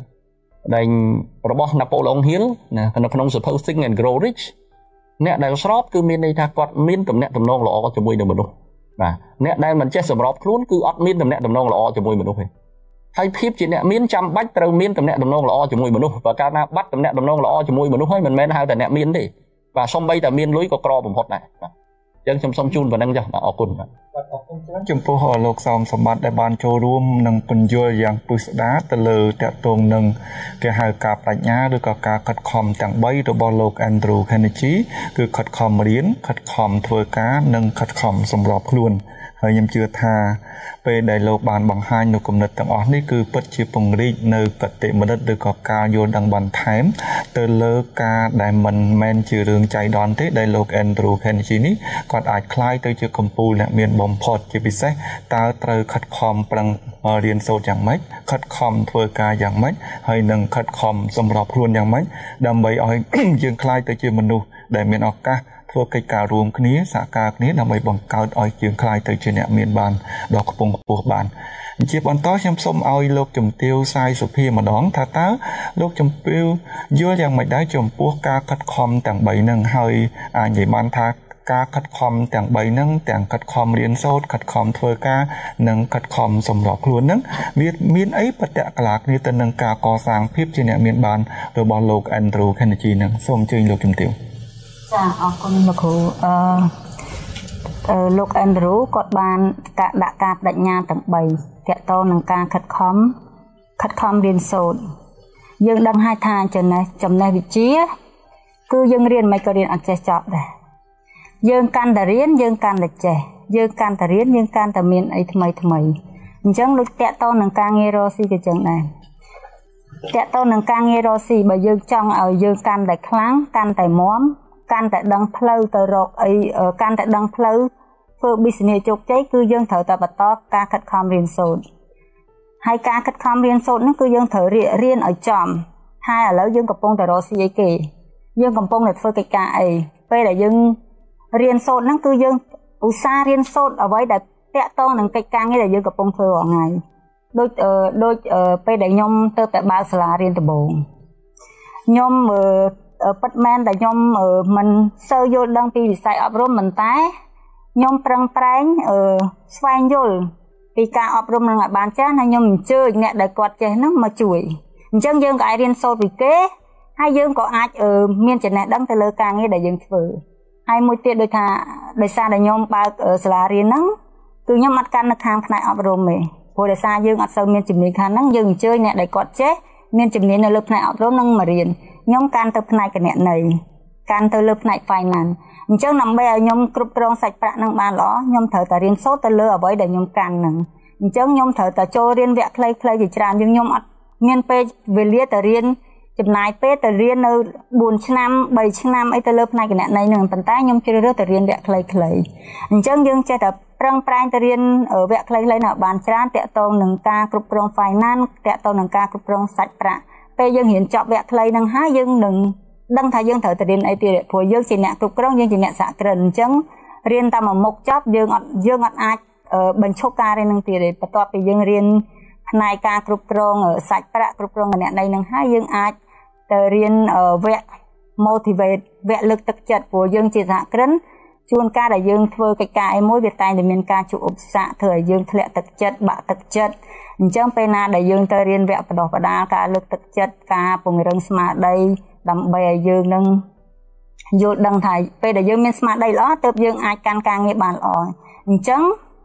đành robot Napoleon Hill nè nó không supposing and grow rich nè đại shop cứ miền đây ta quạt miền tầm nè tầm nông lọ cho mùi được một đâu và nè đây mình che sầm rọp luôn cứ ọt miền tầm nè tầm nông lọ cho mùi một đâu hay phép chỉ nè miền trăm bách từ miền tầm nè tầm nông lọ cho mùi một đâu và ca na bắt tầm nè tầm nông lọ cho mùi một đâu hay mình men hai tầm nè miền đi và xong bay tầm miền lưới có cro một hột này chân trong sông chun và năng cho ở cồn ចំពោះលោកសោមសម្បត្តិដែលបានចូលរួមនឹងពន្យល់យ៉ាងពុស្ដាទៅលើតកតងនឹងគេហៅការប្រាជ្ញាឬក៏ការខិតខំទាំងបីរបស់លោក Andrew Carnegie គឺខិតខំរៀនខិតខំធ្វើការនិងខិតខំសម្របខ្លួនហើយខ្ញុំជឿថាពេលដែលលោកបានបង្ហាញនូវគំនិតទាំងអស់នេះគឺពិតជាពង្រីកនៅកតិមនិតឬក៏ការយល់ដឹងបន្ថែមទៅលើការដែលមិនមែនជារឿងចៃដន្យទេដែលលោក Andrew Carnegie នេះគាត់អាចคล้ายទៅជាកម្ពុជាអ្នកមានបំផុតជាពិសេសតើត្រូវខិតខំប្រឹងរៀនសូត្រយ៉ាងម៉េចខិតខំធ្វើការយ៉ាងម៉េចហើយនឹងខិតខំសម្របខ្លួនយ៉ាងម៉េចដើម្បីឲ្យយើងคล้ายទៅជាមនុស្សដែលមានឱកាសធ្វើកិច្ចការរួមគ្នាសហការគ្នាដើម្បីបង្កើតឲ្យជាងខ្លាយទៅជាអ្នកមានបានដល់ខ្ពង់ខ្ពស់បានជាបន្តខ្ញុំសូមឲ្យលោកជំទាវសាយសុភាម្ដងថាតើលោកជំទាវយល់យ៉ាងម៉េចដែរចំពោះការខិតខំទាំងបីហ្នឹងហើយអាចនិយាយបានថាការខិតខំទាំងបីហ្នឹងទាំងខិតខំរៀនសូត្រខិតខំធ្វើការនិងខិតខំសម្របខ្លួនហ្នឹងវាមានអីបច្ចៈកលាគ្នាទៅនឹងការកសាងភាពជាអ្នកមានបានរបស់លោក Andrew Carnegie ហ្នឹងសូមអញ្ជើញលោកជំទាវចាអរគុណលោកគ្រូអឺអឺលោក Andrew គាត់បានការដាក់ការបដិញ្ញាទាំងបីទាក់ទងនឹងការខិតខំខិតខំរៀនសូត្រយើងដឹងហើយថាចំណេះចំណេះវិជ្ជាគឺយើងរៀនមិនក៏រៀនអត់ចេះចប់ដែរយើងកាន់តែរៀនយើងកាន់តែចេះយើងកាន់តែរៀនយើងកាន់តែមានអីថ្មីថ្មីអញ្ចឹងដូចទាក់ទងនឹងការងាររកស៊ីក៏ចឹងដែរទាក់ទងនឹងការងាររកស៊ីបើយើងចង់ឲ្យយើងកាន់តែខ្លាំងកាន់តែមាំកាន់តែដឹងផ្លូវទៅរកអីកាន់តែដឹងផ្លូវធ្វើ business ជោគជ័យគឺយើងត្រូវតែបន្តការខិតខំរៀនសូត្រហើយការខិតខំរៀនសូត្រនោះគឺយើងត្រូវរៀនឲ្យចំហើយឥឡូវយើងកំពុងតែរកស៊ីអីគេយើងកំពុងតែធ្វើកិច្ចការអីពេលដែលយើងរៀនសូត្រហ្នឹងគឺយើងឧស្សាហ៍រៀនសូត្រអ្វីដែលតាក់ទងនឹងកិច្ចការងារដែលយើងកំពុងធ្វើរាល់ថ្ងៃដូចដូចពេលដែលខ្ញុំទៅតែបើកសាលារៀនដំបូងខ្ញុំពិតមែនតែខ្ញុំមិនសូវយល់ដឹងពីវិស័យអប់រំប៉ុន្តែខ្ញុំប្រឹងប្រែងស្វែងយល់ពីការអប់រំនឹងឲ្យបានចាស់ហើយខ្ញុំអញ្ជើញអ្នកដែលគាត់ចេះហ្នឹងមកជួយអញ្ចឹងយើងក៏អាចរៀនសូត្រពីគេហើយយើងក៏អាចមានចំណេះដឹងទៅលើការងារដែលយើងធ្វើហើយមួយទៀតដូចថាដោយសារតែខ្ញុំបើកសាលារៀនហ្នឹងគឺខ្ញុំអត់កាន់នៅខាងផ្នែកអប់រំទេព្រោះដោយសារយើងអត់សូវមានជំនាញខាងហ្នឹងយើងអញ្ជើញអ្នកដែលគាត់ចេះមានជំនាញនៅលើផ្នែកអប់រំនឹងមករៀនខ្ញុំកាន់ទៅផ្នែកគណនេយ្យកាន់ទៅលើផ្នែក finance អញ្ចឹងដើម្បីឲ្យខ្ញុំគ្រប់គ្រងសាច់ប្រាក់នឹងបានល្អខ្ញុំត្រូវតែរៀនសូត្រទៅលើអ្វីដែលខ្ញុំកាន់ហ្នឹងអញ្ចឹងខ្ញុំត្រូវតែចូលរៀនវគ្គខ្លីៗជាច្រើនយើងខ្ញុំអត់មានពេលវេលាទៅរៀនចំណាយពេលទៅរៀននៅបួនឆ្នាំបីឆ្នាំអីទៅលើផ្នែកគណនេយ្យហ្នឹងប៉ុន្តែខ្ញុំជ្រើសរើសទៅរៀនវគ្គខ្លីៗអញ្ចឹងយើងចេះតែប្រឹងប្រែងទៅរៀនវគ្គខ្លីៗនៅបានច្រើនតាក់ទងនឹងការគ្រប់គ្រង finance តាក់ទងនឹងការគ្រប់គ្រងសាច់ប្រាក់ពេលយើងរៀនចប់វគ្គខ្លីហ្នឹងហើយយើងនឹងដឹងថាយើងត្រូវទៅរៀនអីទៀតព្រោះយើងជាអ្នកគ្រប់គ្រងយើងជាអ្នកសហគ្រិនអញ្ចឹងរៀនតាមមួយមុខចប់យើងអត់យើងអត់អាចបញ្ឈប់ការរៀននឹងទៀតទេបន្ទាប់ពីយើងរៀនផ្នែកការគ្រប់គ្រងសាច់ប្រាក់គ្រប់គ្រងគណនេយ្យនឹងហើយយើងអាចទៅរៀនវគ្គ motivate វគ្គលើកទឹកចិត្តព្រោះយើងជាសហគ្រិនជួនកាលដែលយើងធ្វើកិច្ចការអីមួយវាតែងតែមានការជួបឧបសគ្គធ្វើឲ្យយើងធ្លាក់ទឹកចិត្តបាក់ទឹកចិត្តអញ្ចឹងពេលណាដែលយើងទៅរៀនវគ្គបណ្ដុះបណ្ដាលការលើកទឹកចិត្តការពង្រឹងស្មារតីដើម្បីឲ្យយើងនឹងយល់ដឹងថាពេលដែលយើងមានស្មារតីល្អទើបយើងអាចកាន់ការងារបានល្អអញ្ចឹង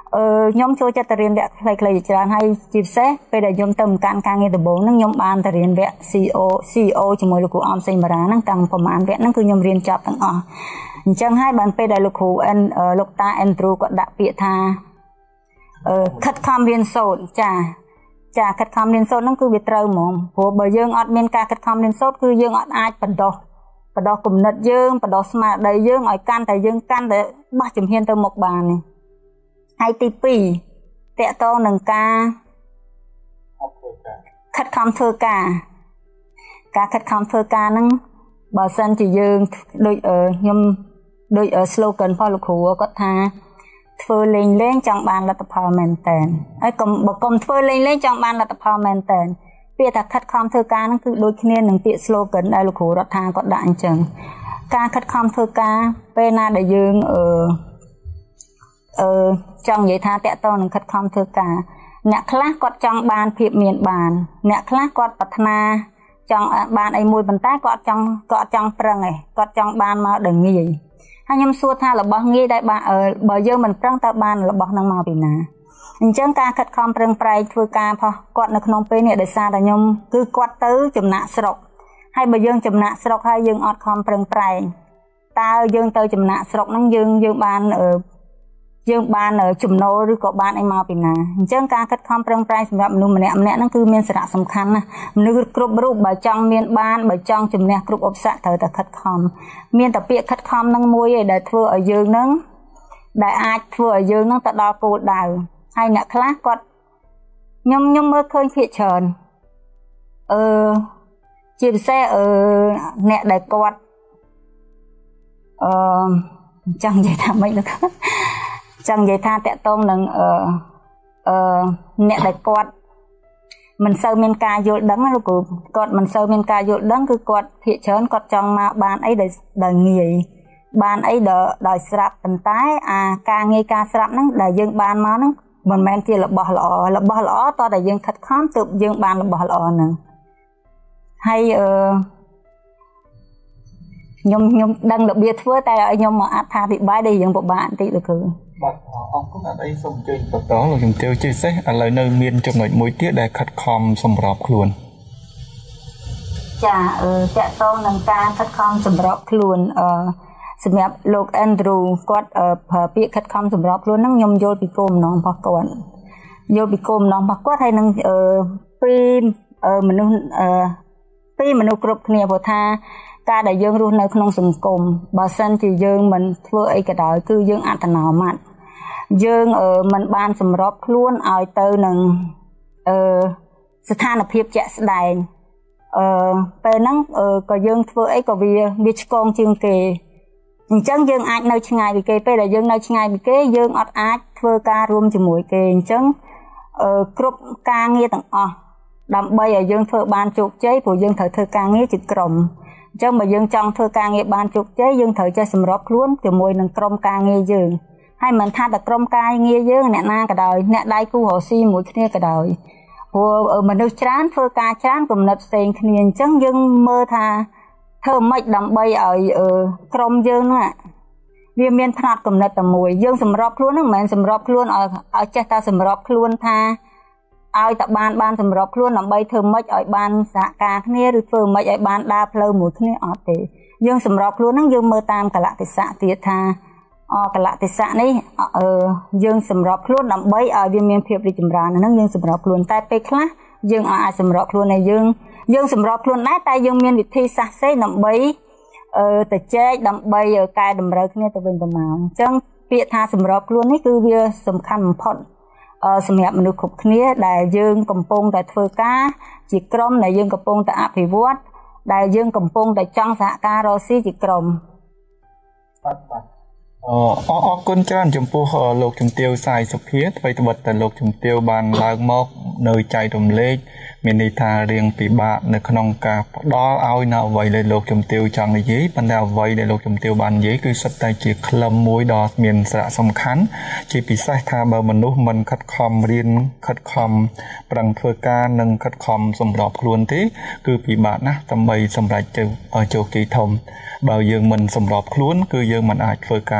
អឺខ្ញុំចូលចិត្តទៅរៀនវគ្គខ្លីៗច្រើនហើយជាពិសេសពេលដែលខ្ញុំទៅមកកាន់ការងារដំបូងហ្នឹងខ្ញុំបានទៅរៀនវគ្គ C E O C E O ជាមួយលោកគ្រូអមសេងបារាហ្នឹងតាំងប្រហែលវគ្គហ្នឹងគឺខ្ញុំរៀនចប់ទាំងអស់អញ្ចឹងហើយបានពេលដែលលោកគ្រូអិនលោកតា Andrew គាត់ដាក់ពាក្យថាអឺខិតខំរៀនសូត្រចាចាខិតខំរៀនសូត្រហ្នឹងគឺវាត្រូវហ្មងព្រោះបើយើងអត់មានការខិតខំរៀនសូត្រគឺយើងអត់អាចបណ្ដុះបណ្ដុះគំនិតយើងបណ្ដុះស្មារតីយើងឲ្យកាន់តែយើងកាន់តែបោះជំហានទៅមុខបាននេះហើយទីពីរតកតងនឹងការខិតខំធ្វើការការខិតខំធ្វើការហ្នឹងបើសិនជាយើងដូចខ្ញុំដូច slogan របស់លោកគ្រូគាត់ថាធ្វើលេងលេងចង់បានលទ្ធផលមែនតើហើយកុំបើកុំធ្វើលេងលេងចង់បានលទ្ធផលមែនតើពាក្យថាខិតខំធ្វើការហ្នឹងគឺដូចគ្នានឹងពាក្យ slogan ដែលលោកគ្រូរដ្ឋាគាត់ដាក់អញ្ចឹងការខិតខំធ្វើការពេលណាដែលយើងអឺអឺចង់និយាយថាតកតងនឹងខិតខំធ្វើការអ្នកខ្លះគាត់ចង់បានភាពមានបានអ្នកខ្លះគាត់ប្រាថ្នាចង់បានអីមួយប៉ុន្តែគាត់ចង់គាត់ចង់ប្រឹងឯងគាត់ចង់បានមកដល់ងាយហើយខ្ញុំសួរថារបស់ងាយដែលបានបើយើងមិនប្រឹងតើបានរបស់នឹងមកពីណាអញ្ចឹងការខិតខំប្រឹងប្រែងធ្វើការផុសគាត់នៅក្នុងពេលនេះដោយសារតែខ្ញុំគឺគាត់ទៅចំណាក់ស្រុកហើយបើយើងចំណាក់ស្រុកហើយយើងអត់ខំប្រឹងប្រែងតើយើងទៅចំណាក់ស្រុកហ្នឹងយើងយើងបានយើងបានចំណូលឬក៏បានអីមកពីណាអញ្ចឹងការខិតខំប្រឹងប្រែងសម្រាប់មនុស្សម្នាក់ម្នាក់ហ្នឹងគឺមានសារៈសំខាន់ណាស់មនុស្សគ្រប់រូបបើចង់មានបានបើចង់ជំនះគ្រប់ឧបសគ្គត្រូវតែខិតខំមានតែពាក្យខិតខំហ្នឹងមួយឯដែលធ្វើឲ្យយើងហ្នឹងដែលអាចធ្វើឲ្យយើងហ្នឹងទៅដល់គោលដៅហើយអ្នកខ្លះគាត់ខ្ញុំខ្ញុំមើលឃើញភាគច្រើនអឺជាពិសេសអឺអ្នកដែលគាត់អឺចង់និយាយថាម៉េចលោកចង់និយាយថាតកតងនឹងអឺអឺអ្នកដែលគាត់មិនសូវមានការយល់ដឹងលោកគ្រូគាត់មិនសូវមានការយល់ដឹងគឺគាត់ភាគច្រើនគាត់ចង់មកបានអីដែលដែលងាយបានអីដែលដោយស្រាប់ប៉ុន្តែអាការងាយការស្រាប់ហ្នឹងដែលយើងបានមកហ្នឹងមិនមែនជារបស់ល្អរបស់ល្អតោះតែយើងខិតខំទើបយើងបានរបស់ល្អហ្នឹងហើយអឺខ្ញុំខ្ញុំដឹងរបៀបធ្វើតែឲ្យខ្ញុំមកអត្ថាធិប្បាយដែលយើងពិបាកបន្តិចលោកគ្រូបាទអរគុណអត់អីសូមអញ្ជើញបន្តលោកជំទាវជាពិសេសឥឡូវនៅមានចំណុចមួយទៀតដែលខិតខំសម្របខ្លួនចាអឺតកតងនឹងការខិតខំសម្របខ្លួនអឺសម្រាប់លោក Andrew គាត់ប្រើពាក្យខិតខំសម្របខ្លួនហ្នឹងខ្ញុំយល់ពីគោលបំណងរបស់គាត់យល់ពីគោលបំណងរបស់គាត់ហើយនឹងអឺពីមនុស្សអឺពីមនុស្សគ្រប់គ្នាព្រោះថាការដែលយើងរស់នៅក្នុងសង្គមបើសិនជាយើងមិនធ្វើអីក៏ដោយគឺយើងអត្តនោម័តយើងមិនបានសម្របខ្លួនឲ្យទៅនឹងអឺស្ថានភាពជាក់ស្ដែងអឺពេលហ្នឹងក៏យើងធ្វើអីក៏វាវាឆ្កងជាងគេអញ្ចឹងយើងអាចនៅឆ្ងាយពីគេពេលដែលយើងនៅឆ្ងាយពីគេយើងអត់អាចធ្វើការរួមជាមួយគេអញ្ចឹងអឺគ្រប់ការងារទាំងអស់ដើម្បីឲ្យយើងធ្វើបានជោគជ័យព្រោះយើងត្រូវធ្វើការងារជាក្រុមអញ្ចឹងបើយើងចង់ធ្វើការងារបានជោគជ័យយើងត្រូវចេះសម្របខ្លួនជាមួយនឹងក្រុមការងារយើងហើយមិនថាតែក្រុមការងារយើងអ្នកណាក៏ដោយអ្នកដៃគូរកស៊ីមួយគ្នាក៏ដោយព្រោះមនុស្សច្រើនធ្វើការច្រើនគំនិតផ្សេងគ្នាអញ្ចឹងយើងមើលថាធ្វើម៉េចដើម្បីឲ្យក្រុមយើងហ្នឹងវាមានផ្នត់គំនិតតែមួយយើងសម្របខ្លួនហ្នឹងមិនមែនសម្របខ្លួនឲ្យឲ្យចេះតែសម្របខ្លួនថាឲ្យតែបានបានសម្របខ្លួនដើម្បីធ្វើម៉េចឲ្យបានសហការគ្នាឬធ្វើម៉េចឲ្យបានដើរផ្លូវមួយគ្នាអត់ទេយើងសម្របខ្លួនហ្នឹងយើងមើលតាមកលៈទេសៈទៀតថាអកលៈទេសៈនេះអឺយើងសម្របខ្លួនដើម្បីឲ្យវាមានភាពរីកចម្រើនហ្នឹងយើងសម្របខ្លួនតែពេលខ្លះយើងអាចសម្របខ្លួនឲ្យយើងយើងសម្របខ្លួនដែរតែយើងមានវិធីសាស្ត្រផ្សេងដើម្បីអឺទៅចែកដើម្បីកែតម្រូវគ្នាទៅវិញទៅមកអញ្ចឹងពាក្យថាសម្របខ្លួននេះគឺវាសំខាន់បំផុតអឺសម្រាប់មនុស្សគ្រប់គ្នាដែលយើងកំពុងតែធ្វើការជាក្រុមដែលយើងកំពុងតែអភិវឌ្ឍដែលយើងកំពុងតែចង់សហការរកស៊ីជាក្រុមបាទបាទអអរគុណច្រើនចំពោះលោកជំទាវសាយសុភាអ្វីត្បិតតែលោកជំទាវបានឡើងមកនៅចែករំលែកមានន័យថារៀងពិបាកនៅក្នុងការផ្ដល់ឲ្យនៅអ្វីដែលលោកជំទាវចង់និយាយប៉ុន្តែអ្វីដែលលោកជំទាវបាននិយាយគឺសុទ្ធតែជាក្លឹមមួយដ៏មានសារៈសំខាន់ជាពិសេសថាបើមនុស្សមិនខិតខំរៀនខិតខំប្រឹងធ្វើការនិងខិតខំសម្របខ្លួនទេគឺពិបាកណាស់ដើម្បីសម្រេចទៅជោគជ័យធំបើយើងមិនសម្របខ្លួនគឺយើងមិនអាចធ្វើការ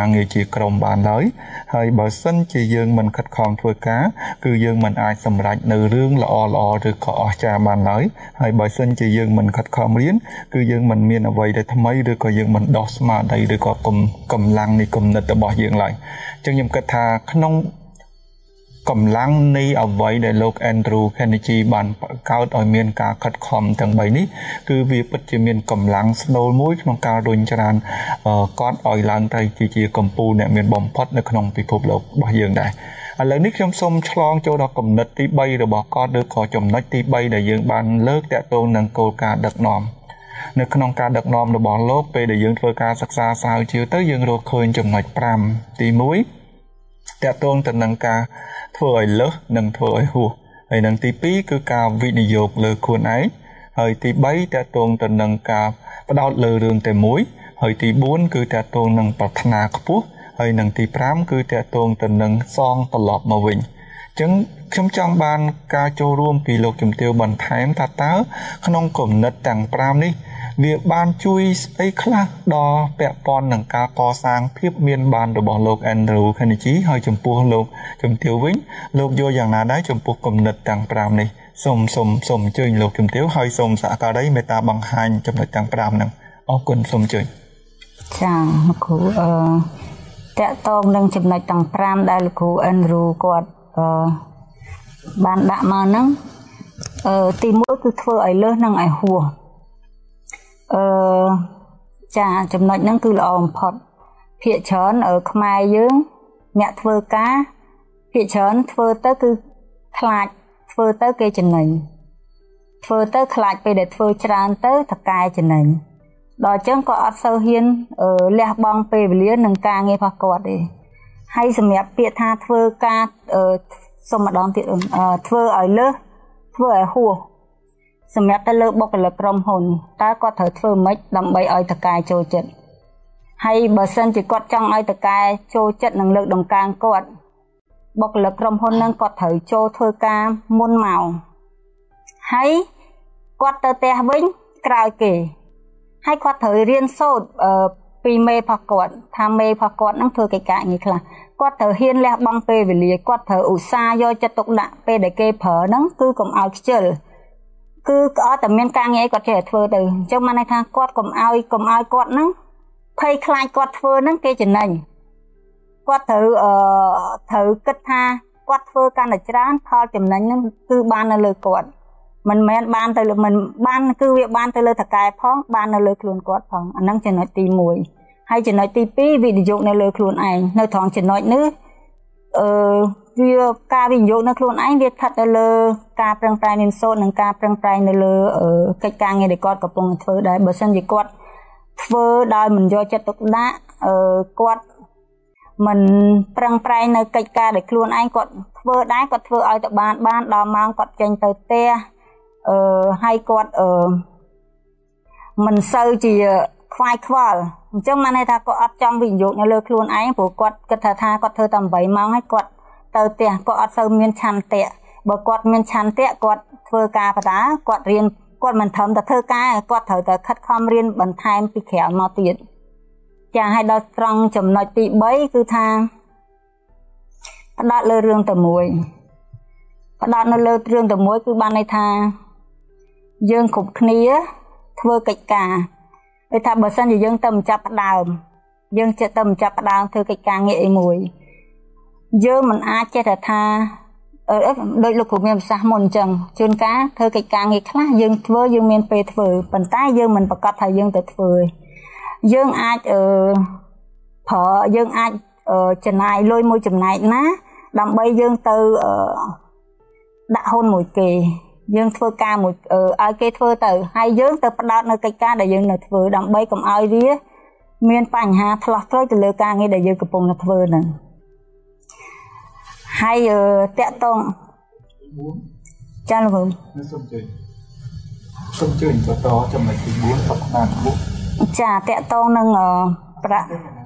ងារជាក្រុមបានឡើយហើយបើសិនជាយើងមិនខិតខំធ្វើការគឺយើងមិនអាចសម្រេចនៅរឿងល្អល្អឬក៏អស្ចារ្យបានឡើយហើយបើសិនជាយើងមិនខិតខំរៀនគឺយើងមិនមានអ្វីដែលថ្មីឬក៏យើងមិនដោះស្មារតីឬក៏កម្លាំងនៃគំនិតរបស់យើងឡើយអញ្ចឹងខ្ញុំគិតថាក្នុងកម្លាំងនៃអ្វីដែលលោក Andrew Carnegie បានបង្កើតឲ្យមានការខិតខំទាំងបីនេះគឺវាពិតជាមានកម្លាំងស្នូលមួយក្នុងការរុញច្រានគាត់ឲ្យឡើងទៅជាកម្ពុជាអ្នកមានបំផុតនៅក្នុងពិភពលោករបស់យើងដែរឥឡូវនេះខ្ញុំសូមឆ្លងចូលដល់គំនិតទីបីរបស់គាត់ឬក៏ចំណុចទីបីដែលយើងបានលើកតាក់ទងនឹងគោលការណ៍ដឹកនាំនៅក្នុងការដឹកនាំរបស់លោកពេលដែលយើងធ្វើការសិក្សាស្រាវជ្រាវទៅយើងរកឃើញចំណុចប្រាំទីមួយតាក់ទងទៅនឹងការធ្វើឲ្យលើសនិងធ្វើឲ្យហួសហើយនឹងទីពីរគឺការវិនិយោគលើខ្លួនឯងហើយទីបីតាក់ទងទៅនឹងការផ្ដោតលើរឿងតែមួយហើយទីបួនគឺតាក់ទងនឹងប្រាថ្នាខ្ពស់ហើយនឹងទីប្រាំគឺតាក់ទងទៅនឹងសងត្រឡប់មកវិញអញ្ចឹងខ្ញុំចង់បានការចូលរួមពីលោកជំទាវបន្ថែមថាតើក្នុងគំនិតទាំងប្រាំនេះវាបានជួយស្អីខ្លះដល់ពាក់ព័ន្ធនឹងការកសាងភាពមានបានរបស់លោក Andrew Carnegie ហើយចំពោះលោកជំទាវវិញលោកយល់យ៉ាងណាដែរចំពោះគំនិតទាំងប្រាំនេះសូមសូមសូមអញ្ជើញលោកជំទាវហើយសូមសហការីមេត្តាបង្ហាញចំណុចទាំងប្រាំហ្នឹងអរគុណសូមអញ្ជើញចាលោកគ្រូអឺតកតងនឹងចំណុចទាំងប្រាំដែលលោកគ្រូ Andrew គាត់អឺបានដាក់មកហ្នឹងអឺទីមួយគឺធ្វើឲ្យលើសនិងឲ្យហួសអឺចាចំណុចហ្នឹងគឺល្អបំផុតភាគច្រើនởខ្មែរយើងអ្នកធ្វើការភាគច្រើនធ្វើទៅគឺខ្លាចធ្វើទៅគេចំណេញធ្វើទៅខ្លាចពេលដែលធ្វើច្រើនទៅតកែចំណេញដល់អញ្ចឹងក៏អត់សូវហ៊ានលះបង់ពេលវេលានឹងការងាររបស់គាត់ទេហើយសម្រាប់ពាក្យថាធ្វើការសុំម្ដងទៀតធ្វើឲ្យលើសធ្វើឲ្យហួសសម្រាប់ទៅលើបុគ្គលិកក្រុមហ៊ុនតើគាត់ត្រូវធ្វើម៉េចដើម្បីឲ្យតកែចូលចិត្តហើយបើសិនជាគាត់ចង់ឲ្យតកែចូលចិត្តនឹងលើកដង្កើងគាត់បុគ្គលិកក្រុមហ៊ុននឹងគាត់ត្រូវចូលធ្វើការមុនម៉ោងហើយគាត់ទៅផ្ទះវិញក្រោយគេហើយគាត់ត្រូវរៀនសូត្រពីមេរបស់គាត់ថាមេរបស់គាត់នឹងធ្វើកិច្ចការងារខ្លះគាត់ត្រូវហ៊ានលះបង់ពេលវេលាគាត់ត្រូវឧស្សាហ៍យកចិត្តទុកដាក់ពេលដែលគេប្រើហ្នឹងគឺកុំឲ្យខ្ជិលគឺអត់តែមានការងារគាត់ចេះតែធ្វើទៅអញ្ចឹងបានន័យថាគាត់កុំឲ្យកុំឲ្យគាត់ហ្នឹងភ័យខ្លាចគាត់ធ្វើហ្នឹងគេចំណេញគាត់ត្រូវអឺត្រូវគិតថាគាត់ធ្វើកាន់តែច្រើនផលចំណេញហ្នឹងគឺបាននៅលើគាត់មិនមែនបានទៅលើមិនបានគឺវាបានទៅលើតកែផងបាននៅលើខ្លួនគាត់ផងអាហ្នឹងចំណុចទីមួយហើយចំណុចទីពីរវិនិយោគនៅលើខ្លួនឯងនៅត្រង់ចំណុចនេះអឺវាការវិនិយោគនៅខ្លួនឯងវាស្ថិតនៅលើការប្រឹងប្រែងរៀនសូត្រនិងការប្រឹងប្រែងនៅលើកិច្ចការងារដែលគាត់កំពុងធ្វើដែរបើសិនជាគាត់ធ្វើដោយមិនយកចិត្តទុកដាក់អឺគាត់មិនប្រឹងប្រែងនៅកិច្ចការដែលខ្លួនឯងគាត់ធ្វើដែរគាត់ធ្វើឲ្យទៅបានបានដល់ម៉ោងគាត់ចេញទៅផ្ទះអឺហើយគាត់អឺមិនសូវជាខ្វាយខ្វល់អញ្ចឹងបានន័យថាគាត់អត់ចង់វិនិយោគនៅលើខ្លួនឯងព្រោះគាត់គិតថាថាគាត់ធ្វើតែeightម៉ោងហើយគាត់ទៅផ្ទះគាត់អត់សូវមានឆន្ទៈបើគាត់មានឆន្ទៈគាត់ធ្វើការបដាគាត់រៀនគាត់មិនត្រឹមតែធ្វើការគាត់ត្រូវតែខិតខំរៀនបន្ថែមពីក្រៅមកទៀតចាហើយដល់ត្រង់ចំណុចទី3គឺថាផ្ដោតលើរឿងតែមួយផ្ដោតនៅលើរឿងតែមួយគឺបានន័យថាយើងគ្រប់គ្នាធ្វើកិច្ចការដូចថាបើសិនជាយើងទៅមិនចាប់ផ្ដើមយើងចេះទៅមិនចាប់ផ្ដើមធ្វើកិច្ចការងារអីមួយយើងមិនអាចចេះតែថាអឺដូចលោកគ្រូមានប្រសាសន៍មុនអញ្ចឹងជួនកាលធ្វើកិច្ចការងារខ្លះយើងធ្វើយើងមានពេលធ្វើប៉ុន្តែយើងមិនប្រកាសថាយើងទៅធ្វើយើងអាចអឺប្រើយើងអាចចំណាយលុយមួយចំណែកណាដើម្បីយើងទៅដាក់ហ៊ុនមួយគេយើងធ្វើការមួយឲ្យគេធ្វើទៅហើយយើងទៅផ្ដោតនៅកិច្ចការដែលយើងនៅធ្វើដើម្បីកុំឲ្យវាមានបញ្ហាឆ្លោះឆ្លោយទៅលើការងារដែលយើងកំពុងធ្វើហ្នឹងហើយតាក់តងចាលោកគ្រូសូមជឿសូមជឿបន្តចំណុចទីfourប្រាថ្នាខ្ពស់ចាតាក់តងនឹងប្រា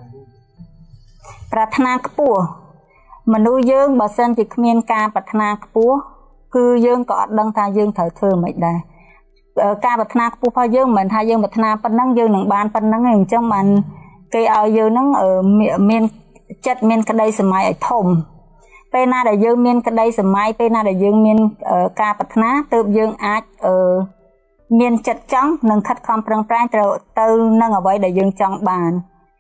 ប្រាថ្នាខ្ពស់មនុស្សយើងបើសិនជាគ្មានការប្រាថ្នាខ្ពស់គឺយើងក៏អត់ដឹងថាយើងត្រូវធ្វើមិនដែរការប្រាថ្នាខ្ពស់របស់យើងមិនមែនថាយើងប្រាថ្នាប៉ុណ្ណឹងយើងនឹងបានប៉ុណ្ណឹងទេអញ្ចឹងបាន cây ao dương nó ở miền chất miền cái đây sớm mai ở thùng pe na đại dương miền cái đây sớm mai pe na đại dương miền ở ca bát ná từ dương ác ở miền chất trắng nâng khát khom prang prang từ từ nâng ở vậy đại dương trắng bàn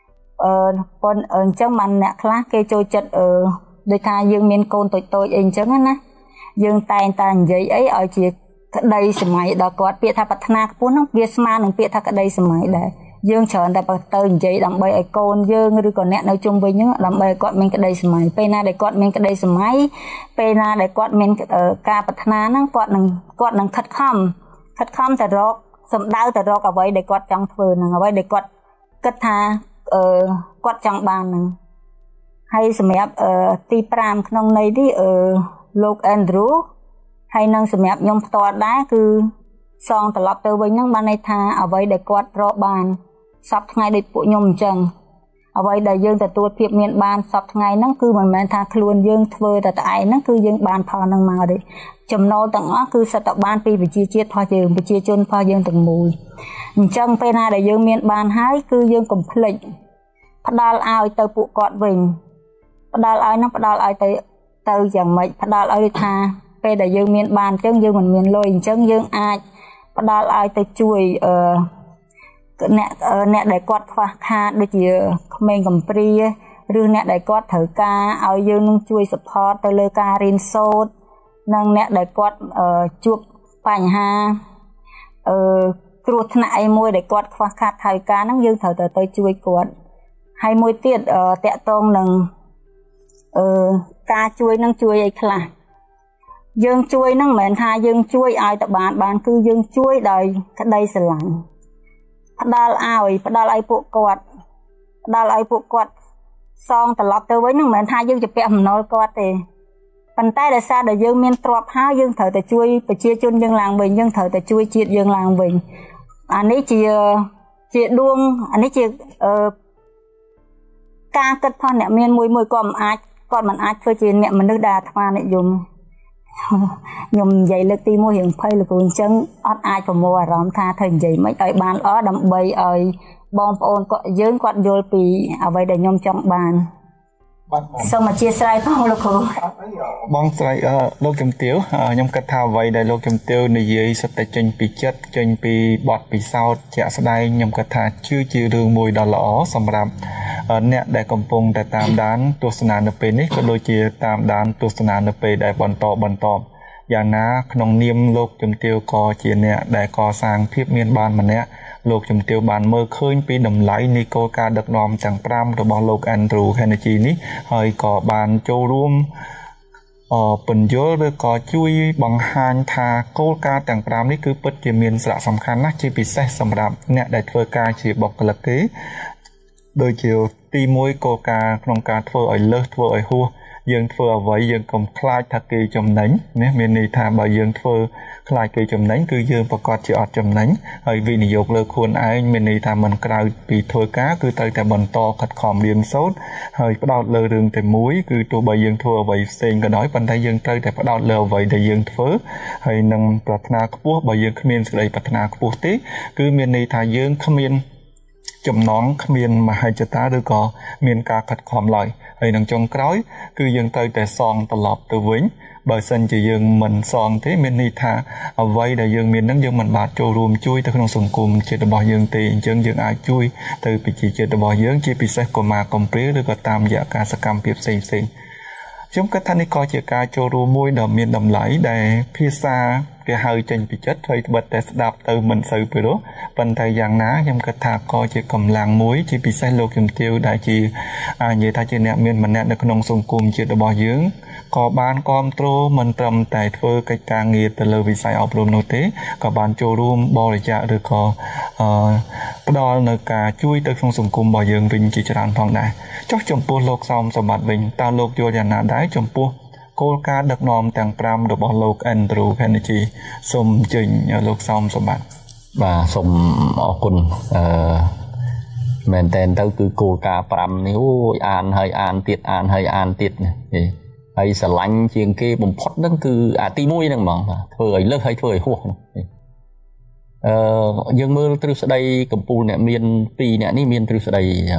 ờ còn ở trong bàn nè khác cây trôi chất ở đời ta dương miền côn tôi tôi anh trắng á dương tay tay giấy ấy ở chỉ cái đây sớm mai đó có bịa thà bát ná cuốn nó bịa smart nâng bịa thà cái đây sớm mai đấy dương chọn tại bờ tây giấy đầm bay ở côn dương rồi còn nẹt nói chung với những đầm bay quạt mình cái đây sớm mai pe na để quạt mình cái đây sớm mai pe na để quạt mình ở ca bát ná nó quạt nâng quạt nâng khát khom khát khomแต่รอกสมดาวแต่รอกเอาไว้ได้กอดจังเฟินเอาไว้ได้กอดกระทาเอ่อกอดจังบานนึงให้สมัยเอ่อตีปรามขนมในที่เอ่อโลกแอนดรูให้นางสมัยยมตัวได้คือซองตลอดตัวไว้นั่งบานในทาเอาไว้ได้กอดรอบานซับไงได้ปุยมจังเอาไว้ได้ยื่นแต่ตัวเพียบเมียนบานซับไงนั่นคือมันแมนทาคลวนยื่นเฟือแต่ไอ้นั่นคือยื่นบานพอนั่งมาดิจำนวนต่างๆคือสตบานปีวิจิตรพอยืมวิจิตรพอยืมต่างมูลจังไปนาได้ยืมเมียนบานหายคือยืมกลุ่มผลิตพดาลเอาเตอปุกอดวิ่งพดาลเอานั่งพดาลเอาเตอเตออย่างไม่พดาลเอาดิทาไปได้ยืมเมียนบานจังยืมเหมือนเมียนลอยจังยืมอาพดาลเอาเตอช่วยเอ่อเนี่ยเอ่อเนี่ยได้กอดฟ้าคาโดยเฉพาะเมงกัมปรีหรือเนี่ยได้กอดเถอกาเอายืมนึงช่วยสปอร์ตเตอเลยการินโซดนั่งเนี่ยได้กอดเอ่อจุบปัญหาเอ่อกรุธนาไอ้มวยได้กอดคว้าขาดไทยการนั่งยืนเถอะแต่ตัวช่วยกอดให้มวยเตี้ยเอ่อแตะตรงหนึ่งเอ่อกาช่วยนั่งช่วยไอ้คลายืนช่วยนั่งเหมือนทายืนช่วยไอ้แต่บานบานคือยืนช่วยได้ก็ได้สลังพดาลอ้อยพดาลไอ้พวกกอดพดาลไอ้พวกกอดซองตลอดตัวไว้นั่งเหมือนทายืนจะเปะหมอนกอดเตปันใต้แต่ซาแต่ยังมีตรวจหายังเถอะแต่ช่วยไปเชี่ยจนยังลางวิ่งยังเถอะแต่ช่วยเชี่ยยังลางวิ่งอันนี้เชี่ยเชี่ยดวงอันนี้เชี่ยเอ่อการกัดพอเนี่ยมีมวยมวยก่อนอาจก่อนมันอาจเคยเชี่ยเนี่ยมันนึกดาทมาเนี่ยยมยมใหญ่เล็กตีมวยอย่างไพ่หรือกูจังอดอาจผมมัวร้องท่าถึงใหญ่ไม่ไอ้บานอ้อดำใบไอ้บอมโอนก็ยืนกอดโยลปีเอาไว้ได้ยมจังบานสมัยเชียร์ไซพ่อลูกคุณบางไซเอ่อโลกจำเตียวยมกระทาไว้ได้โลกจำเตียวในยี่สเตจันปีเจ็ดจันปีบอดปีเศร้าจะแสดงยมกระทาชื่อจีเรื่องมวยดอลล์สำหรับเนี่ยได้กำปงแต่ตามด้านตัวสนานเปนี้ก็โดยจีตามด้านตัวสนานเปได้บอลต่อบอลต่ออย่างน้าขนมเนียมโลกจำเตียวกอจีเนี่ยได้ก่อสร้างเพียบเมียนบานมันเนี่ยโลกจำเตียวบานเมื่อคืนปีดำไหลนิโกการดักนอมจังปรามระบอโลกแอนดรูแคนจีนี้เฮยก่อบานโจร่วมเอ่อเป็นเยอะเลยก่อช่วยบังฮันทาโกการจังปรามนี่คือปัจจัยเมียนสระสำคัญนักจีพิเศษสำหรับเนี่ยได้เฟอร์การจีบอกกระกี้โดยเจียวตีมวยโกการขนมการเฟอร์ไอเลิศเฟอร์ไอหัวยังเฟอร์ไว้ยังกลมคลายทักกีจำนั้นเนี่ยเมนีทาบายังเฟอร์คลายกีจำนั้นคือยังประกอบจีอดจำนั้นไอวินิยกเลิกควรไอเมนีทามันกลายปีทัวก้าคือแต่แต่บนโตขัดขอมเรียนโซดไอประดาวเลือเรื่องแต่มุ้ยคือตัวใบยังทัวไว้เซ็งก็น้อยปันไดยังแต่แต่ประดาวเลือไว้ได้ยังเฟอร์ไอนังปรารถนาขบวใบยังขมิ้นสลายปรารถนาขบวตีคือเมนีทายังขมิ้นจำน้องขมิ้นมาให้จะตาดูก่อเมียนกาขัดขอมลอยไอ้นังจงกร้อยคือยังเตยแต่ซองตลอดตัววิ่งบางสันจะยังมันซองที่เมียนนิทาเอาไว้แต่ยังเมียนนั่งยังมันบาดโจรวมช่วยแต่ขนมสงกุมเจตบอยยังตียังยังอาช่วยแต่ปีจีเจตบอยยังจีพิเศษกมากรมเปรี้ยหรือก็ตามยาการสกรรมเปียบสิ่งสิ่งช่วงกระทันนิกรเจกาโจรวมมวยดำเมียนดำไหลได้พิซาcái hơi trên bị chết thôi bật để đạp từ mình sự về đó phần thời gian ná trong cái thà coi chỉ cầm làng muối chỉ bị sai lô kim tiêu đại chỉ à như ta chỉ nẹt miền mình nẹt được nông sông cùng chỉ được bỏ dưỡng có ban con trô mình trầm tại phơi cái càng nghiệp từ lời vì sai học luôn nội tế có ban trô luôn bỏ để trả được có đo nơi cả chui từ nông sông cùng bỏ dưỡng vinh chỉ cho đàn phong này chắc chồng pua lộc xong xong mặt vinh ta lộc vô nhà nà đái chồng puaโกลการดักนอมแต่งปรามดอกโลกแอนดรูแคนจีสมจริงโลกซอมสมบัติ và sumอคุณแมนเทนเตอร์คือโกลการปรามนิ้วอ่านให้อ่านติดอ่านให้อ่านติดนี่ไอ้สลังเชียงเก็บผมพอดนั่นคืออาตีมุ้ยนั่งมองเผยเลิกให้เผยหัวยังเมื่อตรุษใดกับปูเนี่ยเมียนปีเนี่ยนี่เมียนตรุษใด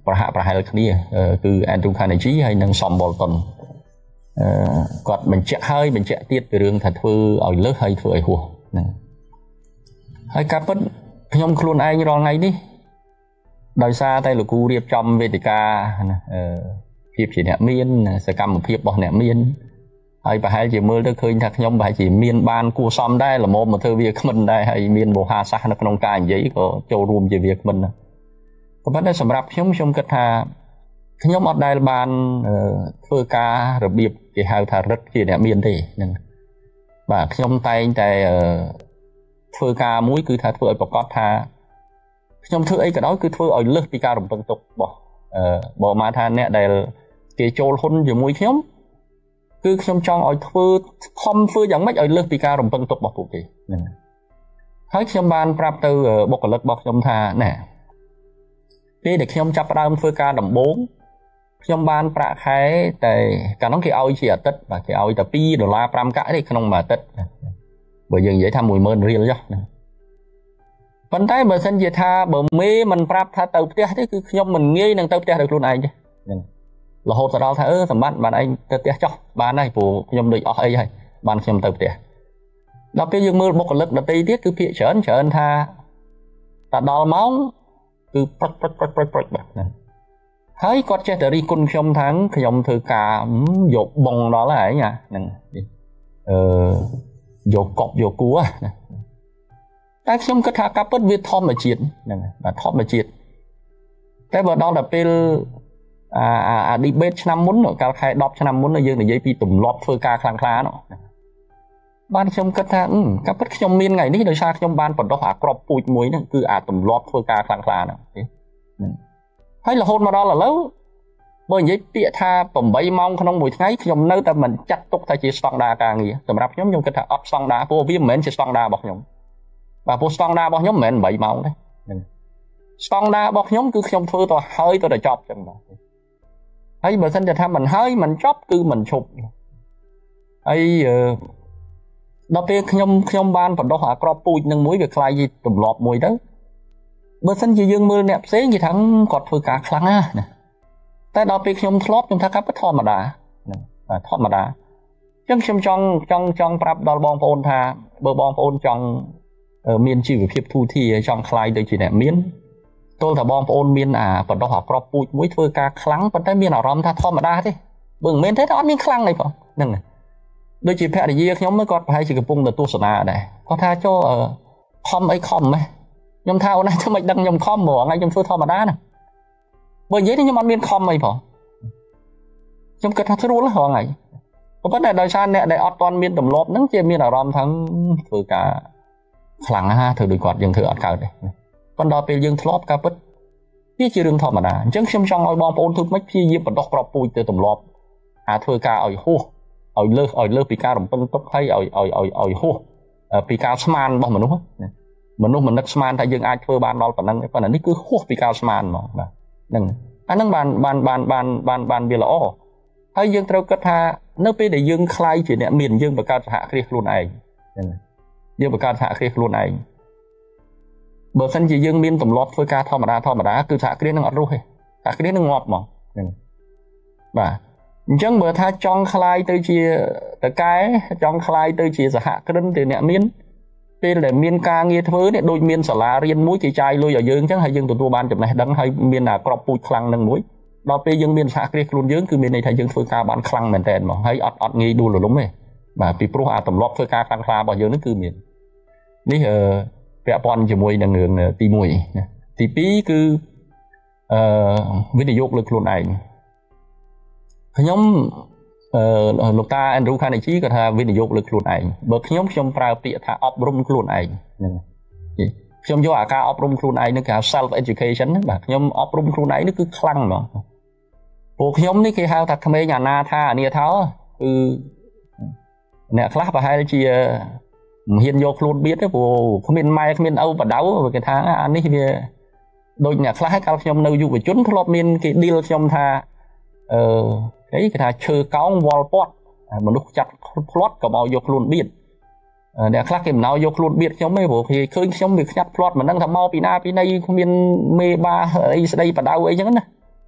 ប្រហាក់ប្រហែលគ្នាគឺ Andrew Carnegie ហើយនិង Sam Bolton គាត់បញ្ជាក់ហើយបញ្ជាក់ទៀតពីរឿងថាធ្វើឲ្យលើសហើយធ្វើឲ្យហួសហ្នឹងហើយការពិតខ្ញុំខ្លួនឯងរាល់ថ្ងៃនេះដោយសារតែលោកគ្រូរៀបចំវេទិកាណាអឺភាពជាអ្នកមានសកម្មភាពរបស់អ្នកមានហើយប្រហែលជាមើលទៅឃើញថាខ្ញុំប្រហែលជាមានបានគួរសមដែរល្មមមកធ្វើវាគ្មិនដែរហើយមានមហាសាសនៅក្នុងការនិយាយក៏ចូលរួមជាវាគ្មិនដែរក៏ប៉ុន្តែសម្រាប់ខ្ញុំខ្ញុំគិតថាខ្ញុំអត់ដែលបានធ្វើការរបៀបគេហៅថារឹតជាអ្នកមានទេហ្នឹងបាទខ្ញុំតែងតែធ្វើការមួយគឺថាធ្វើឲ្យប្រកាសថាខ្ញុំធ្វើអីក៏ដោយគឺធ្វើឲ្យលើសពីការរំពឹងទុករបស់អឺបើមកថាអ្នកដែលគេចូលហ៊ុនជាមួយខ្ញុំគឺខ្ញុំចង់ឲ្យធ្វើខំធ្វើយ៉ាងម៉េចឲ្យលើសពីការរំពឹងទុករបស់ពួកគេហ្នឹងហើយខ្ញុំបានប្រាប់ទៅបុគ្គលិករបស់ខ្ញុំថាណែពេលដែលខ្ញុំចាប់ផ្ដើមធ្វើការដំបូងខ្ញុំបានប្រាក់ខែតែកាលនោះគេឲ្យជាអាទិត្យបាទគេឲ្យតែពីរដុល្លារប្រាំកាក់ទេក្នុងមួយអាទិត្យបើយើងនិយាយថាមួយម៉ឺនរៀលចុះណាប៉ុន្តែបើសិនជាថាបើមេមិនប្រាប់ថាទៅផ្ទះទេគឺខ្ញុំមិនងាយនឹងទៅផ្ទះដោយខ្លួនឯងទេហ្នឹងរហូតដល់ថាអឺសម្បត្តិបានឯងទៅផ្ទះចុះបានហើយព្រោះខ្ញុំដូចអស់អីហើយបានខ្ញុំទៅផ្ទះដល់ពេលយើងមើលបុគ្គលិកដទៃទៀតគឺភាគច្រើនច្រើនថាតែដល់ម៉ោងគឺព្រឹកព្រឹកព្រឹកព្រឹកព្រឹកបាទហ្នឹងហើយគាត់ចេះតែរីគុណខ្ញុំថាខ្ញុំធ្វើការយកបងដល់ហើយណាហ្នឹងអឺយកកប់យកគួរណាតែខ្ញុំគិតថាការពិតវាធម្មជាតិហ្នឹងបាទធម្មជាតិតែបើដល់ដល់ពេលអាអា debate ឆ្នាំមុនកាលខែដប់ឆ្នាំមុនយើងនិយាយពីទម្លាប់ធ្វើការខ្លាំងខ្លានោះបានខ្ញុំគិតថាការពិតខ្ញុំមានថ្ងៃនេះដោយសារខ្ញុំបានបណ្ដុះអាក្របពូជមួយហ្នឹងគឺអាទម្លាប់ធ្វើការខ្លាំងខ្លាហ្នឹងហើយរហូតមកដល់ឥឡូវបើនិយាយពាក្យថាប្រាំបីម៉ោងក្នុងមួយថ្ងៃខ្ញុំនៅតែមិនចាត់ទុកថាជាស្តង់ដារការងារសម្រាប់ខ្ញុំខ្ញុំគិតថាអត់ស្តង់ដារព្រោះវាមិនមែនជាស្តង់ដាររបស់ខ្ញុំបាទព្រោះស្តង់ដាររបស់ខ្ញុំមិនមែនប្រាំបីម៉ោងទេហ្នឹងស្តង់ដាររបស់ខ្ញុំគឺខ្ញុំធ្វើទៅហើយទៅតែចប់ចឹងបាទហើយបើសិនតែថាមិនហើយមិនចប់គឺមិនឈប់ហើយដល់ពេលខ្ញុំខ្ញុំបានបណ្ដុះអាក្របពូជនឹងមួយវាខ្លាយជាទម្លាប់មួយទៅបើសិនជាយើងមើលអ្នកផ្សេងគេថាគាត់ធ្វើការខ្លាំងណាស់ណាតែដល់ពេលខ្ញុំធ្លាប់ខ្ញុំថាការពិតធម្មតាហ្នឹងបាទធម្មតាអញ្ចឹងខ្ញុំចង់ចង់ចង់ប្រាប់ដល់បងប្អូនថាបើបងប្អូនចង់មានជីវភាពធូរធារចង់ខ្លាយទៅជាអ្នកមានទោះតែបងប្អូនមានអាបណ្ដុះអាក្របពូជមួយធ្វើការខ្លាំងប៉ុន្តែមានអារម្មណ៍ថាធម្មតាទេបើមិនមែនទេអត់មានខ្លាំងទេបងហ្នឹងដូចជាភរិយាខ្ញុំគាត់ប្រហែលជាកំពុងទៅទស្សនាដែរគាត់ថាចូលខំអីខំហ៎ខ្ញុំថាអូនណាធ្វើមិនដឹងខ្ញុំខំហ្មងថ្ងៃខ្ញុំធ្វើធម្មតាណាបើនិយាយខ្ញុំអត់មានខំអីផងខ្ញុំគិតថាស្រួលហ្នឹងថ្ងៃប៉ុន្តែដោយសារអ្នកដែលអត់ទាន់មានទម្លាប់ហ្នឹងជាមានអារម្មណ៍ថាធ្វើការខ្លាំងណាស់ធ្វើដូចគាត់យើងធ្វើអត់កើតទេប៉ុន្តែដល់ពេលយើងធ្លាប់ការពិតវាជារឿងធម្មតាអញ្ចឹងខ្ញុំចង់ឲ្យបងប្អូនធ្វើម៉េចព្យាយាមបណ្ដុះក្របពូជទៅទម្លាប់អាធ្វើការឲ្យហួសឲ្យលើសឲ្យលើសពីការរំពឹងទុកហើយឲ្យឲ្យឲ្យឲ្យហួសពីការស្មានរបស់មនុស្សមនុស្សមិននឹកស្មានថាយើងអាចធ្វើបានដល់ប៉ុណ្ណឹងប៉ុន្តែនេះគឺហួសពីការស្មានហ្មងបាទហ្នឹងអាហ្នឹងបានបានបានបានបានបានវាល្អហើយយើងត្រូវគិតថានៅពេលដែលយើងខ្លាយជាអ្នកមានយើងបង្កើតសហគ្រាសខ្លួនឯងហ្នឹងយើងបង្កើតសហគ្រាសខ្លួនឯងបើមិនជាយើងមានទម្លាប់ធ្វើការធម្មតាធម្មតាគឺសហគ្រាសនឹងអត់រស់ទេសហគ្រាសនឹងងាប់ហ្មងហ្នឹងបាទអញ្ចឹងបើថាចង់ខ្លាយទៅជាតកែចង់ខ្លាយទៅជាសហគ្រិនទៅអ្នកមានពេលដែលមានការងារធ្វើនេះដូចមានសាលារៀនមួយគេចាយលុយឲ្យយើងអញ្ចឹងហើយយើងទទួលបានចំណេះដឹងហើយមានអាក្របពូជខ្លាំងនឹងមួយដល់ពេលយើងមានសហគ្រាសខ្លួនយើងគឺមានន័យថាយើងធ្វើការបានខ្លាំងមែនតើហ្មងហើយអត់អត់ងាយដួលរលំទេបាទពីព្រោះអាទម្លាប់ធ្វើការខ្លាំងខ្លារបស់យើងនេះគឺមាននេះអឺពាក់ព័ន្ធជាមួយនឹងរឿងទីមួយណាទីពីរគឺអឺវិនិយោគលើខ្លួនឯងខ្ញុំអឺលោកតា Andrew Carnegie គាត់ថាវិនិយោគលើខ្លួនឯងបើខ្ញុំខ្ញុំប្រើពាក្យថាអប់រំខ្លួនឯងហ្នឹងខ្ញុំយកអាការអប់រំខ្លួនឯងនេះគេហៅ self education ហ្នឹងបាទខ្ញុំអប់រំខ្លួនឯងនេះគឺខ្លាំងហ្មងពួកខ្ញុំនេះគេហៅថាក្មេងអាណាថាអានេះថាគឺអ្នកខ្លះប្រហែលជាមិនហ៊ានយកខ្លួនបៀតទេព្រោះគ្មានម៉ែគ្មានឪបដៅគេថាអានេះវាដូចអ្នកខ្លះកាលខ្ញុំនៅយុវជនធ្លាប់មានគេ deal ខ្ញុំថាអឺគេគេថាឈើកោងវល់ពាត់មនុស្សចាត់ផ្្លាត់ក៏មកយកខ្លួនបៀតអ្នកខ្លះគេមិនឲ្យយកខ្លួនបៀតខ្ញុំទេព្រោះគេឃើញខ្ញុំវាខ្ញាត់ផ្្លាត់មិនដឹងថាមកពីណាពីណីគ្មានមេបាអីស្ដីបដៅអីចឹងណា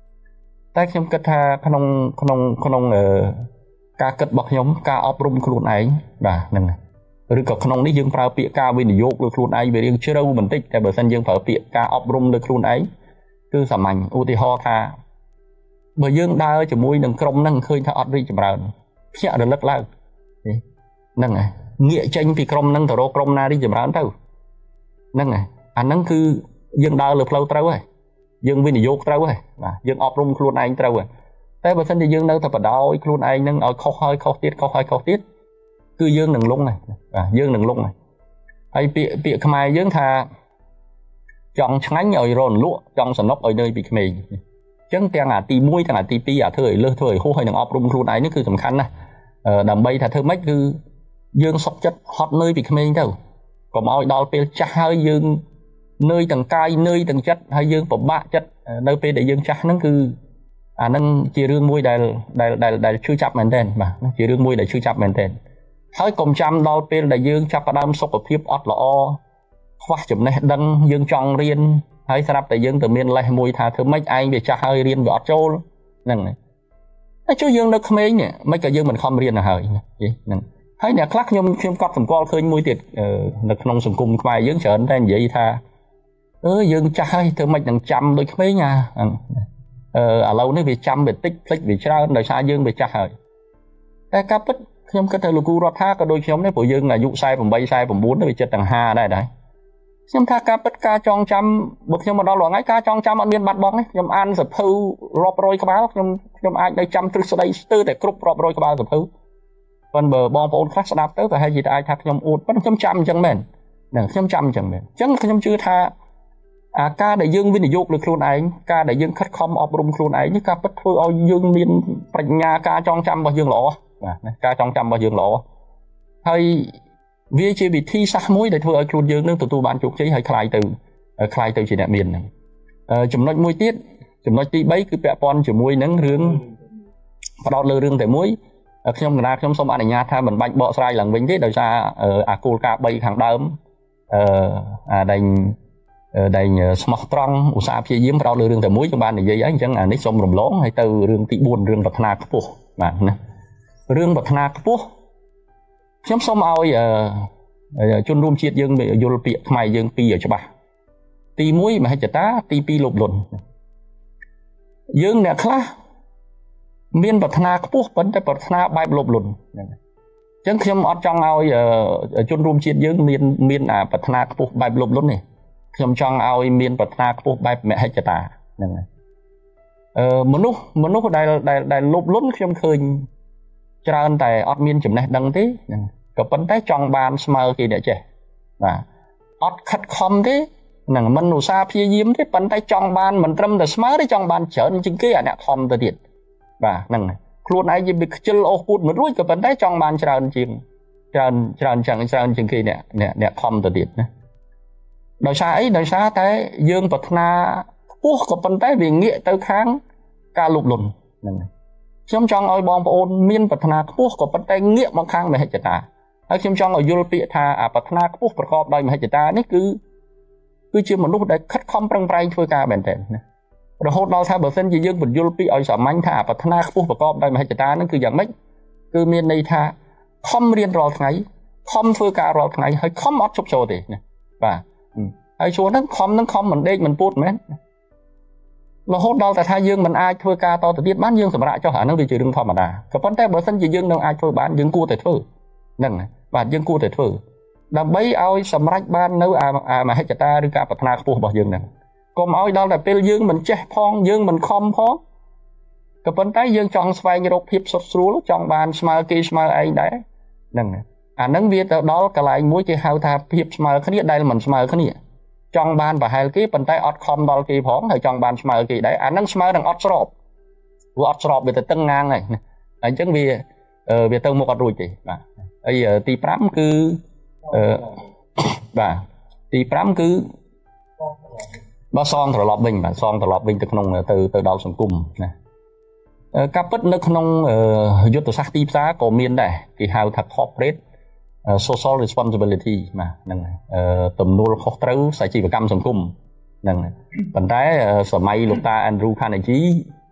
តែខ្ញុំគិតថាក្នុងក្នុងក្នុងការគិតរបស់ខ្ញុំការអប់រំខ្លួនឯងបាទហ្នឹងឬក៏ក្នុងនេះយើងប្រើពាក្យការវិនិយោគលើខ្លួនឯងវារៀងជ្រៅបន្តិចតែបើសិនយើងប្រើពាក្យការអប់រំលើខ្លួនឯងគឺសាមញ្ញឧទាហរណ៍ថាបើយើងដើរជាមួយនឹងក្រុមហ្នឹងឃើញថាអត់រីកចម្រើនភ្ញាក់រលឹកឡើងហ្នឹងហើយងាកចេញពីក្រុមហ្នឹងទៅរកក្រុមណារីកចម្រើនទៅហ្នឹងហើយអាហ្នឹងគឺយើងដើរលើផ្លូវត្រូវហើយយើងវិនិយោគត្រូវហើយបាទយើងអប់រំខ្លួនឯងត្រូវហើយតែបើសិនជាយើងនៅតែបដោយខ្លួនឯងហ្នឹងឲ្យខុសហើយខុសទៀតខុសហើយខុសទៀតគឺយើងនឹងលងហើយបាទយើងនឹងលងហើយហើយពាក្យពាក្យខ្មែរយើងថាចង់ឆ្ងាញ់ឲ្យរនលក់ចង់សំណុកឲ្យនៅពីក្មេងអញ្ចឹងទាំងអាទីមួយទាំងអាទីពីរអាធ្វើឲ្យលើសធ្វើឲ្យហួសហើយនឹងអប់រំខ្លួនឯងនេះគឺសំខាន់ណាស់ដើម្បីថាធ្វើម៉េចគឺយើងសុខចិត្តហត់នឿយពីក្មេងទៅកុំឲ្យដល់ពេលចាស់ហើយយើងនឿយទាំងកាយនឿយទាំងចិត្តហើយយើងពិបាកចិត្តនៅពេលដែលយើងចាស់ហ្នឹងគឺអាហ្នឹងជារឿងមួយដែលដែលដែលដែលឈឺចាប់មែនទែនបាទជារឿងមួយដែលឈឺចាប់មែនទែនហើយកុំចាំដល់ពេលដែលយើងចាប់ផ្ដើមសុខភាពអត់ល្អខ្វះចំណេះដឹងយើងចង់រៀនហើយស្រាប់តែយើងទៅមានលេសមួយថាធ្វើម៉េចឯងវាចាស់ហើយរៀនវាអត់ចូលហ្នឹងហើយចុះយើងនៅក្មេងនេះមិនក៏យើងមិនខំរៀនទៅហើយហ្នឹងហើយអ្នកខ្លះខ្ញុំខ្ញុំកត់សម្គាល់ឃើញមួយទៀតនៅក្នុងសង្គមខ្មែរយើងច្រើនតែនិយាយថាអឺយើងចាស់ហើយធ្វើម៉េចនឹងចាំដូចក្មេងអាអឺឥឡូវនេះវាចាំវាតិចភ្លេចវាច្រើនដោយសារយើងវាចាស់ហើយតែការពិតខ្ញុំគិតថាលោកគ្រូរដ្ឋាក៏ដូចខ្ញុំដែរព្រោះយើងអាយុสี่สิบแปด สี่สิบเก้าទៅវាចិត្តទាំងห้าដែរដែរខ្ញុំថាការពិតការចងចាំបើខ្ញុំមកដល់រាល់ថ្ងៃការចងចាំអត់មានបាត់បង់ទេខ្ញុំអានសភៅរាប់រយក្បាលខ្ញុំខ្ញុំអាចនៅចាំទ្រឹស្ដីស្ទើរតែគ្រប់រាប់រយក្បាលសភៅប៉ុន្តែបើបងប្អូនខ្លះស្ដាប់ទៅប្រហែលជាអាចថាខ្ញុំអួតប៉ុន្តែខ្ញុំចាំអញ្ចឹងមែនហ្នឹងខ្ញុំចាំអញ្ចឹងមែនអញ្ចឹងខ្ញុំជឿថាអាការដែលយើងវិនិយោគលើខ្លួនឯងការដែលយើងខិតខំអប់រំខ្លួនឯងនេះការពិតធ្វើឲ្យយើងមានប្រាជ្ញាការចងចាំរបស់យើងល្អបាទការចងចាំរបស់យើងល្អហើយវាជាវិធីសាស្ត្រមួយដែលធ្វើឲ្យខ្លួនយើងនឹងទទួលបានជោគជ័យហើយคลายទៅคลายទៅជាអ្នកមានហ្នឹងចំណុចមួយទៀតចំណុចទី3គឺពាក់ព័ន្ធជាមួយនឹងរឿងផ្ដោតលើរឿងតែមួយខ្ញុំកណ្ដាលខ្ញុំសូមអនុញ្ញាតថាមិនបាច់បកស្រាយឡើងវិញទេដោយសារអាគោលការណ៍3ខាងដើមអឺអាដែលដែលស្មោះត្រង់ឧស្សាហ៍ព្យាយាមផ្ដោតលើរឿងតែមួយខ្ញុំបាននិយាយហើយអញ្ចឹងអានេះសូមរំលងហើយទៅរឿងទី4រឿងប្រាថ្នាខ្ពស់បាទណារឿងប្រាថ្នាខ្ពស់ខ្ញុំសូមឲ្យជនរួមជាតិយើងយល់ពាក្យខ្មែរយើងពីរឲ្យច្បាស់ទី1មហិច្ឆតាទី2លោភលន់យើងអ្នកខ្លះមានប្រាថ្នាខ្ពស់ប៉ុន្តែប្រាថ្នាបែបលោភលន់ហ្នឹងអញ្ចឹងខ្ញុំអត់ចង់ឲ្យជនរួមជាតិយើងមានមានអាប្រាថ្នាខ្ពស់បែបលោភលន់ទេខ្ញុំចង់ឲ្យមានប្រាថ្នាខ្ពស់បែបមហិច្ឆតាហ្នឹងហើយអឺមនុស្សមនុស្សដែលដែលដែលលោភលន់ខ្ញុំឃើញច្រើនតែអត់មានចំណេះដឹងទេហ្នឹងក៏ប៉ុន្តែចង់បានស្មើគេអ្នកចេះបាទអត់ខិតខំទេហ្នឹងមិនឧស្សាហ៍ព្យាយាមទេប៉ុន្តែចង់បានមិនត្រឹមតែស្មើទេចង់បានច្រើនជាងគេអាអ្នកខំទៅទៀតបាទហ្នឹងខ្លួនឯងជាខ្ជិលអូសពូតមិនរួចក៏ប៉ុន្តែចង់បានច្រើនជាងច្រើនច្រើនចឹងច្រើនជាងគេអ្នកអ្នកអ្នកខំទៅទៀតណាដោយសារអីដោយសារតែយើងប្រាថ្នាខ្ពស់ក៏ប៉ុន្តែវាងាកទៅខាងការលោភលន់ហ្នឹងខ្ញុំចង់ឲ្យបងប្អូនមានប្រាថ្នាខ្ពស់ក៏ប៉ុន្តែងាកមកខាងមហិច្ឆតាហើយខ្ញុំចង់ឲ្យយល់ពាក្យថាអាប្រាថ្នាខ្ពស់ប្រកបដោយមហិច្ឆតានេះគឺគឺជាមនុស្សដែលខិតខំប្រឹងប្រែងធ្វើការមែនទែនណារហូតដល់ថាបើសិនជាយើងបញ្យល់ពីឲ្យសាមញ្ញថាប្រាថ្នាខ្ពស់ប្រកបដោយមហិច្ឆតាហ្នឹងគឺយ៉ាងម៉េចគឺមានន័យថាខំរៀនរាល់ថ្ងៃខំធ្វើការរាល់ថ្ងៃហើយខំអត់ឈប់ចូលទេណាបាទហើយជួនហ្នឹងខំហ្នឹងខំមិនដេកមិនពូតមែនរហូតដល់តែថាយើងមិនអាចធ្វើការតទៅទៀតបានយើងសម្រាប់ចុះអាហ្នឹងវាជារឿងធម្មតាក៏ប៉ុន្តែបើសិនជាយើងនឹងអាចធ្វើបានយើងគួរតែធ្វើហ្នឹងបាទយើងគួរតែធ្វើដើម្បីឲ្យសម្រេចបាននៅអាមហិច្ឆតាឬការប្រាថ្នាខ្ពស់របស់យើងហ្នឹងកុំឲ្យដល់តែពេលយើងមិនចេះផងយើងមិនខំផងក៏ប៉ុន្តែយើងចង់ស្វែងរកភាពសុខស្រួលចង់បានស្មើគេស្មើឯងដែរហ្នឹងអាហ្នឹងវាទៅដល់កន្លែងមួយគេហៅថាភាពស្មើគ្នាដែលមិនស្មើគ្នាចង់បានប្រហែលគេប៉ុន្តែអត់ខំដល់គេផងហើយចង់បានស្មើគេដែរអាហ្នឹងស្មើនឹងអត់ស្របព្រោះអត់ស្របវាទៅតឹងងាងហើយអញ្ចឹងវាវាទៅមុខអត់រួចទេបាទហើយទី5គឺអឺបាទទី5គឺបើសងត្រឡប់វិញបាទសងត្រឡប់វិញទៅក្នុងទៅទៅដល់សង្គមណាការពិតនៅក្នុងយុទ្ធសាស្ត្រទីផ្សារក៏មានដែរគេហៅថា corporate social responsibility បាទហ្នឹងទំនួលខុសត្រូវសជីវកម្មសង្គមហ្នឹងប៉ុន្តែសម័យលោកតា Andrew Carnegie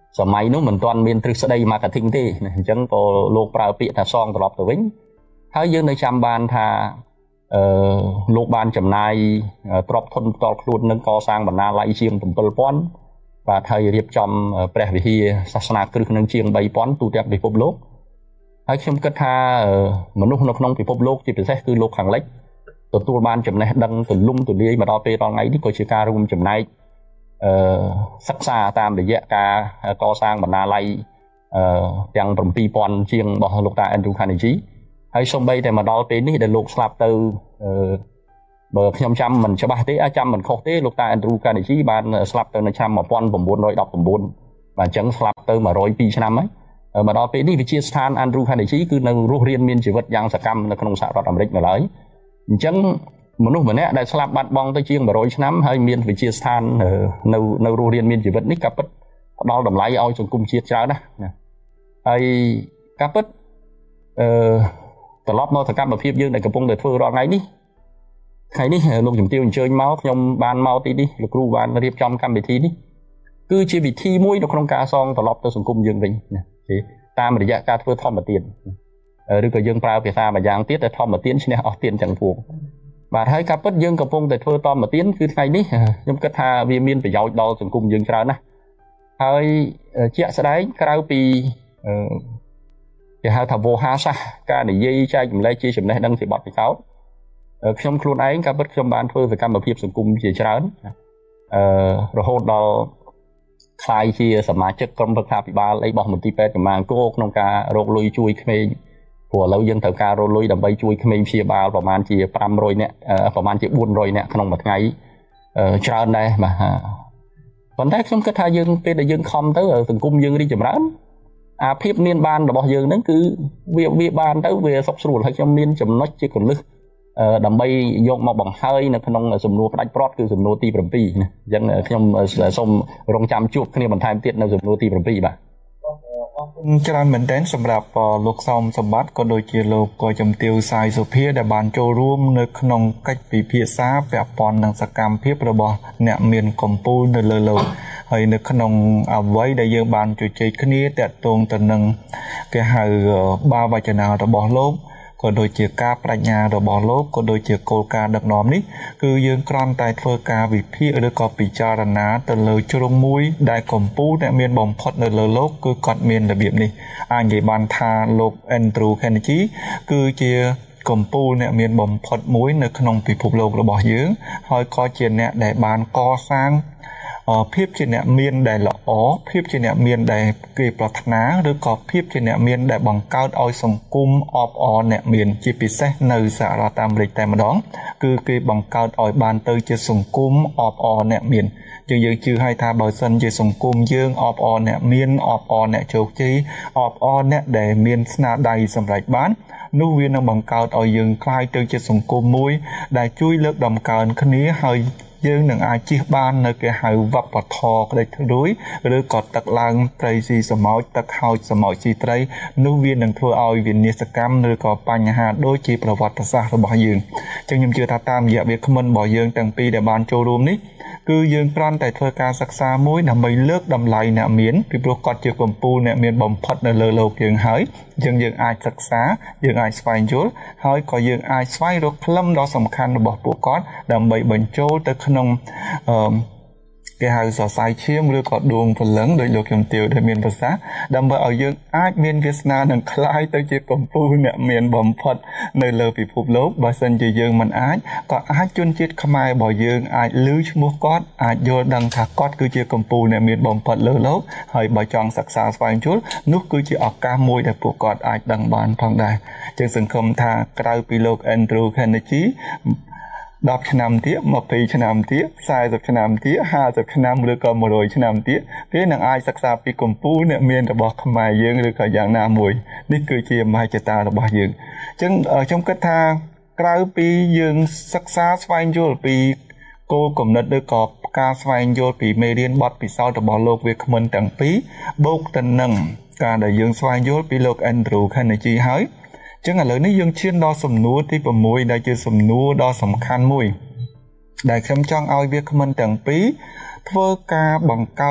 សម័យនោះមិនទាន់មានទ្រឹស្ដី marketing ទេអញ្ចឹងក៏លោកប្រើពាក្យថាសងត្រឡប់ទៅវិញហើយយើងនៅចាំបានថាអឺលោកបានចំណាយទ្រព្យធនផ្ទាល់ខ្លួននឹងកសាងបណ្ណាល័យជាង bảy nghìn បាទហើយរៀបចំព្រះវិហារសាសនាគ្រឹះនឹងជាង ba nghìn ទូទាំងពិភពលោកហើយខ្ញុំគិតថាមនុស្សនៅក្នុងពិភពលោកជាពិសេសគឺលោកខាងលិចទទួលបានចំណេះដឹងទូលំទូលាយមកដល់ពេលដល់ថ្ងៃនេះក៏ជាការរួមចំណែកអឺសិក្សាតាមរយៈការកសាងបណ្ណាល័យអឺទាំង bảy nghìn ជាងរបស់លោកតា Andrew Carnegie ហើយសូម្បីតែមកដល់ពេលនេះដែលលោកស្លាប់ទៅអឺបើខ្ញុំចាំមិនច្បាស់ទេអាចចាំមិនខុសទេលោកតា Andrew Carnegie បានស្លាប់ទៅនៅឆ្នាំmột nghìn chín trăm mười chínបាទអញ្ចឹងស្លាប់ទៅmột trăm haiឆ្នាំហើយមកដល់ពេលនេះវិទ្យាស្ថាន Andrew Carnegie គឺនៅរស់រានមានជីវិតយ៉ាងសកម្មនៅក្នុងសហរដ្ឋអាមេរិកនៅឡើយអញ្ចឹងមនុស្សម្នាក់ដែលស្លាប់បាត់បង់ទៅជាងmột trămឆ្នាំហើយមានវិទ្យាស្ថាននៅនៅរស់រានមានជីវិតនេះក៏ពិតផ្ដល់តម្លៃឲ្យសង្គមជាតិច្រើនណាស់ហើយក៏ពិតអឺត្រឡប់មកសកម្មភាពយើងដែលកំពុងតែធ្វើរាល់ថ្ងៃនេះថ្ងៃនេះលោកជំទាវអញ្ជើញមកខ្ញុំបានមកទីនេះលោកគ្រូបានរៀបចំកម្មវិធីនេះគឺជាវិធីមួយនៅក្នុងការសងត្រឡប់ទៅសង្គមយើងវិញណាតាមរយៈការធ្វើធម្មទានឬក៏យើងប្រើភាសាមួយយ៉ាងទៀតតែធម្មទានឈ្នះអស់ទានទាំងពួងបាទហើយការពិតយើងកំពុងតែធ្វើធម្មទានគឺថ្ងៃនេះខ្ញុំគិតថាវាមានប្រយោជន៍ដល់សង្គមយើងច្រើនណាស់ហើយជាក់ស្ដែងក្រៅពីគេហៅថាវោហាសាសការនិយាយចែកចម្លែកជាចំណេះដឹងជាបទពិសោធន៍ខ្ញុំខ្លួនឯងក៏ពិតខ្ញុំបានធ្វើសកម្មភាពសង្គមជាច្រើនអឺរហូតដល់ខ្លាយជាសមាជិកក្រុមប្រឹក្សាភិបាលអីរបស់មន្ទីរពេទ្យកម្មាអង្គរក្នុងការរកលុយជួយក្មេងព្រោះឥឡូវយើងត្រូវការរកលុយដើម្បីជួយក្មេងព្យាបាលប្រហែលជាfive hundredនាក់ប្រហែលជាfour hundredនាក់ក្នុងមួយថ្ងៃច្រើនដែរបាទប៉ុន្តែខ្ញុំគិតថាយើងពេលដែលយើងខំទៅសង្គមយើងរីកចម្រើនអាភាពមានបានរបស់យើងហ្នឹងគឺវាវាបានទៅវាសុខស្រួលហើយខ្ញុំមានចំណុចជាកលឹះដើម្បីយកមកបង្ហើយនៅក្នុងសំណួរផ្ដាច់ព្រាត់គឺសំណួរទីsevenណាអញ្ចឹងខ្ញុំសូមរងចាំជួបគ្នាបន្ថែមទៀតនៅសំណួរទីsevenបាទច្រើនមែនទែនសម្រាប់លោកសោមសម្បត្តិក៏ដូចជាលោកក៏ជំទាវសាយសុភាដែលបានចូលរួមនៅក្នុងកិច្ចពិភាក្សាពាក់ព័ន្ធនឹងសកម្មភាពរបស់អ្នកមានកម្ពុជានៅលើលោកហើយនៅក្នុងអ្វីដែលយើងបានជជែកគ្នាតាក់ទងទៅនឹងគេហៅបាវចនារបស់លោកក៏ដូចជាការបញ្ញារបស់លោកក៏ដូចជាគោលការណ៍ដឹកនាំនេះគឺយើងគ្រាន់តែធ្វើការវិភាគឬក៏ពិចារណាទៅលើជ្រុងមួយដែលកម្ពុជាអ្នកមានបំផុតនៅលើលោកគឺគាត់មានរបៀបនេះអាចនិយាយបានថាលោក Andrew Carnegie គឺជាកម្ពុជាអ្នកមានបំផុតមួយនៅក្នុងពិភពលោករបស់យើងហើយក៏ជាអ្នកដែលបានកសាងភាពជាអ្នកមានដែលល្អភាពជាអ្នកមានដែលគេប្រាថ្នាឬក៏ភាពជាអ្នកមានដែលបង្កើតឲ្យសង្គមអបអរអ្នកមានជាពិសេសនៅសហរដ្ឋអាមេរិកតែម្ដងគឺគេបង្កើតឲ្យបានទៅជាសង្គមអបអរអ្នកមានយើងយើងជឿឲ្យថាបើសិនជាសង្គមយើងអបអរអ្នកមានអបអរអ្នកជោគជ័យអបអរអ្នកដែលមានស្នាដៃសម្រេចបាននោះវានឹងបង្កើតឲ្យយើងក្លាយទៅជាសង្គមមួយដែលជួយលើកតម្កើងគ្នាហើយយើងនឹងអាចជិះបាននៅគេហៅវប្បធម៌ក្តីរួយឬក៏ទឹកឡើងត្រីស៊ីសមោចទឹកហោចសមោចស៊ីត្រីនោះវានឹងធ្វើឲ្យវិនាសកម្មឬក៏បញ្ហាដូចជាប្រវត្តិសាស្ត្ររបស់យើងអញ្ចឹងខ្ញុំជឿថាតាមរយៈវាគ្មិនរបស់យើងទាំងពីរដែលបានចូលរួមនេះគឺយើងគ្រាន់តែធ្វើការសិក្សាមួយដើម្បីលើកតម្លៃអ្នកមានពីព្រោះគាត់ជាកម្ពុជាអ្នកមានបំផុតនៅលើលោកយើងហើយអញ្ចឹងយើងអាចសិក្សាយើងអាចស្វែងយល់ហើយក៏យើងអាចស្វែងរកខ្លឹមដ៏សំខាន់របស់ពួកគាត់ដើម្បីបញ្ចូលទៅក្នុងអឺគេហៅសរសៃឈាមឬក៏ដួងព្រលឹងដោយលោកជំទាវដែលមានប្រសាសន៍ដើម្បីឲ្យយើងអាចមានវាសនានឹងក្លាយទៅជាកម្ពុជាអ្នកមានបំផុតនៅលើពិភពលោកបើសិនជាយើងមិនអាចក៏អាចជនជាតិខ្មែររបស់យើងអាចឮឈ្មោះគាត់អាចយល់ដឹងថាគាត់គឺជាកម្ពុជាអ្នកមានបំផុតលើលោកហើយបើចង់សិក្សាស្វែងយល់នោះគឺជាឱកាសមួយដែលពួកគាត់អាចដឹងបានផងដែរជាងសង្ឃឹមថាក្រៅពីលោក Andrew Carnegie tenឆ្នាំទៀតtwentyឆ្នាំទៀតfortyឆ្នាំទៀតfiftyឆ្នាំឬក៏one hundredឆ្នាំទៀតគេនឹងអាចសិក្សាពីកម្ពុជាអ្នកមានរបស់ខ្មែរយើងឬក៏យ៉ាងណាមួយនេះគឺជាមហិច្ឆតារបស់យើងអញ្ចឹងខ្ញុំគិតថាក្រៅពីយើងសិក្សាស្វែងយល់ពីគោលគំនិតឬក៏ការស្វែងយល់ពីមេរៀនបទពិសោធន៍របស់លោកវាគ្មិនទាំងពីរបូកទៅនឹងការដែលយើងស្វែងយល់ពីលោក Andrew Carnegie ហើយចឹងឥឡូវនេះយើងឈានដល់សំណួរទីsixដែលជាសំណួរដ៏សំខាន់មួយដែលខ្ញុំចង់ឲ្យវាគ្មិនទាំងពីរធ្វើការបង្កើត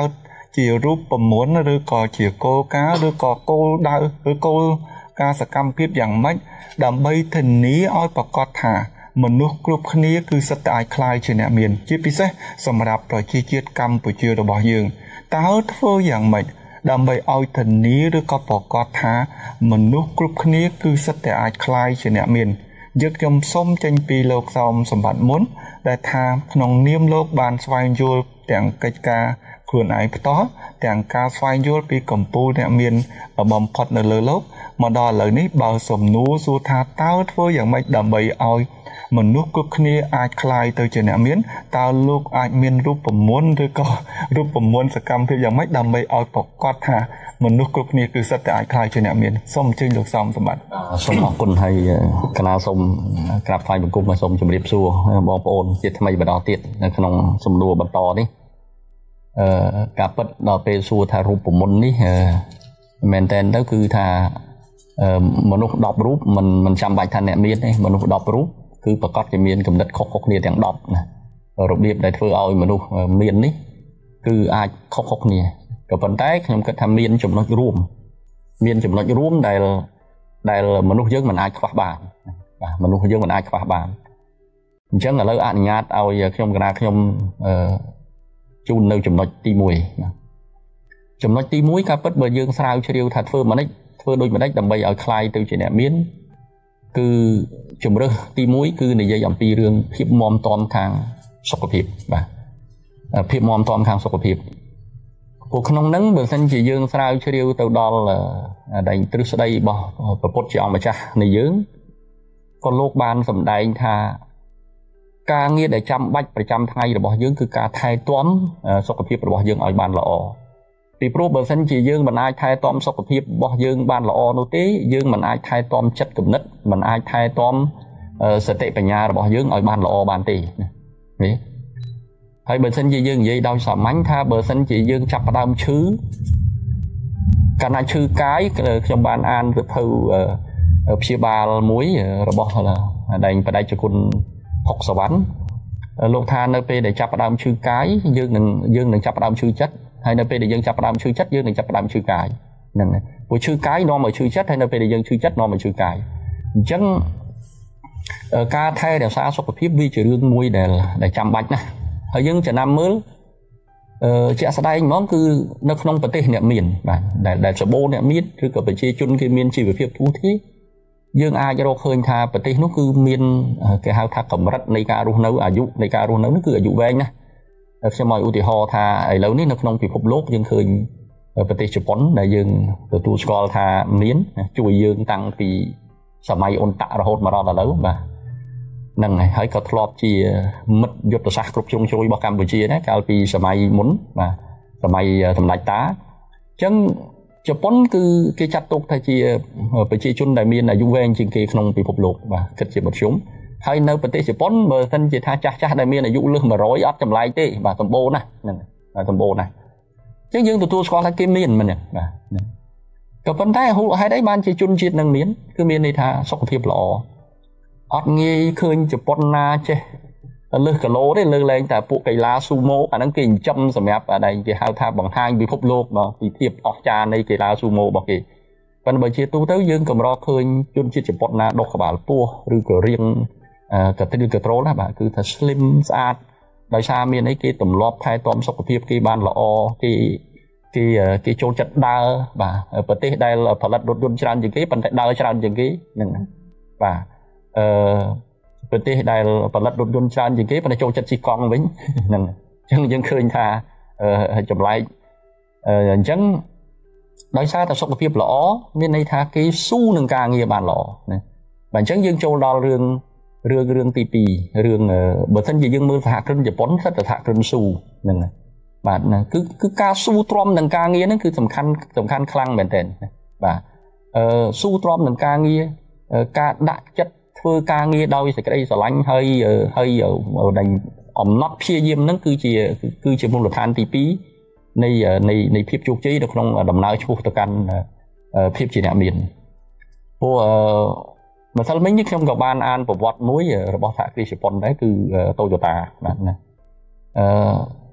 ជារូបមន្តឬក៏ជាគោលការណ៍ឬក៏គោលដៅឬគោលការសកម្មភាពយ៉ាងម៉េចដើម្បីធានាឲ្យប្រកាសថាមនុស្សគ្រប់គ្នាគឺសិតតែអាចខ្លាយជាអ្នកមានជាពិសេសសម្រាប់ប្រជាជាតិកម្ពុជារបស់យើងតើធ្វើយ៉ាងម៉េចដើម្បីឲ្យធានាឬក៏ប្រកាសថាមនុស្សគ្រប់គ្នាគឺសិតតែអាចខ្លាយជាអ្នកមានយើងខ្ញុំសូមចេញពីលោកសោមសម្បត្តិមុនដែលថាក្នុងនាមលោកបានស្វែងយល់ទាំងកិច្ចការខ្លួនឯងផ្ទាល់ទាំងការស្វែងយល់ពីកម្ពុជាអ្នកមានបំផុតនៅលើលោកមកដល់ឥឡូវនេះបើសំណួរសួរថាតើធ្វើយ៉ាងម៉េចដើម្បីឲ្យមនុស្សគ្រប់គ្នាអាចខ្លាយទៅជាអ្នកមានតើលោកអាចមានរូបមន្តឬក៏រូបមន្តសកម្មភាពយ៉ាងម៉េចដើម្បីឲ្យប្រកាសថាមនុស្សគ្រប់គ្នាគឺសិតតែអាចខ្លាយជាអ្នកមានសូមអញ្ជើញលោកសោមសម្បត្តិសូមអរគុណហើយកណាសូមក្រាបថ្វាយបង្គំហើយសូមជម្រាបសួរបងប្អូនជាថ្មីម្ដងទៀតនៅក្នុងសំណួរបន្តនេះអឺការពិតដល់ពេលសួរថារូបមន្តនេះមែនតើទៅគឺថាមនុស្សដប់រូបមិនមិនចាំបាច់ថាអ្នកមានទេមនុស្សដប់រូបគឺប្រកាសជាមានគំនិតខុសៗគ្នាទាំងដប់ណារបៀបដែលធ្វើឲ្យមនុស្សមាននេះគឺអាចខុសៗគ្នាក៏ប៉ុន្តែខ្ញុំគិតថាមានចំណុចរួមមានចំណុចរួមដែលដែលមនុស្សយើងមិនអាចខ្វះបានបាទមនុស្សយើងមិនអាចខ្វះបានអញ្ចឹងឥឡូវអនុញ្ញាតឲ្យខ្ញុំកណាខ្ញុំអឺជូននៅចំណុចទីមួយណាចំណុចទីមួយការពិតបើយើងស្រាវជ្រាវថាធ្វើម៉េចធ្វើដូចម្ដេចដើម្បីឲ្យคลายទៅជាអ្នកមានគឺជំរើសទីមួយគឺនិយាយអំពីរឿងភាពមាំទាំខាងសុខភាពបាទភាពមាំទាំខាងសុខភាពពួកក្នុងហ្នឹងបើសិនជាយើងស្រាវជ្រាវទៅដល់ដែលទ្រឹស្ដីរបស់ព្រះពុទ្ធជាអង្គម្ចាស់នៃយើងក៏លោកបានសម្ដែងថាការងារដែលចាំបាច់ប្រចាំថ្ងៃរបស់យើងគឺការថែទាំសុខភាពរបស់យើងឲ្យបានល្អពីព្រោះបើសិនជាយើងមិនអាចថែទាំសុខភាពរបស់យើងបានល្អនោះទេយើងមិនអាចថែទាំចិត្តគំនិតមិនអាចថែទាំសតិបញ្ញារបស់យើងឲ្យបានល្អបានទេណាហើយបើសិនជាយើងនិយាយដោយសាមញ្ញថាបើសិនជាយើងចាប់ផ្ដើមឈឺកាលណាឈឺកាយខ្ញុំបានអានសៀវភៅព្យាបាលមួយរបស់ដែលបដិជគុណហុកសវណ្ណលោកថានៅពេលដែលចាប់ផ្ដើមឈឺកាយយើងនឹងយើងនឹងចាប់ផ្ដើមឈឺចិត្តហើយនៅពេលដែលយើងចាប់ផ្ដើមឈឺចិត្តយើងនឹងចាប់ផ្ដើមឈឺកាយហ្នឹងហើយព្រោះឈឺកាយនាំមកឈឺចិត្តហើយនៅពេលដែលយើងឈឺចិត្តនាំមកឈឺកាយអញ្ចឹងការថែរក្សាសុខភាពវាជារឿងមួយដែលដែលចាំបាច់ណាស់ហើយយើងចំណាំមើលអឺជាក់ស្ដែងហ្មងគឺនៅក្នុងប្រទេសអ្នកមានបាទដែលដែលសបោអ្នកមានឬក៏ប្រជាជនគេមានជីវភាពទូទៅយើងអាចរកឃើញថាប្រទេសនោះគឺមានគេហៅថាកម្រិតនៃការរស់នៅអាយុនៃការរស់នៅនោះគឺអាយុវែងណាស់ខ្ញុំឲ្យឧទាហរណ៍ថាឥឡូវនេះនៅក្នុងពិភពលោកយើងឃើញប្រទេសជប៉ុនដែលយើងទទួលស្គាល់ថាមានជួយយើងតាំងពីសម័យអ៊ុនតាក់រហូតមកដល់ឥឡូវបាទហ្នឹងហើយហើយក៏ធ្លាប់ជាមិត្តយុទ្ធសាស្ត្រគ្រប់ជ្រុងជ្រោយរបស់កម្ពុជាដែរកាលពីសម័យមុនបាទសម័យសម្ដេចតាអញ្ចឹងជប៉ុនគឺគេចាត់ទុកថាជាប្រជាជនដែលមានអាយុវែងជាងគេក្នុងពិភពលោកបាទគិតជាមធ្យមហើយនៅប្រទេសជប៉ុនបើសិនជាថាចាស់ចាស់ដែលមានអាយុលើសមួយរយអត់ចម្លែកទេបាទសម្បូរណាស់ហ្នឹងសម្បូរណាស់អញ្ចឹងយើងទទួលស្គាល់ថាគេមានមែនទេបាទក៏ប៉ុន្តែហេតុអីបានជាជនជាតិនឹងមានគឺមានន័យថាសុខភាពល្អអត់ងាយឃើញជប៉ុនណាចេះលើសគីឡូទេលើកលែងតែពួកកីឡាស៊ូម៉ូអាហ្នឹងគេចិញ្ចឹមសម្រាប់ដែលគេហៅថាបង្ហាញពិភពលោកមកពីភាពអស្ចារ្យនៃកីឡាស៊ូម៉ូរបស់គេប៉ុន្តែបើជាទូទៅយើងកម្រឃើញជនជាតិជប៉ុនណាដុសក្បាលពោះឬក៏រៀងកត្រិលកត្រូលណាបាទគឺថា slim ស្អាតដោយសារមានអីគេទម្លាប់ថែទាំសុខភាពគេបានល្អគេគេគេចូលចិត្តដើរបាទប្រទេសដែលផលិតរថយន្តច្រើនជាងគេប៉ុន្តែដើរច្រើនជាងគេហ្នឹងបាទអឺប្រទេសដែលផលិតរថយន្តច្រើនជាងគេប៉ុន្តែចូលចិត្តជិះកង់វិញហ្នឹងអញ្ចឹងយើងឃើញថាចម្លែកអញ្ចឹងដោយសារតែសុខភាពល្អមានន័យថាគេស៊ូនឹងការងារបានល្អណាបាទអញ្ចឹងយើងចូលដល់រឿងរឿងរឿងទីពីររឿងបើមិនជាយើងមើលសហគ្រិនជប៉ុនសិតតែសហគ្រិនស៊ូហ្នឹងបាទគឺគឺការស៊ូទ្រាំនឹងការងារហ្នឹងគឺសំខាន់សំខាន់ខ្លាំងមែនទែនបាទអឺស៊ូទ្រាំនឹងការងារការដាក់ចិត្តធ្វើការងារដោយសេចក្តីស្រឡាញ់ហើយហើយដែលអំណត់ព្យាយាមហ្នឹងគឺជាគឺជាមូលដ្ឋានទីពីរនៃនៃនៃភាពជោគជ័យនៅក្នុងដំណើរឆ្ពោះទៅកាន់ភាពជាអ្នកមានព្រោះម្សិលមិញនេះខ្ញុំក៏បានអានប្រវត្តិមួយរបស់សហគ្រាសជប៉ុនដែរគឺ Toyota បាទណាអឺ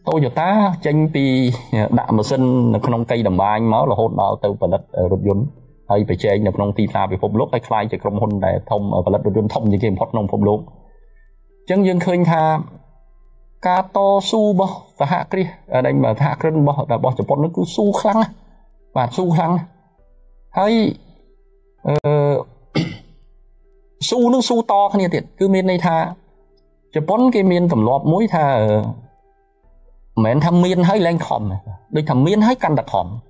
Toyota tranh pi đạm mà sinh là không cây đầm banh máu là hôn đó từ vật đất rút dún hay phải chơi là không tìm ra về phong lốp hay khai cho công hôn để thông ở vật đất rút dún thông như game hot nông phong lốp chẳng dừng khơi tha cá to su bò và hạ kia ở đây mà hạ cân bò là bò chụp nó cứ su khăng và su khăng hay su nó su to khăn nhiệt cứ miền này tha chụp cái miền tầm lọp mũi tha mến thầm miên hay lên khom đôi thầm miên hay căn đặc khom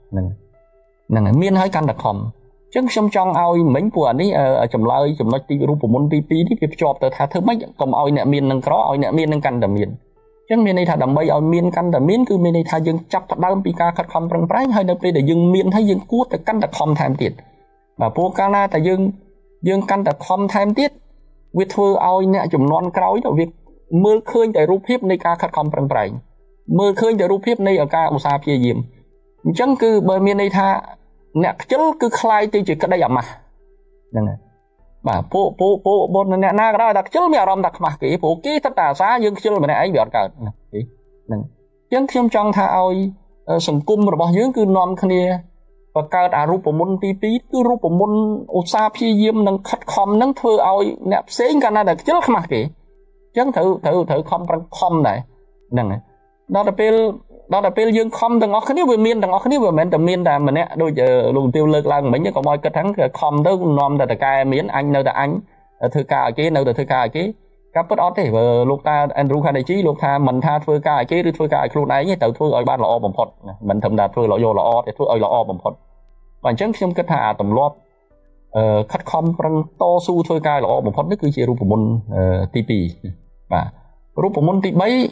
nè nè miên hay căn đặc khom chứ xong trong ao mấy của này ở chấm lai chấm nói tí rùa môn pi pi đi việc chọp từ thà thứ mấy còn ao nè miên nâng có ao nè miên nâng căn đặc miên chứ miên này thà đầm bay ao miên căn đặc miên cứ miên này thà dừng chắp thật đau pi ca khát khom răng trái hay đâm để dừng miên hay dừng cuốc để căn đặc khom tham tiệt và po ca na tại dừng dừng căn đặc khom tham tiết việc thưa ao nè chấm non cối đó việc mưa khơi tại rùa hiếp này ca khát khom răng trái mưa khơi tại rùa hiếp này ở ca một sa phía diệm chẳng cứ bởi miên này thà nè chớ cứ khai từ chỉ cái đây mà nè mà po po po po nè na cái đó đặt chớ mẹ rom đặt mà cái po kí tất cả xá dương chớ mà này ấy biểu cả nè nè chẳng xem trong tha oi sừng cung rồi bao nhiêu cứ nom khăn đi và cao à rúp môn tí tí cứ rúp môn osa phi diêm nâng khát khom nâng thưa oi nè xén cái này đặt chớ mà cái chẳng thử thử thử khom răng khom này nè đó là pel đó là pel dương khom đừng ngó cái này vừa miên đừng ngó cái này vừa miên đừng miên là mình nè đôi giờ luôn tiêu lực lần mấy nhớ có mọi cái thắng khom đó nom là cái miến anh nơi là anh thư ca cái nơi là thư ca cái các bất ót thì vừa lúc ta Andrew khai đại trí lúc ta mình tha thư ca cái thư ca luôn ấy như tự thư ở ban là o bẩm phật mình thầm đạt thư là vô là o thì thư ở là o bẩm phật và chắc trong cái thà tầm lót khát khom răng to su thư ca là o bẩm phật nó cứ chỉ rùa môn tê pê và rùa môn tê mấy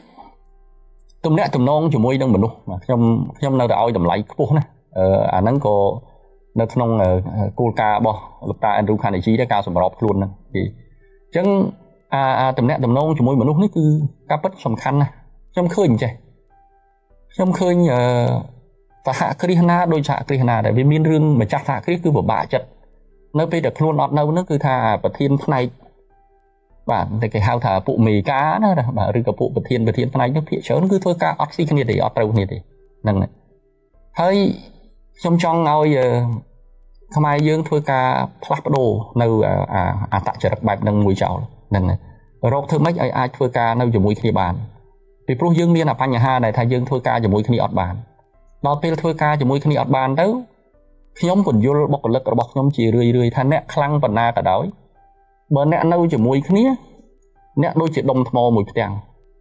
tụm nè tụm non chùm môi đang mình luôn mà trong trong nơi đảo tụm lại phố nè à nắng có nơi non cô ca bò lúc ta Andrew khai đại trí đã ca sầm rọp luôn nè thì chẳng à tụm nè tụm non chùm môi mình luôn nó cứ cá bất sầm khăn nè trong khơi như vậy trong khơi và hạ Krishna đôi hạ Krishna để vì miên rương mà chắc hạ cái cứ bảo bạ chật nơi bây được luôn ọt đâu nó cứ thà và thiên này và cái hao thả phụ mì cá đó mà rừng cả phụ bật thiên bật thiên này nó phía chớ nó cứ thôi cá ớt xí cái này để ớt trâu này thì nâng này hơi trong trong ngồi không ai dương thôi cá plap đồ nâu à à tại chợ đặc bạch nâng mùi chảo nâng này rồi thôi mấy ai ai thôi cá nâu cho mùi khi bàn vì pro dương miên là pan nhà ha này thay dương thôi cá cho mùi khi ớt bàn đóពេលthôi cá cho mùi khi ớt bàn đâu nhóm còn vô bọc lực bọc nhóm chỉ rười rười than nè khăng phần na cả đói bởi nè nâu chỉ mùi khía nè đôi chỉ đông thò mùi tiếng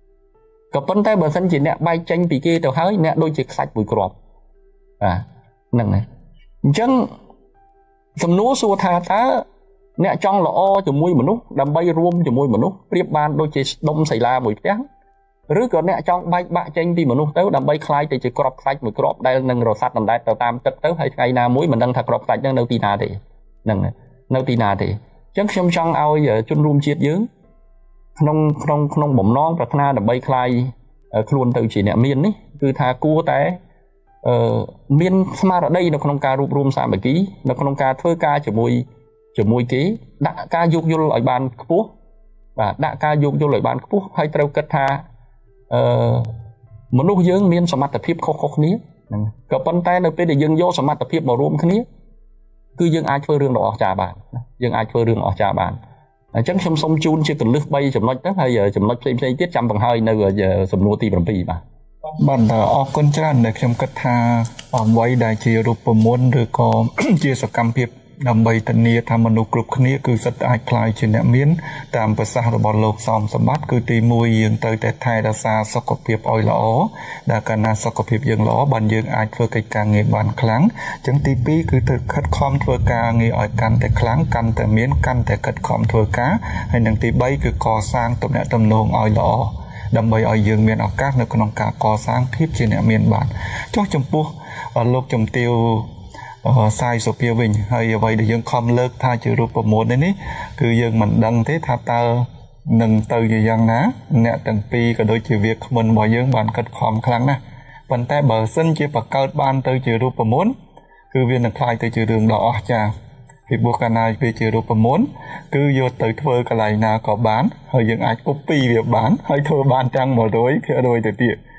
có vấn tay bởi thân chỉ nè bay tranh bị kia tàu hơi nè đôi chỉ sạch mùi cọp à nâng này chân tầm núa xua thà tá nè trong là o chỉ mùi một nút đầm bay ruom chỉ mùi một nút riệp ban đôi chỉ đông xảy ra mùi tiếng rứa còn nè trong bay bạ tranh đi một nút tới đầm bay khai thì chỉ cọp sạch mùi cọp đây nâng rồi sạch nằm đây tàu tam tất tới hay ngày nào mũi mình đang thật cọp sạch đang đâu tì nà thì nâng này đâu tì nà thì chắc trong trong ao giờ chun room chiết dướng không không không bẩm non và na là bay khai luôn từ chỉ nè miên ấy cứ thà cua té miên mà ở đây nó không ca room room sao mà ký nó không ca thưa ca chỉ mùi chỉ mùi ký đã ca dục vô lại bàn cướp và đã ca dục vô lại bàn cướp hay treo cất tha một lúc dướng miên sắm mặt tập phim khóc khóc ní có bàn tay nó để dừng vô sắm mặt tập phim vào room cái ní cứ dừng ai chơi rương đó trả bạn dừng ai chơi rương đó trả bạn chắc trong sông chun chưa cần lướt bay chấm nói tới hay giờ chấm nói thêm thêm tiết trăm bằng hai nơi giờ sầm nô ti bằng bì mà bạn ở con trăn để trong cách tha ở vậy đại chỉ rụp môn rồi có chia sẻ cam phiệp nằm bay tận nia tham manu group kia cứ rất ai khai trên nệm miến tamภาษาរបស់លោកសំសម្បត្តិគឺទីមួយយើងត្រូវតែថែរក្សាសុខភាពឲ្យល្អដែលកាលណាសុខភាពយើងល្អបានយើងអាចធ្វើកិច្ចការងារបានខ្លាំងអញ្ចឹងទីពីរគឺត្រូវខិតខំធ្វើការងារឲ្យកាន់តែខ្លាំងកាន់តែមានកាន់តែខិតខំធ្វើការហើយនឹងទីបីគឺកសាងទំនាក់ទំនងឲ្យល្អដើម្បីឲ្យយើងមានឱកាសនៅក្នុងការកសាងភាពជាអ្នកមានបានចុះចំពោះលោកជំទាវsai số phía mình hay vậy để dương không lơ tha chữ rụp một đấy ní cứ dương mình đăng thế thà ta nâng từ gì dân ná nè từng pi cả đôi chữ việc mình bỏ dương bàn cật khom khăn nè bàn tay bờ sân chỉ bật cao ban từ chữ rụp muốn cứ viên được khai từ chữ đường đỏ chà việc buộc cái này về chữ rụp muốn cứ vô từ thưa cái này nào có bán hơi dương ai copy việc bán hơi thưa ban trang mở đối kia đôi từ tiệt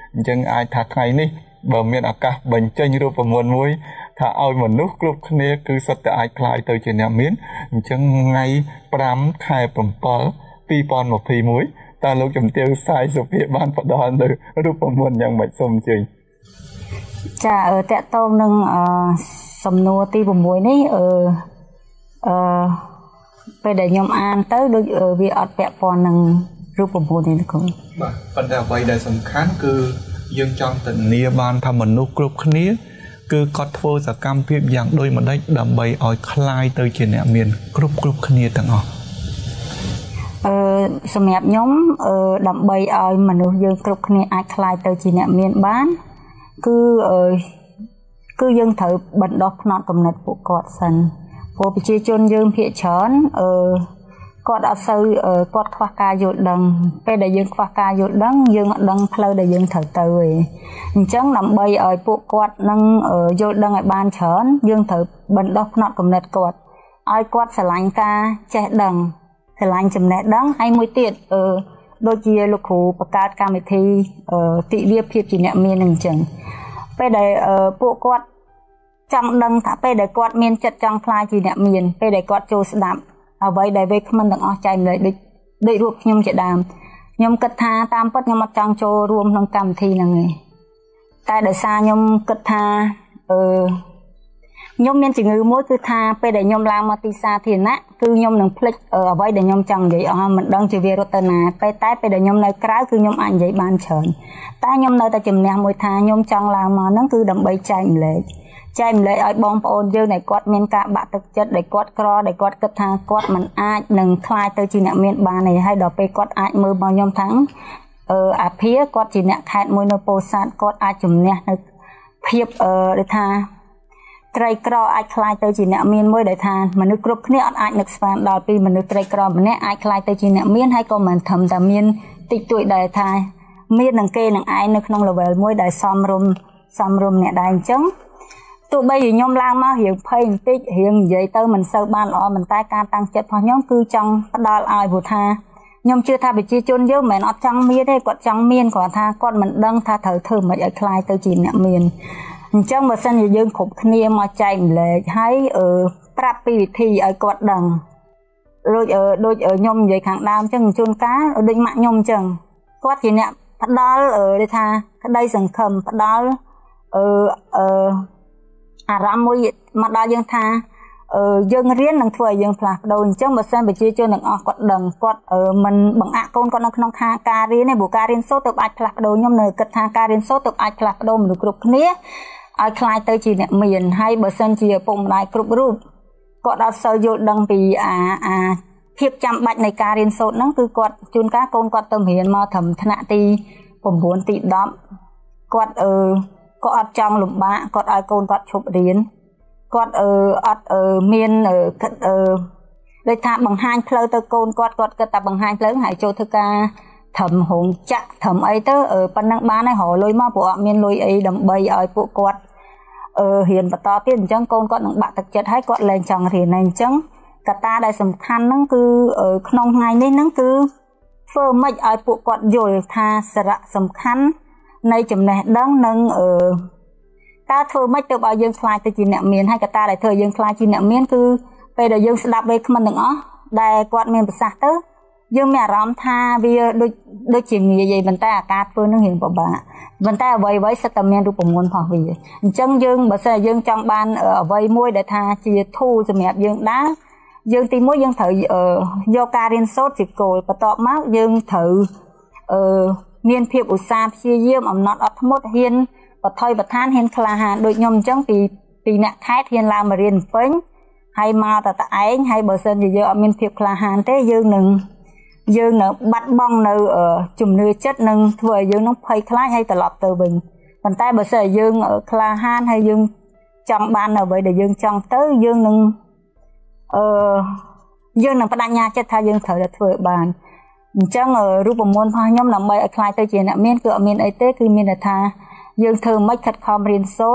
chẳng ai thà ngày ní bờ miền ở cả bệnh tranhรูปมวลมุ้ยถ้าเอามนุษย์กลุ่มนี้คือสัตว์แต่ไอ้คลายตัวเจเนียมินจังไงปรามไข่ปมปอปีปอนหมดพีมุ้ยตาลูกจำเตียวสายสุเพียบ้านปดอนเลยรูปมวลยังไม่สมจริงจ้าเออแต่ต้นหนึ่งเออสำนวนตีปมมุ้ยนี่เออเออไปได้ยมอ่านเต้โดยเออวิอัดแปะปอนหนึ่งรูปมวลนี่นะครับปัญหาใบใดสำคัญคือยังจังแต่เนียบานทำมนุษย์กลุ่มนี้คือกอดโฟสกรรมเพียบอย่างโดยมันได้ดำใบอ้อยคลายตัวเจเนียมีนกรุ๊ปกรุ๊ปขณีต่างออกเออสมัยย้อมเออดำใบอ้อยมนุษย์ยังกรุ๊ปขณีอ้อยคลายตัวเจเนียมีนบ้านคือเออคือยังถือบรรดาพนักกำนัดปุกกอดสันพอไปเชี่ยวชนยังเพียช้อนเออกอดเอาซื้อเออกอดคว้ากาหยุดดังไปได้ยังคว้ากาหยุดดังยังดังเพลได้ยังถือเตยจังนำใบเอ่ยปุกกอดนั่งเออหยุดดังไอ้บานเฉินยังถือบรรดาพนักกำนัดกอดไอ้กอดสลายกาแช่ดังสลายจำแนกดังไอ้มวยเตี้ยเออโดยเฉพาะลูกครูประกาศการวิธีเออติเรียบเพียบจีเนมีหนึ่งจังไปได้เออปุกกอดจังดังถ้าไปได้กอดเมียนจัดจังคลายจีเนมีนไปได้กอดโจสดับเอาไว้ได้ไว้มันต้องเอาใจเลยได้ได้รวบยมจะดามยมกระทาตามปัดยมจังโจรวมทั้งกรรมทีนั่งไงแต่ได้ซายมกระทาเออยมเมียนจิงือมุ้ยคือทาไปได้ยมลางมาติซาทีนะคือยมหนึ่งพลิกเออเอาไว้ได้ยมจังใหญ่อ๋อมันดังจีเวรตนาไปใต้ไปได้ยมในกล้าคือยมอันใหญ่บานเฉินใต้ยมในแต่จำเนียงมวยทายมจังลางมานั่นคือดำใบใจเลยใจมันเลยเอาบองปอนเยอะในกอดเมียนกะบะตึกจัดในกอดกรอในกอดกระทางกอดมันอาจหนึ่งคลายตัวจีเนเมียนบานในให้ดอกไปกอดอาจมือบางยมทั้งเอออาเพียกอดจีเนแคดมวยโนโปซัดกอดอาจุ่มเนี่ยในเพียบเออเดทาไตรกรออาจคลายตัวจีเนเมียนมวยเดทานมนุษย์กรุ๊ปเนี่ยอาจนึกสปานดาวปีมนุษย์ไตรกรอมันเนี่ยอาจคลายตัวจีเนเมียนให้ก็มันทำแต่เมียนติดตัวเดทาเมียนหนังเกหนังไอนึกน้องเลเวลมวยได้ซ้อมรมซ้อมรมเนี่ยได้จังตัวใบอยู่ยมลางมาเหี่ยวเพย์ติเหี่ยวใหญ่เตอร์มันเซอร์บ้านอ๋อมันใต้การตั้งเจ็ดพอยมคือจังดาลอายบุธายมเชื่อท่าไปจีจนเยอะเหมือนอดจังเมียได้กดจังเมียนกว่าท่าก้อนมันดังท่าเถอเธอมาจะคลายตัวจีนเนี่ยเมียนจังมาสั้นยืนขบเนียมาใจเลยให้เออปรับปีวิธีไอ้กดดังโดยเออโดยเออยมใหญ่ขังดามจังจนก้าโดยมะยมจังกดจีเนี่ยพัดดาลเออได้ท่าก็ได้สังคมพัดดาลเออเอออารามมวยมาได้ยังท่าเออยังเรียนหนังถวยยังผลักโดนจังบัดเส้นไปชี้เจอหนังออกกดดังกดเออมันบังอาโกนกดนังขนมคาการีในบุการีนโซตบอัดผลักโดนยมเนยกระทาการีนโซตบอัดผลักโดนมันดูกรุบนี้ไอ้คลายเตยจีเนี่ยมีนให้บัดเส้นจีปุ่มลายกรุบรูปกดเอาเสยโยดังปีอาอาเพียบจำบัดในการีนโซนั่นคือกดจุนก้าโกนกดเติมเหียนมาทำธนาตีผมบวนตีดอมกดเออก็อัดจังหลุมบ้ากอดไอโกนกอดฉุบเรียนกอดเอออัดเออเมียนเออเออเลยทำบังฮันเพลตะโกนกอดกอดกระตับบังฮันเพลหายโจทกาทำหงจักทำไอเตอเออปันนักบ้านให้ห่อลอยมาปวดเมียนลอยไอดำใบไอปวดกอดเออเหียนปะตอที่จังโกนกอดหนังบะตะเจ็ดให้กอดแรงจังเรียนในจังกระตาได้สำคัญนั่นคือเออขนมไงนี่นั่นคือเฟิร์มไม่ไอปวดกอดโยธาสระสำคัญในจำแนกดังนึงเออตาเธอไม่เติบเอายังคลายตัวจีเนเมียนให้กับตาได้เธอยังคลายจีเนเมียนคือไปเดี๋ยวยังสลับไปมันหนึ่งอ๋อได้กวาดเมียนภาษาเตอยังแม่ร้องท่าวิโดยโดยจิงใหญ่ๆบรรดาอากาศเพื่อนนึกเห็นปะบ้าบรรดาไว้ไว้สตาเมียนดูประมวลพอวิจังยังภาษายังจังบานเออไว้มวยได้ท่าจีทูจะแม่ยังด้ายังตีมวยยังถือเออโยการินโซจิโกลประตอบมากยังถือเออเมียนเพียบอุตสาห์เชี่ยเยี่ยมอำนาจอัตมดเฮียนปัทอยปัทานเฮียนคลาหาโดยยมจังปีปีนักท้ายเฮียนลามาเรียนเฟ้งให้มาแต่แต่ไอ้ให้เบอร์เซนเยอะๆเมียนเพียบคลาหาเต้ยืนหนึ่งยืนหนึ่งบัดบ้องหนึ่งเออจุ่มเนื้อchấtหนึ่งถั่วยืนน้องไผ่คล้ายให้ตลอดตัวบินปันใต้เบอร์เซนยืนเออคลาหาให้ยืนจังบ้านเอาไว้เดี๋ยวยืนจังเต้ยืนหนึ่งเออยืนหนึ่งปัญญาchấtทายยืนเถอะถั่วบานจังเออรูปมวลพายมนำใบคลายตัวเจนเมียนคือเมียนไอเต้คือเมียนธายังเธอไม่ขัดความเรียนโซด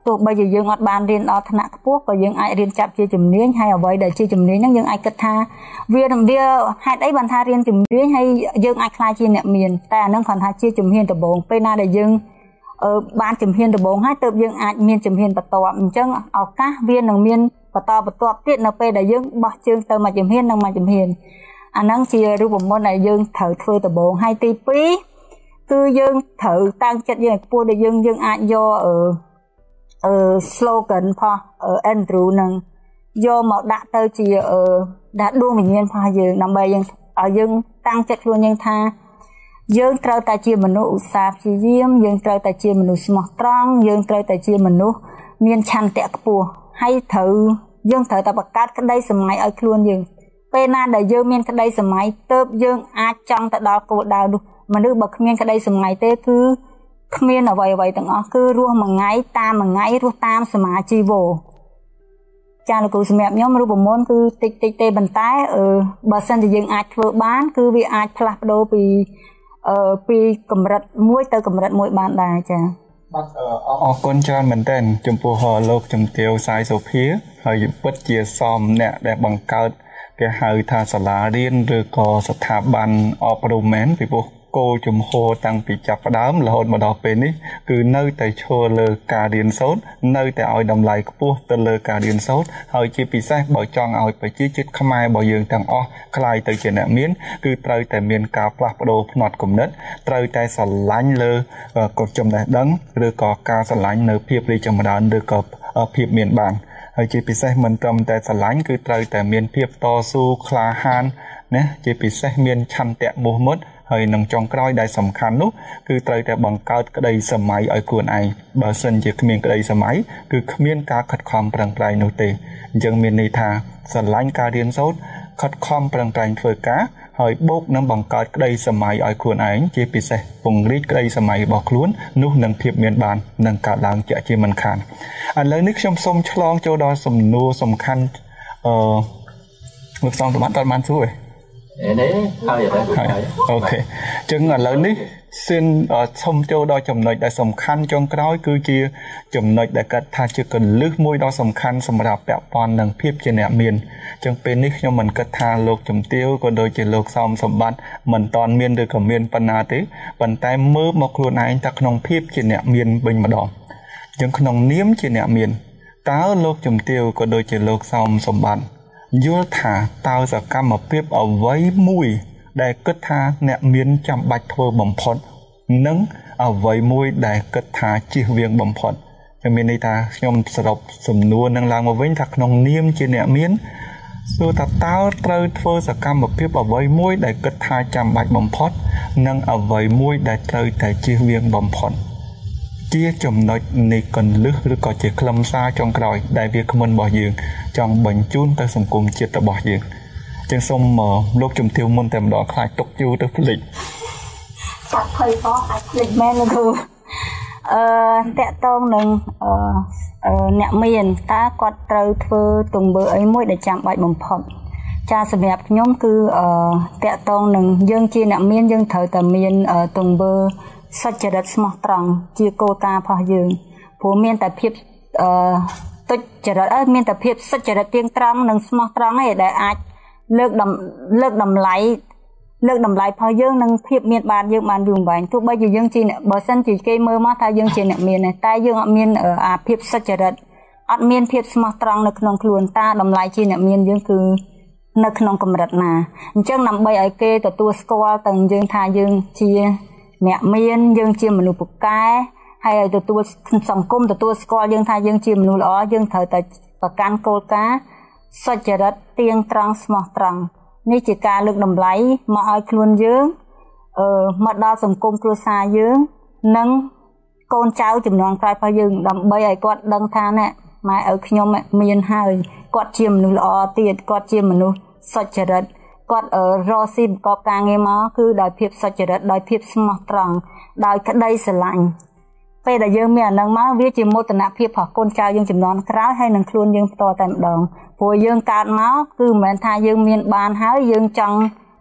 ទោះបីជាយើងអត់បានរៀនដល់ថ្នាក់ខ្ពស់ក៏យើងអាចរៀនចាប់ជាជំនាញហើយអ្វីដែលជាជំនាញហ្នឹងយើងអាចគិតថាវាវាហេតុអីបានថារៀនជំនាញហើយយើងអាចខ្លាចជាអ្នកមានតែអាហ្នឹងគ្រាន់ថាជាជំហានដំបូងពេលណាដែលយើងអឺបានជំហានដំបូងហើយទើបយើងអាចមានជំហានបន្ទាប់អញ្ចឹងឱកាសវានឹងមានបន្តបន្ទាប់ទៀតនៅពេលដែលយើងបោះជើងទៅមួយជំហាននិងមួយជំហានអាហ្នឹងជារូបមន្តដែលយើងត្រូវធ្វើដំបូងហើយទីពីរគឺយើងត្រូវតាំងចិត្តយើងឲ្យខ្ពស់ដែលយើងយើងអាចយកអឺអឺ slogan ផងអឺ Andrew នឹងយកមកដាក់ទៅជាអឺដាក់ដួងវិញ្ញាណផងយើងដើម្បីយើងឲ្យយើងតាំងចិត្តខ្លួនយើងថាយើងត្រូវតែជាមនុស្សឧស្សាហ៍ព្យាយាមយើងត្រូវតែជាមនុស្សស្មោះត្រង់យើងត្រូវតែជាមនុស្សមានឆន្ទៈខ្ពស់ហើយត្រូវយើងត្រូវតែបង្កើតក្តីសម័យឲ្យខ្លួនយើងពេលណាដែលយើងមានក្តីសម័យទៅយើងអាចចង់ទៅដល់គោលដៅនោះមនុស្សបើគ្មានក្តីសម័យទេគឺគ្មានអ្វីអ្វីទាំងអស់គឺរស់មួយថ្ងៃតាមមួយថ្ងៃរស់តាមសមាជីវោចាលោកគ្រូសម្រាប់ខ្ញុំរូបមន្តគឺតិចតិចទេប៉ុន្តែអឺបើសិនជាយើងអាចធ្វើបានគឺវាអាចផ្លាស់ប្ដូរពីអឺពីកម្រិតមួយទៅកម្រិតមួយបានដែរចាបាទអរគុណច្រើនមែនទែនចំពោះលោកជំទាវសាយសូភាហើយពិតជាសមអ្នកដែលបង្កើតគេហៅថាសាលារៀនឬក៏ស្ថាប័នអប់រំមែនពីព្រោះគោលជំហរតាំងពីចាប់ផ្ដើមរហូតមកដល់ពេលនេះគឺនៅតែឈរលើការរៀនសូត្រនៅតែឲ្យតម្លៃខ្ពស់ទៅលើការរៀនសូត្រហើយជាពិសេសបើចង់ឲ្យប្រជាជាតិខ្មែររបស់យើងទាំងអស់ក្លាយទៅជាអ្នកមានគឺត្រូវតែមានការផ្លាស់ប្ដូរផ្នត់គំនិតត្រូវតែស្រឡាញ់លើកុសចំណេះដឹងឬក៏ការស្រឡាញ់នៅភាពរីកចម្រើនឬក៏ភាពមានបានហើយជាពិសេសមិនត្រឹមតែស្រឡាញ់គឺត្រូវតែមានភាពតស៊ូក្លាហានណាជាពិសេសមានឆន្ទៈមោះមុតហើយនឹងចុងក្រោយដែលសំខាន់នោះគឺត្រូវតែបង្កើតក្តីសម័យឲ្យខ្លួនឯងបើសិនជាគ្មានក្តីសម័យគឺគ្មានការខិតខំប្រឹងប្រែងនោះទេអញ្ចឹងមានន័យថាស្រឡាញ់ការរៀនសូត្រខិតខំប្រឹងប្រែងធ្វើការហើយបូកនឹងបង្កើតក្តីសម័យឲ្យខ្លួនឯងជាពិសេសពង្រីកក្តីសម័យរបស់ខ្លួននោះនឹងភាពមានបាននឹងកើតឡើងជាក់ជាមិនខានឥឡូវនេះខ្ញុំសូមឆ្លងចូលដល់សំណួរសំខាន់អឺលោកសំសម្បត្តិតើបានសួរទេនេះហើយហើយអូខេចឹងឥឡូវនេះសិនសូមចូលដល់ចំណុចដែលសំខាន់ចុងក្រោយគឺជាចំណុចដែលគាត់ថាជាកលឹះមួយដ៏សំខាន់សម្រាប់ពាក់ព័ន្ធនឹងភាពជាអ្នកមានចឹងពេលនេះខ្ញុំមិនគិតថាលោកជំទាវក៏ដូចជាលោកសោមសម្បត្តិមិនតាន់មានឬក៏មានប៉ុណ្ណាទេប៉ុន្តែមើលមកខ្លួនឯងតែក្នុងភាពជាអ្នកមានវិញម្ដងចឹងក្នុងនាមជាអ្នកមានតើលោកជំទាវក៏ដូចជាលោកសោមសម្បត្តិយល់ថាតើសកម្មភាពអ្វីមួយដែលគិតថាអ្នកមានចាំបាច់ធ្វើបំផុតនិងអ្វីមួយដែលគិតថាជៀសវាងបំផុតខ្ញុំមានន័យថាខ្ញុំសរុបសំណួរនឹងឡើងមកវិញថាក្នុងនាមជាអ្នកមានសួរថាតើត្រូវធ្វើសកម្មភាពអ្វីមួយដែលគិតថាចាំបាច់បំផុតនិងអ្វីមួយដែលត្រូវតែជៀសវាងបំផុតជាចំណុចនៃកលឹះឬក៏ជាខ្លឹមសារចុងក្រោយដែលវាគ្មិនរបស់យើងចង់បញ្ជូនទៅសង្គមជាតិរបស់យើងចឹងសូមលោកជំទាវមុនតែម្ដងខ្លាចទុកយូរទៅភ្លេចចាក់ភ័យផងអាចភ្លេចមែនលោកគ្រូអឺតាក់ទងនឹងអឺអ្នកមានតើគាត់ត្រូវធ្វើទង្វើអីមួយដែលចាំបាច់បំផុតចាសម្រាប់ខ្ញុំគឺអឺតាក់ទងនឹងយើងជាអ្នកមានយើងត្រូវតែមានទង្វើសុចរិតស្មោះត្រង់ជាគោលការណ៍របស់យើងព្រោះមានតែភាពអឺទុច្ចរិតអើមានតែភាពសុចរិតទៀងត្រង់និងស្មោះត្រង់ឯងដែលអាចលើកលើកតម្លៃលើកតម្លៃរបស់យើងនិងភាពមានបានយើងបានយូរអង្វែងទោះបីជាយើងជាបើសិនជាគេមើលមកថាយើងជាអ្នកមានតែយើងអត់មានអាភាពសុចរិតអត់មានភាពស្មោះត្រង់នៅក្នុងខ្លួនតើតម្លៃជាអ្នកមានយើងគឺនៅក្នុងកម្រិតណាអញ្ចឹងដើម្បីឲ្យគេទទួលស្គាល់ទាំងយើងថាយើងជាអ្នកមានយើងជាមនុស្សពូកែហើយឲ្យទទួលសង្គមទទួលស្គាល់យើងថាយើងជាមនុស្សល្អយើងត្រូវតែប្រកាន់គោលការណ៍សុចរិតទៀងត្រង់ស្មោះត្រង់នេះជាការលើកតម្លៃមកឲ្យខ្លួនយើងអឺមកដល់សង្គមគ្រួសារយើងនិងកូនចៅចំនួនក្រោយរបស់យើងដើម្បីឲ្យគាត់ដឹងថាណែម៉ែឪខ្ញុំមានហើយគាត់ជាមនុស្សល្អទៀតគាត់ជាមនុស្សសុចរិតគាត់រកស៊ីប្រកបការងារមកគឺដោយភាពសុចរិតដោយភាពស្មោះត្រង់ដោយក្តីស្រឡាញ់ពេលដែលយើងមានអានឹងមកវាជាមោទនភាពរបស់កូនចៅយើងចំនួនក្រោយហើយនឹងខ្លួនយើងផ្ទាល់តែម្ដងព្រោះយើងកើតមកគឺមិនមែនថាយើងមានបានហើយយើងចង់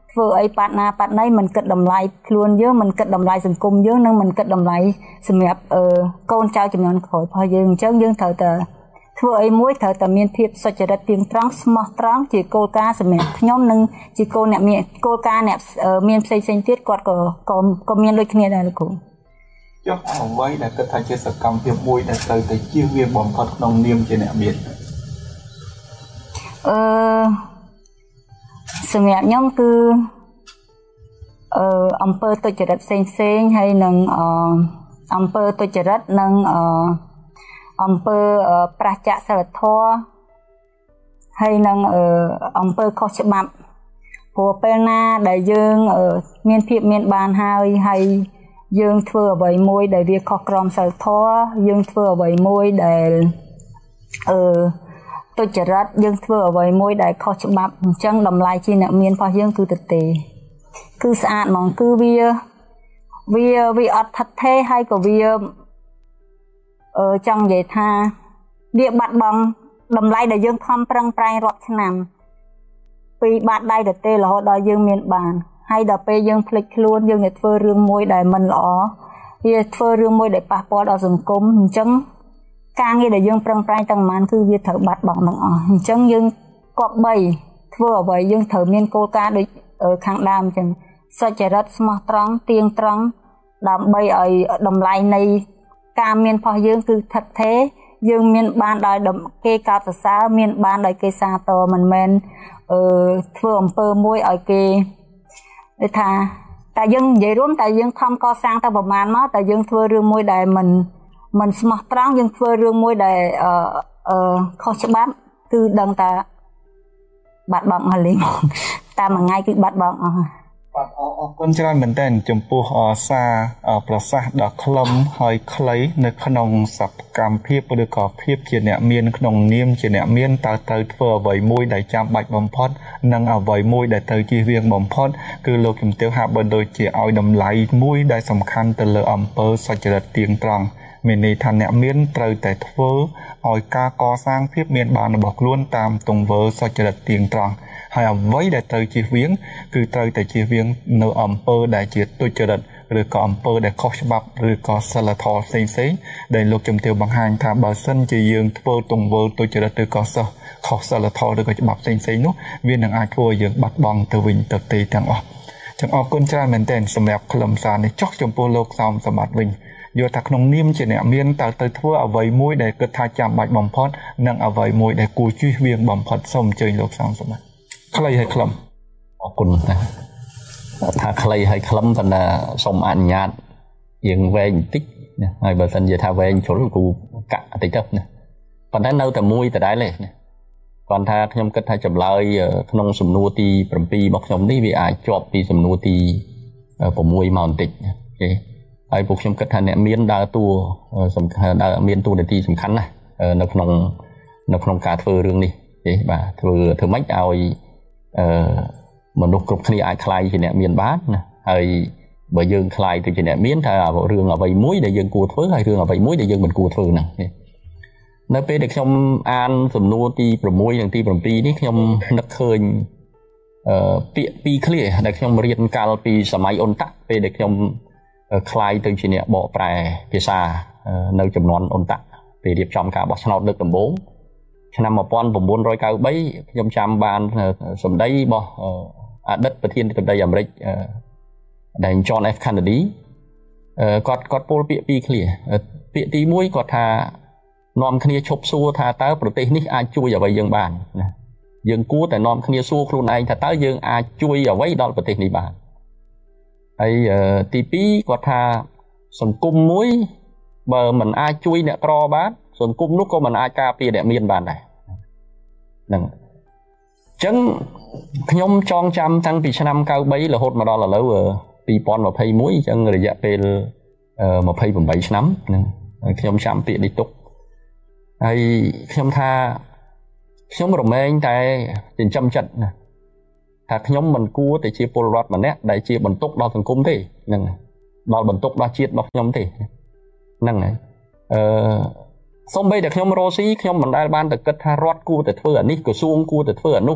ធ្វើអីប៉ាត់ណាប៉ាត់ណីមិនគិតតម្លៃខ្លួនយើងមិនគិតតម្លៃសង្គមយើងនិងមិនគិតតម្លៃសម្រាប់អឺកូនចៅចំនួនក្រោយរបស់យើងអញ្ចឹងយើងត្រូវតែធ្វើអីមួយត្រូវតែមានភាពសុចរិតទៀងត្រង់ស្មោះត្រង់ជាគោលការណ៍សម្រាប់ខ្ញុំនិងជាគោលអ្នកមានគោលការណ៍អ្នកមានផ្សេងផ្សេងទៀតគាត់ក៏ក៏ក៏មានដូចគ្នាដែរលោកគ្រូចុះអ្វីដែលគិតថាជាសកម្មភាពមួយដែលត្រូវតែជៀសវាងបំផុតក្នុងនាមជាអ្នកមានអឺសម្រាប់ខ្ញុំគឺអឺអំពើទុច្ចរិតផ្សេងផ្សេងហើយនឹងអអំពើទុច្ចរិតនិងអអំពើប្រឆាចសិលធម៌ហើយនឹងអំពើខុសច្បាប់ព្រោះពេលណាដែលយើងមានភាពមានបានហើយហើយយើងធ្វើអ្វីមួយដែលវាខុសក្រមសីលធម៌យើងធ្វើអ្វីមួយដែលអឺទុច្ចរិតយើងធ្វើអ្វីមួយដែលខុសច្បាប់អញ្ចឹងតម្លៃជាអ្នកមានរបស់យើងគឺទៅទេគឺស្អាតហ្មងគឺវាវាវាអត់ថិតថេរហើយក៏វាអឺចង់និយាយថាវាបាត់បង់តម្លៃដែលយើងខំប្រឹងប្រែងរាប់ឆ្នាំពីបាត់ដៃទៅទេរហូតដល់យើងមានបានហើយដល់ពេលយើងភ្លេចខ្លួនយើងទៅធ្វើរឿងមួយដែលមិនល្អវាធ្វើរឿងមួយដែលប៉ះពាល់ដល់សង្គមអញ្ចឹងការងារដែលយើងប្រឹងប្រែងទាំងប៉ុន្មានគឺវាត្រូវបាត់បង់ទាំងអស់អញ្ចឹងយើងគប្បីធ្វើអ្វីយើងត្រូវមានគោលការណ៍ដូចខាងដើមអញ្ចឹងសុចរិតស្មោះត្រង់ទៀងត្រង់ដើម្បីឲ្យតម្លៃនៃការមានរបស់យើងគឺថិតថេរយើងមានបានដោយគេកោតសរសើរមានបានដោយគេសាទរមិនមែនអឺធ្វើអំពើមួយឲ្យគេគេថាតែយើងនិយាយរួមតែយើងខំកសាងទៅប្រមាណមកតែយើងធ្វើរឿងមួយដែលមិនមិនស្មោះត្រង់យើងធ្វើរឿងមួយដែលអឺអឺខុសច្បាប់គឺដឹងតែបាត់បង់ហើយលេងតែមួយថ្ងៃគឺបាត់បង់អស់បាទអរគុណច្រើនមែនទែនចំពោះសារប្រសាសន៍ដ៏ខ្លីហើយខ្លីនៅក្នុងសកម្មភាពឬក៏ភាពជាអ្នកមានក្នុងនាមជាអ្នកមានតើត្រូវធ្វើអ្វីមួយដែលចាំបាច់បំផុតនិងអ្វីមួយដែលត្រូវជៀសវាងបំផុតគឺលោកជំទាវហាក់បើដូចជាឲ្យតម្លៃមួយដែលសំខាន់ទៅលើអំពើសុចរិតទៀងត្រង់មានន័យថាអ្នកមានត្រូវតែធ្វើឲ្យការកសាងភាពមានបានរបស់ខ្លួនតាមទង្វើសុចរិតទៀងត្រង់ហើយអ្វីដែលត្រូវជៀសវាងគឺត្រូវតែជៀសវាងនៅអំពើដែលជាទុច្ចរិតឬក៏អំពើដែលខុសច្បាប់ឬក៏សិលធម៌ផ្សេងផ្សេងដែលលោកជំទាវបង្ហាញថាបើសិនជាយើងធ្វើទង្វើទុច្ចរិតឬក៏សិស្សខុសសិលធម៌ឬក៏ច្បាប់ផ្សេងផ្សេងនោះវានឹងអាចធ្វើឲ្យយើងបាត់បង់ទៅវិញទៅទេទាំងអស់ចឹងអរគុណច្រើនមែនទែនសម្រាប់ខ្លឹមសារនេះចុះចំពោះលោកសោមសម្បត្តិវិញយល់ថាក្នុងនាមជាអ្នកមានតើទៅធ្វើអ្វីមួយដែលគិតថាចាំបាច់បំផុតនិងអ្វីមួយដែលគួរជៀសវាងបំផុតសូមអញ្ជើញលោកសោមសម្បត្តិខ្លីហើយខ្លឹមអរគុណណាថាខ្លីហើយខ្លឹមប៉ុន្តែសូមអនុញ្ញាតយើងវែងបន្តិចណាហើយបើសិនជាថាវែងជ្រុលគូកាក់បន្តិចទៅណាប៉ុន្តែនៅតែមួយដដែលទេណាគាត់ថាខ្ញុំគិតថាចម្លើយក្នុងសំណួរទី7របស់ខ្ញុំនេះវាអាចជាប់ពីសំណួរទី6មកបន្តិចអូខេហើយពួកខ្ញុំគិតថាអ្នកមានដើរតួសំខាន់ដើរមានតួនាទីសំខាន់ណាស់នៅក្នុងនៅក្នុងការធ្វើរឿងនេះទេបាទធ្វើធ្វើម៉េចឲ្យអឺមនុស្សគ្រប់គ្នាអាចខ្លាយជាអ្នកមានបានណាហើយបើយើងខ្លាយទៅជាអ្នកមានថារឿងអ្វីមួយដែលយើងគួរធ្វើហើយរឿងអ្វីមួយដែលយើងមិនគួរធ្វើហ្នឹងនៅពេលដែលខ្ញុំអានសំណួរទី6និងទី7នេះខ្ញុំនឹកឃើញអឺពាក្យពីរឃ្លាដែលខ្ញុំរៀនកាលពីសម័យអ៊ុនតាក់ពេលដែលខ្ញុំខ្លាយទៅជាអ្នកបកប្រែភាសានៅចំនួនអ៊ុនតាក់ពេលរៀបចំការបោះឆ្នោតលើកដំបូងឆ្នាំmột nghìn chín trăm chín mươi baខ្ញុំចាំបានសម្ដីរបស់អតីតប្រធានាធិបតីអាមេរិកដែល John F Kennedy គាត់គាត់ពោលពាក្យពីរឃ្លាពាក្យទី1គាត់ថានាំគ្នាឈប់សួរថាតើប្រទេសនេះអាចជួយអ្វីយើងបានណាយើងគួរតែនាំគ្នាសួរខ្លួនឯងថាតើយើងអាចជួយអ្វីដល់ប្រទេសនេះបានហើយទី2គាត់ថាសង្គមមួយបើមិនអាចជួយអ្នកក្របានសង្គមនោះក៏មិនអាចការពារអ្នកមានបានដែរហ្នឹងអញ្ចឹងខ្ញុំចងចាំតាំងពីឆ្នាំ九三រហូតមកដល់ឥឡូវពីរពាន់ยี่สิบเอ็ดអញ្ចឹងរយៈពេល28ឆ្នាំហ្នឹងខ្ញុំចាំពាក្យនេះទុកហើយខ្ញុំថាខ្ញុំរមែងតែចិញ្ចឹមចិត្តណាថាខ្ញុំមិនគួរតែជាពលរដ្ឋម្នាក់ដែលជាបន្ទុកដល់សង្គមទេហ្នឹងដល់បន្ទុកដល់ជាតិរបស់ខ្ញុំទេហ្នឹងហើយអឺសូម្បីតែខ្ញុំរស់ស៊ីខ្ញុំមិនដែលបានតែគិតថារដ្ឋគួរតែធ្វើអានេះក្រសួងគួរតែធ្វើអានោះ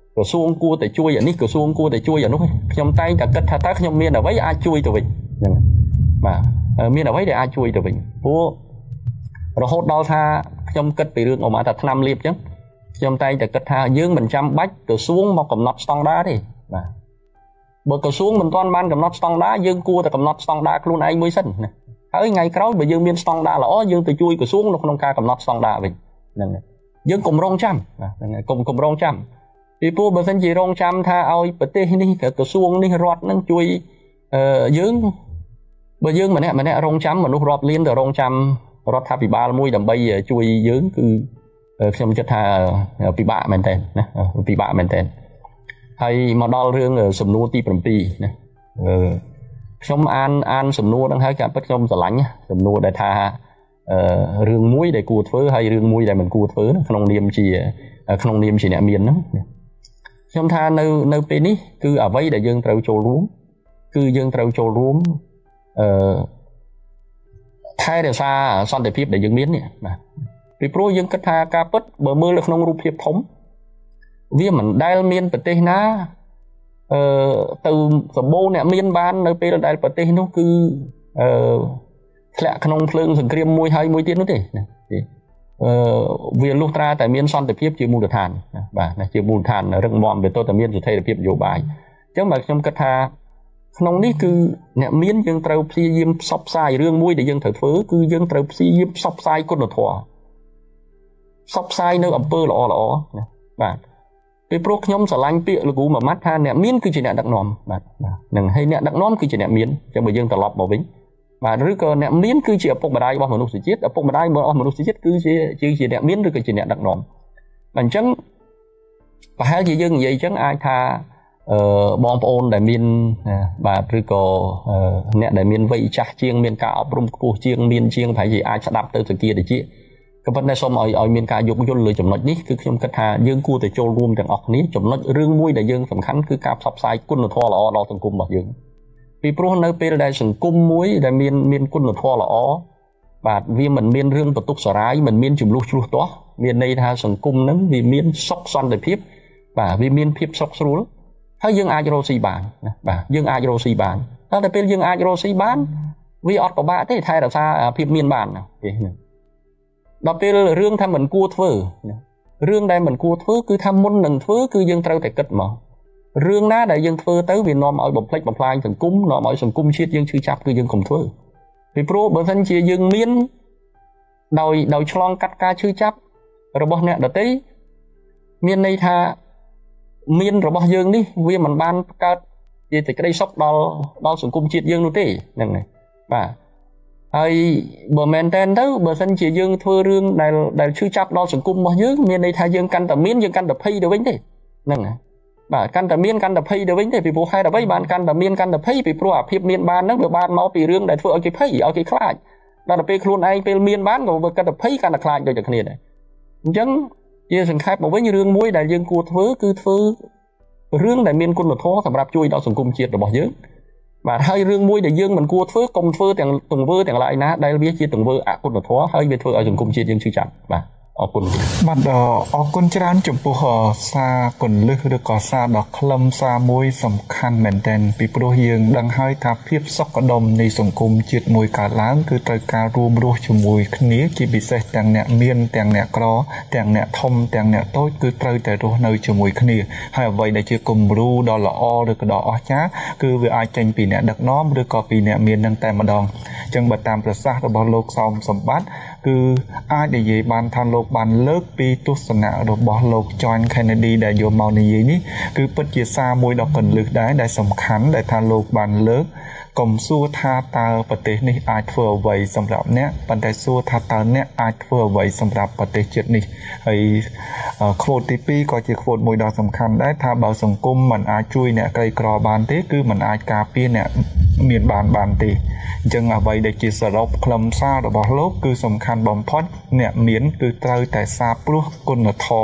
ក្រសួងគួរតែជួយអានេះក្រសួងគួរតែជួយអានោះខ្ញុំតែងតែគិតថាតើខ្ញុំមានអ្វីអាចជួយទៅវិញហ្នឹងបាទមានអ្វីដែលអាចជួយទៅវិញព្រោះរហូតដល់ថាខ្ញុំគិតពីរឿងអូម៉ាថាឆ្នាំលាបអញ្ចឹងខ្ញុំតែងតែគិតថាយើងមិនចាំបាច់ក្រសួងមកកំណត់ស្តង់ដារទេបាទបើក្រសួងមិនទាន់បានកំណត់ស្តង់ដារយើងគួរតែកំណត់ស្តង់ដារខ្លួនឯងមួយសិនណាហើយថ្ងៃក្រោយបើយើងមានស្តង់ដារល្អយើងទៅជួយក្រសួងនៅក្នុងការកំណត់ស្តង់ដារវិញហ្នឹងហើយយើងកុំរងចាំបាទហ្នឹងហើយកុំកុំរងចាំពីព្រោះបើមិនជារងចាំថាឲ្យប្រទេសនេះក្រសួងនេះរដ្ឋនឹងជួយអឺយើងបើយើងម្នាក់ម្នាក់រងចាំមនុស្សរាប់លានទៅរងចាំរដ្ឋាភិបាលមួយដើម្បីជួយយើងគឺខ្ញុំគិតថាពិបាកមែនតើណាពិបាកមែនតើហើយមកដល់រឿងសំណួរទី7ណាខ្ញុំអានអានសំណួរហ្នឹងហើយការពិតខ្ញុំស្រឡាញ់សំណួរដែលថារឿងមួយដែលគួរធ្វើហើយរឿងមួយដែលមិនគួរធ្វើក្នុងនាមជាក្នុងនាមជាអ្នកមានហ្នឹងខ្ញុំថានៅនៅពេលនេះគឺអ្វីដែលយើងត្រូវចូលរួមគឺយើងត្រូវចូលរួមអឺថែរក្សាសន្តិភាពដែលយើងមាននេះបាទពីព្រោះយើងគិតថាការពិតបើមើលនៅក្នុងរូបភាពធំវាមិនដែលមានប្រទេសណាអឺទៅសម្បូរអ្នកមានបាននៅពេលដែលប្រទេសនោះគឺអឺធ្លាក់ក្នុងភ្លើងសង្គ្រាមមួយហើយមួយទៀតនោះទេណាអឺវាលុះត្រាតែមានសន្តិភាពជាមូលដ្ឋានបាទណាជាមូលដ្ឋានរឹងមាំវាទៅតែមានស្ថិរភាពនយោបាយអញ្ចឹងបាទខ្ញុំគិតថាក្នុងនេះគឺអ្នកមានយើងត្រូវព្យាយាមផ្សព្វផ្សាយរឿងមួយដែលយើងត្រូវធ្វើគឺយើងត្រូវព្យាយាមផ្សព្វផ្សាយគុណធម៌ផ្សព្វផ្សាយនៅអំពើល្អល្អណាបាទពីព្រោះខ្ញុំស្រឡាញ់ពាក្យលោកគ្រូមួយម៉ាត់ថាអ្នកមានគឺជាអ្នកដឹកនាំបាទបាទនឹងហើយអ្នកដឹកនាំគឺជាអ្នកមានអញ្ចឹងបើយើងត្រឡប់មកវិញបាទឬក៏អ្នកមានគឺជាឪពុកម្ដាយរបស់មនុស្សជាតិឪពុកម្ដាយរបស់មនុស្សជាតិគឺជាជាអ្នកមានឬក៏ជាអ្នកដឹកនាំអញ្ចឹងប្រហែលជាយើងនិយាយអញ្ចឹងអាចថាអឺបងប្អូនដែលមានបាទឬក៏អ្នកដែលមានវ័យចាស់ជាងមានការអប់រំខ្ពស់ជាងមានជាងប្រហែលជាអាចស្ដាប់ទៅសគាតិចក៏ប៉ុន្តែសូមឲ្យឲ្យមានការយោគយល់លើចំណុចនេះគឺខ្ញុំគិតថាយើងគួរតែចូលរួមទាំងអស់គ្នាចំណុចរឿងមួយដែលយើងសំខាន់គឺការផ្សព្វផ្សាយគុណធម៌ល្អដល់សង្គមរបស់យើងពីព្រោះនៅពេលដែលសង្គមមួយដែលមានមានគុណធម៌ល្អបាទវាមិនមានរឿងបន្ទុកសារាយមិនមានចំនួនឆ្លោះទាស់មានន័យថាសង្គមហ្នឹងវាមានសុខសន្តិភាពបាទវាមានភាពសុខស្រួលហើយយើងអាចរកស៊ីបានណាបាទយើងអាចរកស៊ីបានតែពេលយើងអាចរកស៊ីបានវាអត់ពិបាកទេថែរក្សាភាពមានបានណាទេដល់ពេលរឿងថាមិនគួរធ្វើរឿងដែលមិនគួរធ្វើគឺថាមុននឹងធ្វើគឺយើងត្រូវតែគិតមករឿងណាដែលយើងធ្វើទៅវានាំឲ្យបំផ្លិចបំផ្លាញសង្គមនាំឲ្យសង្គមជាតិយើងឈឺចាប់គឺយើងកុំធ្វើពីព្រោះបើមិនជាយើងមានដោយដោយឆ្លងកាត់ការឈឺចាប់របស់អ្នកដទៃមានន័យថាមានរបស់យើងនេះវាមិនបានកើតជាសេចក្តីសុខដល់ដល់សង្គមជាតិយើងនោះទេហ្នឹងហើយបាទហើយបើមែនតើទៅបើមិនជាយើងធ្វើរឿងដែលដែលឈឺចាប់ដល់សង្គមរបស់យើងមានន័យថាយើងកាន់តែមានយើងកាន់តែភ័យទៅវិញទេហ្នឹងហើយបាទកាន់តែមានកាន់តែភ័យទៅវិញទេពីព្រោះហេតុអ្វីបានកាន់តែមានកាន់តែភ័យពីព្រោះអាភាពមានបានហ្នឹងវាបានមកពីរឿងដែលធ្វើឲ្យគេភ័យឲ្យគេខ្លាចដល់ទៅពេលខ្លួនឯងពេលមានបានក៏វាកាន់តែភ័យកាន់តែខ្លាចដូចតែគ្នាដែរអញ្ចឹងជាសង្ខេបមកវិញរឿងមួយដែលយើងគួរធ្វើគឺធ្វើរឿងដែលមានគុណធម៌សម្រាប់ជួយដល់សង្គមជាតិរបស់យើងបាទហើយរឿងមួយដែលយើងមិនគួរធ្វើកុំធ្វើទាំងទង្វើទាំងឡាយណាដែលវាជាទង្វើអគុណធម៌ហើយវាធ្វើឲ្យសង្គមជាតិយើងឈឺចាប់បាទអរគុណបាទអរគុណច្រើនចំពោះសារគន្លឹះឬក៏សារដ៏ខ្លឹមសារមួយសំខាន់មែនទែនពីព្រោះយើងដឹងហើយថាភាពសុខដុមនៃសង្គមជាតិមួយកើតឡើងគឺត្រូវការរួមរស់ជាមួយគ្នាជាពិសេសទាំងអ្នកមានទាំងអ្នកក្រទាំងអ្នកធំទាំងអ្នកតូចគឺត្រូវតែរស់នៅជាមួយគ្នាហើយអ្វីដែលជាគំរូដ៏ល្អឬក៏ដ៏អស្ចារ្យគឺវាអាចចេញពីអ្នកដឹកនាំឬក៏ពីអ្នកមាននឹងតែម្ដងអញ្ចឹងបើតាមប្រសាសន៍របស់លោកសោមសម្បត្តិគឺអាចនិយាយបានថាលោកបានលើកពីទស្សនៈរបស់លោក John Kennedy ដែលយកមកនិយាយនេះគឺពិតជាសារមួយដ៏កន្លឹះដែរដែលសំខាន់ដែលថាលោកបានលើកកុំសួរថាតើប្រទេសនេះអាចធ្វើអ្វីសម្រាប់អ្នកប៉ុន្តែសួរថាតើអ្នកអាចធ្វើអ្វីសម្រាប់ប្រទេសជាតិនេះហើយ quote ទីពីរក៏ជា quote មួយដ៏សំខាន់ដែរថាបើសង្គមមិនអាចជួយអ្នកក្រីក្របានទេគឺមិនអាចការពារអ្នកមានបានបានទេអញ្ចឹងអ្វីដែលជាសរុបខ្លឹមសាររបស់លោកគឺសំខាន់បំផុតអ្នកមានគឺត្រូវតែសាបព្រោះគុណធម៌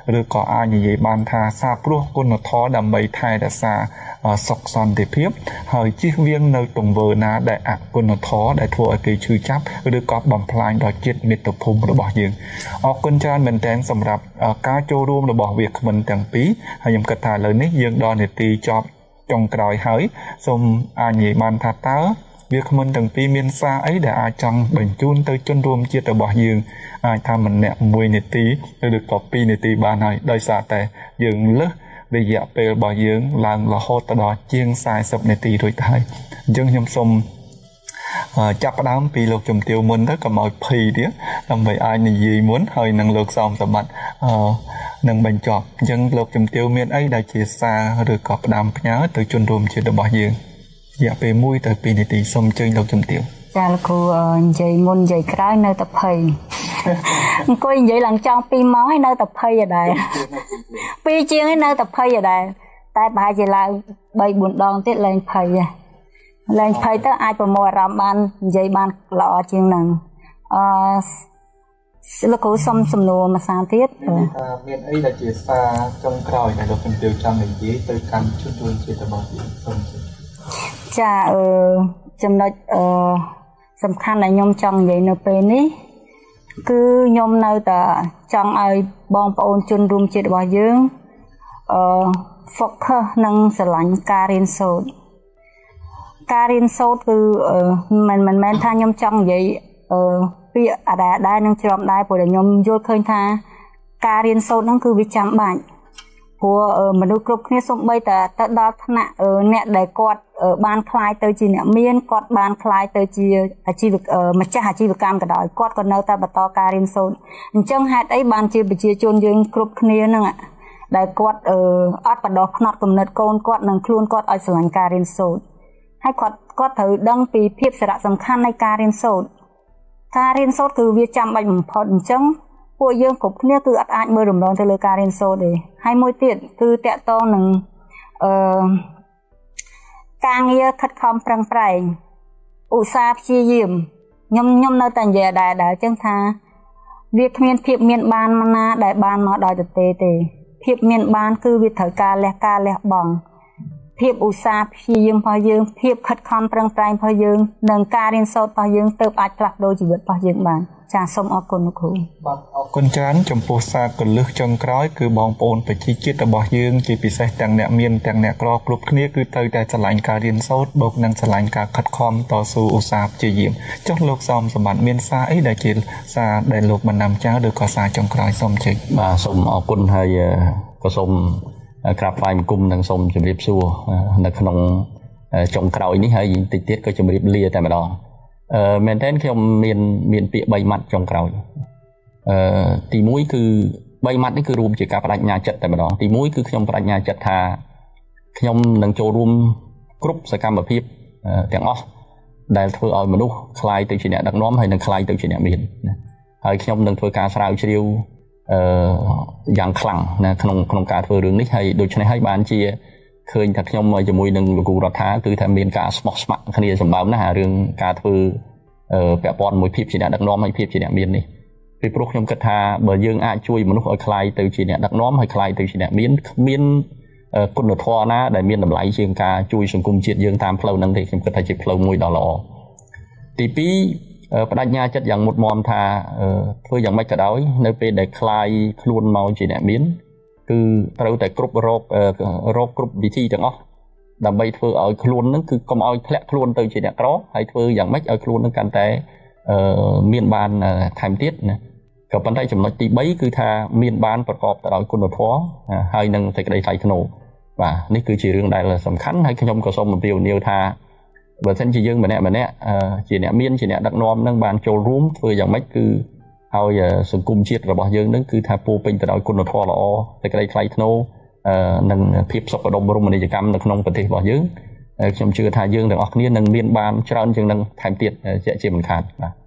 ឬក៏អាចនិយាយបានថាសាព្រោះគុណធម៌ដើម្បីថែរក្សាសុខសន្តិភាពហើយជៀសវាងនៅទង្វើណាដែលអគុណធម៌ដែលធ្វើឲ្យគេឈឺចាប់ឬក៏បំផ្លាញដល់ជាតិមាតុភូមិរបស់យើងអរគុណច្រើនមែនទែនសម្រាប់ការចូលរួមរបស់វាគ្មិនទាំងពីរហើយខ្ញុំគិតថាឥឡូវនេះយើងដល់នាទីចប់ចុងក្រោយហើយសូមអាចនិយាយបានថាតើវាគ្មិនទាំងពីរមានសារអីដែលអាចចង់បញ្ជូនទៅជនរួមជាតិរបស់យើងអាចថាម្នាក់មួយនាទីឬក៏ពីរនាទីបានហើយដោយសារតែយើងលើសរយៈពេលរបស់យើងឡើងរហូតដល់ជាងសាយសិបនាទីរួចទៅហើយអញ្ចឹងខ្ញុំសូមចាប់ផ្ដើមពីលោកជំទាវមុនទៅកុំឲ្យភ័យទៀតដើម្បីអាចនិយាយមុនហើយនឹងលោកសោមសម្បត្តិអឺនឹងបញ្ចប់អញ្ចឹងលោកជំទាវមានអីដែលជាសារឬក៏ផ្ដាំផ្ញើទៅជនរួមជាតិរបស់យើងរយៈពេលមួយទៅពីរនាទីសូមអញ្ជើញលោកជំទាវចាលោកគ្រូនិយាយមុននិយាយក្រោយនៅតែភ័យអង្គុយនិយាយឡើងចង់ពីរម៉ោងហើយនៅតែភ័យដដែលពីរជាងហើយនៅតែភ័យដដែលតែប្រហែលជាឡើងបីបួនដងទៀតលែងភ័យលែងភ័យទៅអាចប្រមូលអារម្មណ៍បាននិយាយបានល្អជាងហ្នឹងអឺលោកគ្រូសុំសំណួរមួយសារទៀតមានអីដែលជាសារចុងក្រោយដែលលោកជំទាវចង់និយាយទៅកាន់ជនរួមជាតិរបស់យើងសូមចាអឺចំណុចអឺសំខាន់ដែលខ្ញុំចង់និយាយនៅពេលនេះគឺខ្ញុំនៅតែចង់ឲ្យបងប្អូនជនរួមជាតិរបស់យើងអឺ focus និងស្រឡាញ់ការរៀនសូត្រការរៀនសូត្រគឺមិនមិនមែនថាខ្ញុំចង់និយាយអឺពាក្យអាដែរដែរនឹងច្រំដែរព្រោះតែខ្ញុំយល់ឃើញថាការរៀនសូត្រហ្នឹងគឺវាចាំបាច់ព្រោះមនុស្សគ្រប់គ្នាសូម្បីតែទៅដល់ថ្នាក់អ្នកដែលគាត់បានខ្លាយទៅជាអ្នកមានគាត់បានខ្លាយទៅជាអាជីវម្ចាស់អាជីវកម្មក៏ដោយគាត់ក៏នៅតែបន្តការរៀនសូត្រអញ្ចឹងហេតុអីបានជាប្រជាជនយើងគ្រប់គ្នាហ្នឹងដែលគាត់អត់បដោះផ្នត់គំនិតកូនគាត់និងខ្លួនគាត់ឲ្យស្រឡាញ់ការរៀនសូត្រហើយគាត់គាត់ត្រូវដឹងពីភាពសារៈសំខាន់នៃការរៀនសូត្រការរៀនសូត្រគឺវាចាំបាច់បំផុតអញ្ចឹងពួកយើងគ្រប់គ្នាគឺអត់អាចមើលរំលងទៅលើការរៀនសូត្រទេហើយមួយទៀតគឺតកតងនឹងអឺការងារខិតខំប្រឹងប្រែងឧស្សាហ៍ព្យាយាមខ្ញុំខ្ញុំនៅតែនិយាយដែរដែរអញ្ចឹងថាវាគ្មានភាពមានបានណាដែលបានមកដោយទទេទេភាពមានបានគឺវាត្រូវការលះការលះបង់ភាពឧស្សាហ៍ព្យាយាមរបស់យើងភាពខិតខំប្រឹងប្រែងរបស់យើងនិងការរៀនសូត្ររបស់យើងទើបអាចផ្លាស់ប្ដូរជីវិតរបស់យើងបានចាសសូមអរគុណលោកគ្រូបាទអរគុណច្រើនចំពោះសារកលឹះចុងក្រោយគឺបងប្អូនប្រជាជាតិរបស់យើងជាពិសេសទាំងអ្នកមានទាំងអ្នកក្រគ្រប់គ្នាគឺត្រូវតែស្រឡាញ់ការរៀនសូត្របូកនឹងស្រឡាញ់ការខិតខំតស៊ូឧស្សាហ៍ព្យាយាមចុះលោកសោមសម្បត្តិមានសារអីដែលជាសារដែលលោកបាននាំចៅឬក៏សារចុងក្រោយសូមជើញបាទសូមអរគុណហើយក៏សូមក្រាបថ្វាយបង្គំនិងសូមជម្រាបសួរនៅក្នុងចុងក្រោយនេះហើយតិចទៀតក៏ជម្រាបលាតែម្ដងអឺមែនតើខ្ញុំមានមានពាក្យបីម៉ាត់ចុងក្រោយអឺទីមួយគឺបីម៉ាត់នេះគឺរួមជាការបដិញ្ញាចិត្តតែម្ដងទីមួយគឺខ្ញុំបដិញ្ញាចិត្តថាខ្ញុំនឹងចូលរួមគ្រប់សកម្មភាពទាំងអស់ដែលធ្វើឲ្យមនុស្សคลายទៅជាអ្នកដឹកនាំហើយនឹងคลายទៅជាអ្នកមានហើយខ្ញុំនឹងធ្វើការស្រាវជ្រាវអឺយ៉ាងខ្លាំងណាក្នុងក្នុងការធ្វើរឿងនេះហើយដូច្នេះហើយបានជាឃើញថាខ្ញុំជាមួយនឹងលោកគ្រូរដ្ឋាគឺថាមានការស្មោះស្ម័គ្រគ្នាសម្បើមណាស់រឿងការធ្វើពាក់ព័ន្ធមួយភាពជាអ្នកដឹកនាំហើយភាពជាអ្នកមាននេះពីព្រោះខ្ញុំគិតថាបើយើងអាចជួយមនុស្សឲ្យคลายទៅជាអ្នកដឹកនាំហើយคลายទៅជាអ្នកមានគ្មានគុណធម៌ណាដែលមានតម្លៃជាងការជួយសង្គមជាតិយើងតាមផ្លូវហ្នឹងទេខ្ញុំគិតថាជាផ្លូវមួយដ៏ល្អទីពីរបដិញ្ញាចិត្តយ៉ាងមុតមមថាធ្វើយ៉ាងម៉េចក៏ដោយនៅពេលដែលคลายខ្លួនមកជាអ្នកមានគឺត្រូវតែគ្រប់រោគរោគគ្រប់វិធីទាំងអស់ដើម្បីធ្វើឲ្យខ្លួននឹងគឺកុំឲ្យធ្លាក់ខ្លួនទៅជាអ្នកក្រហើយធ្វើយ៉ាងម៉េចឲ្យខ្លួននឹងកាន់តែមានបានថែមទៀតណាក៏ប៉ុន្តែចំណុចទីបីគឺថាមានបានប្រកបទៅដោយគុណធម៌ហើយនឹងសេចក្តីថ្លៃថ្នូរបាទនេះគឺជារឿងដែលសំខាន់ហើយខ្ញុំក៏សូមអំពាវនាវថាបើសិនជាយើងម្នាក់ម្នាក់ជាអ្នកមានជាអ្នកដឹកនាំនឹងបានចូលរួមធ្វើយ៉ាងម៉េចគឺហើយសង្គមជាតិរបស់យើងនឹងគឺថាពោពេញទៅដោយគុណធម៌ល្អសេចក្តីថ្លៃថ្នូរនិងភាពសុខដុមរមណីយកម្មនៅក្នុងប្រទេសរបស់យើងខ្ញុំជឿថាយើងទាំងអស់គ្នានឹងមានបានច្រើនជាងនឹងថែមទៀតជាមិនខានបាទ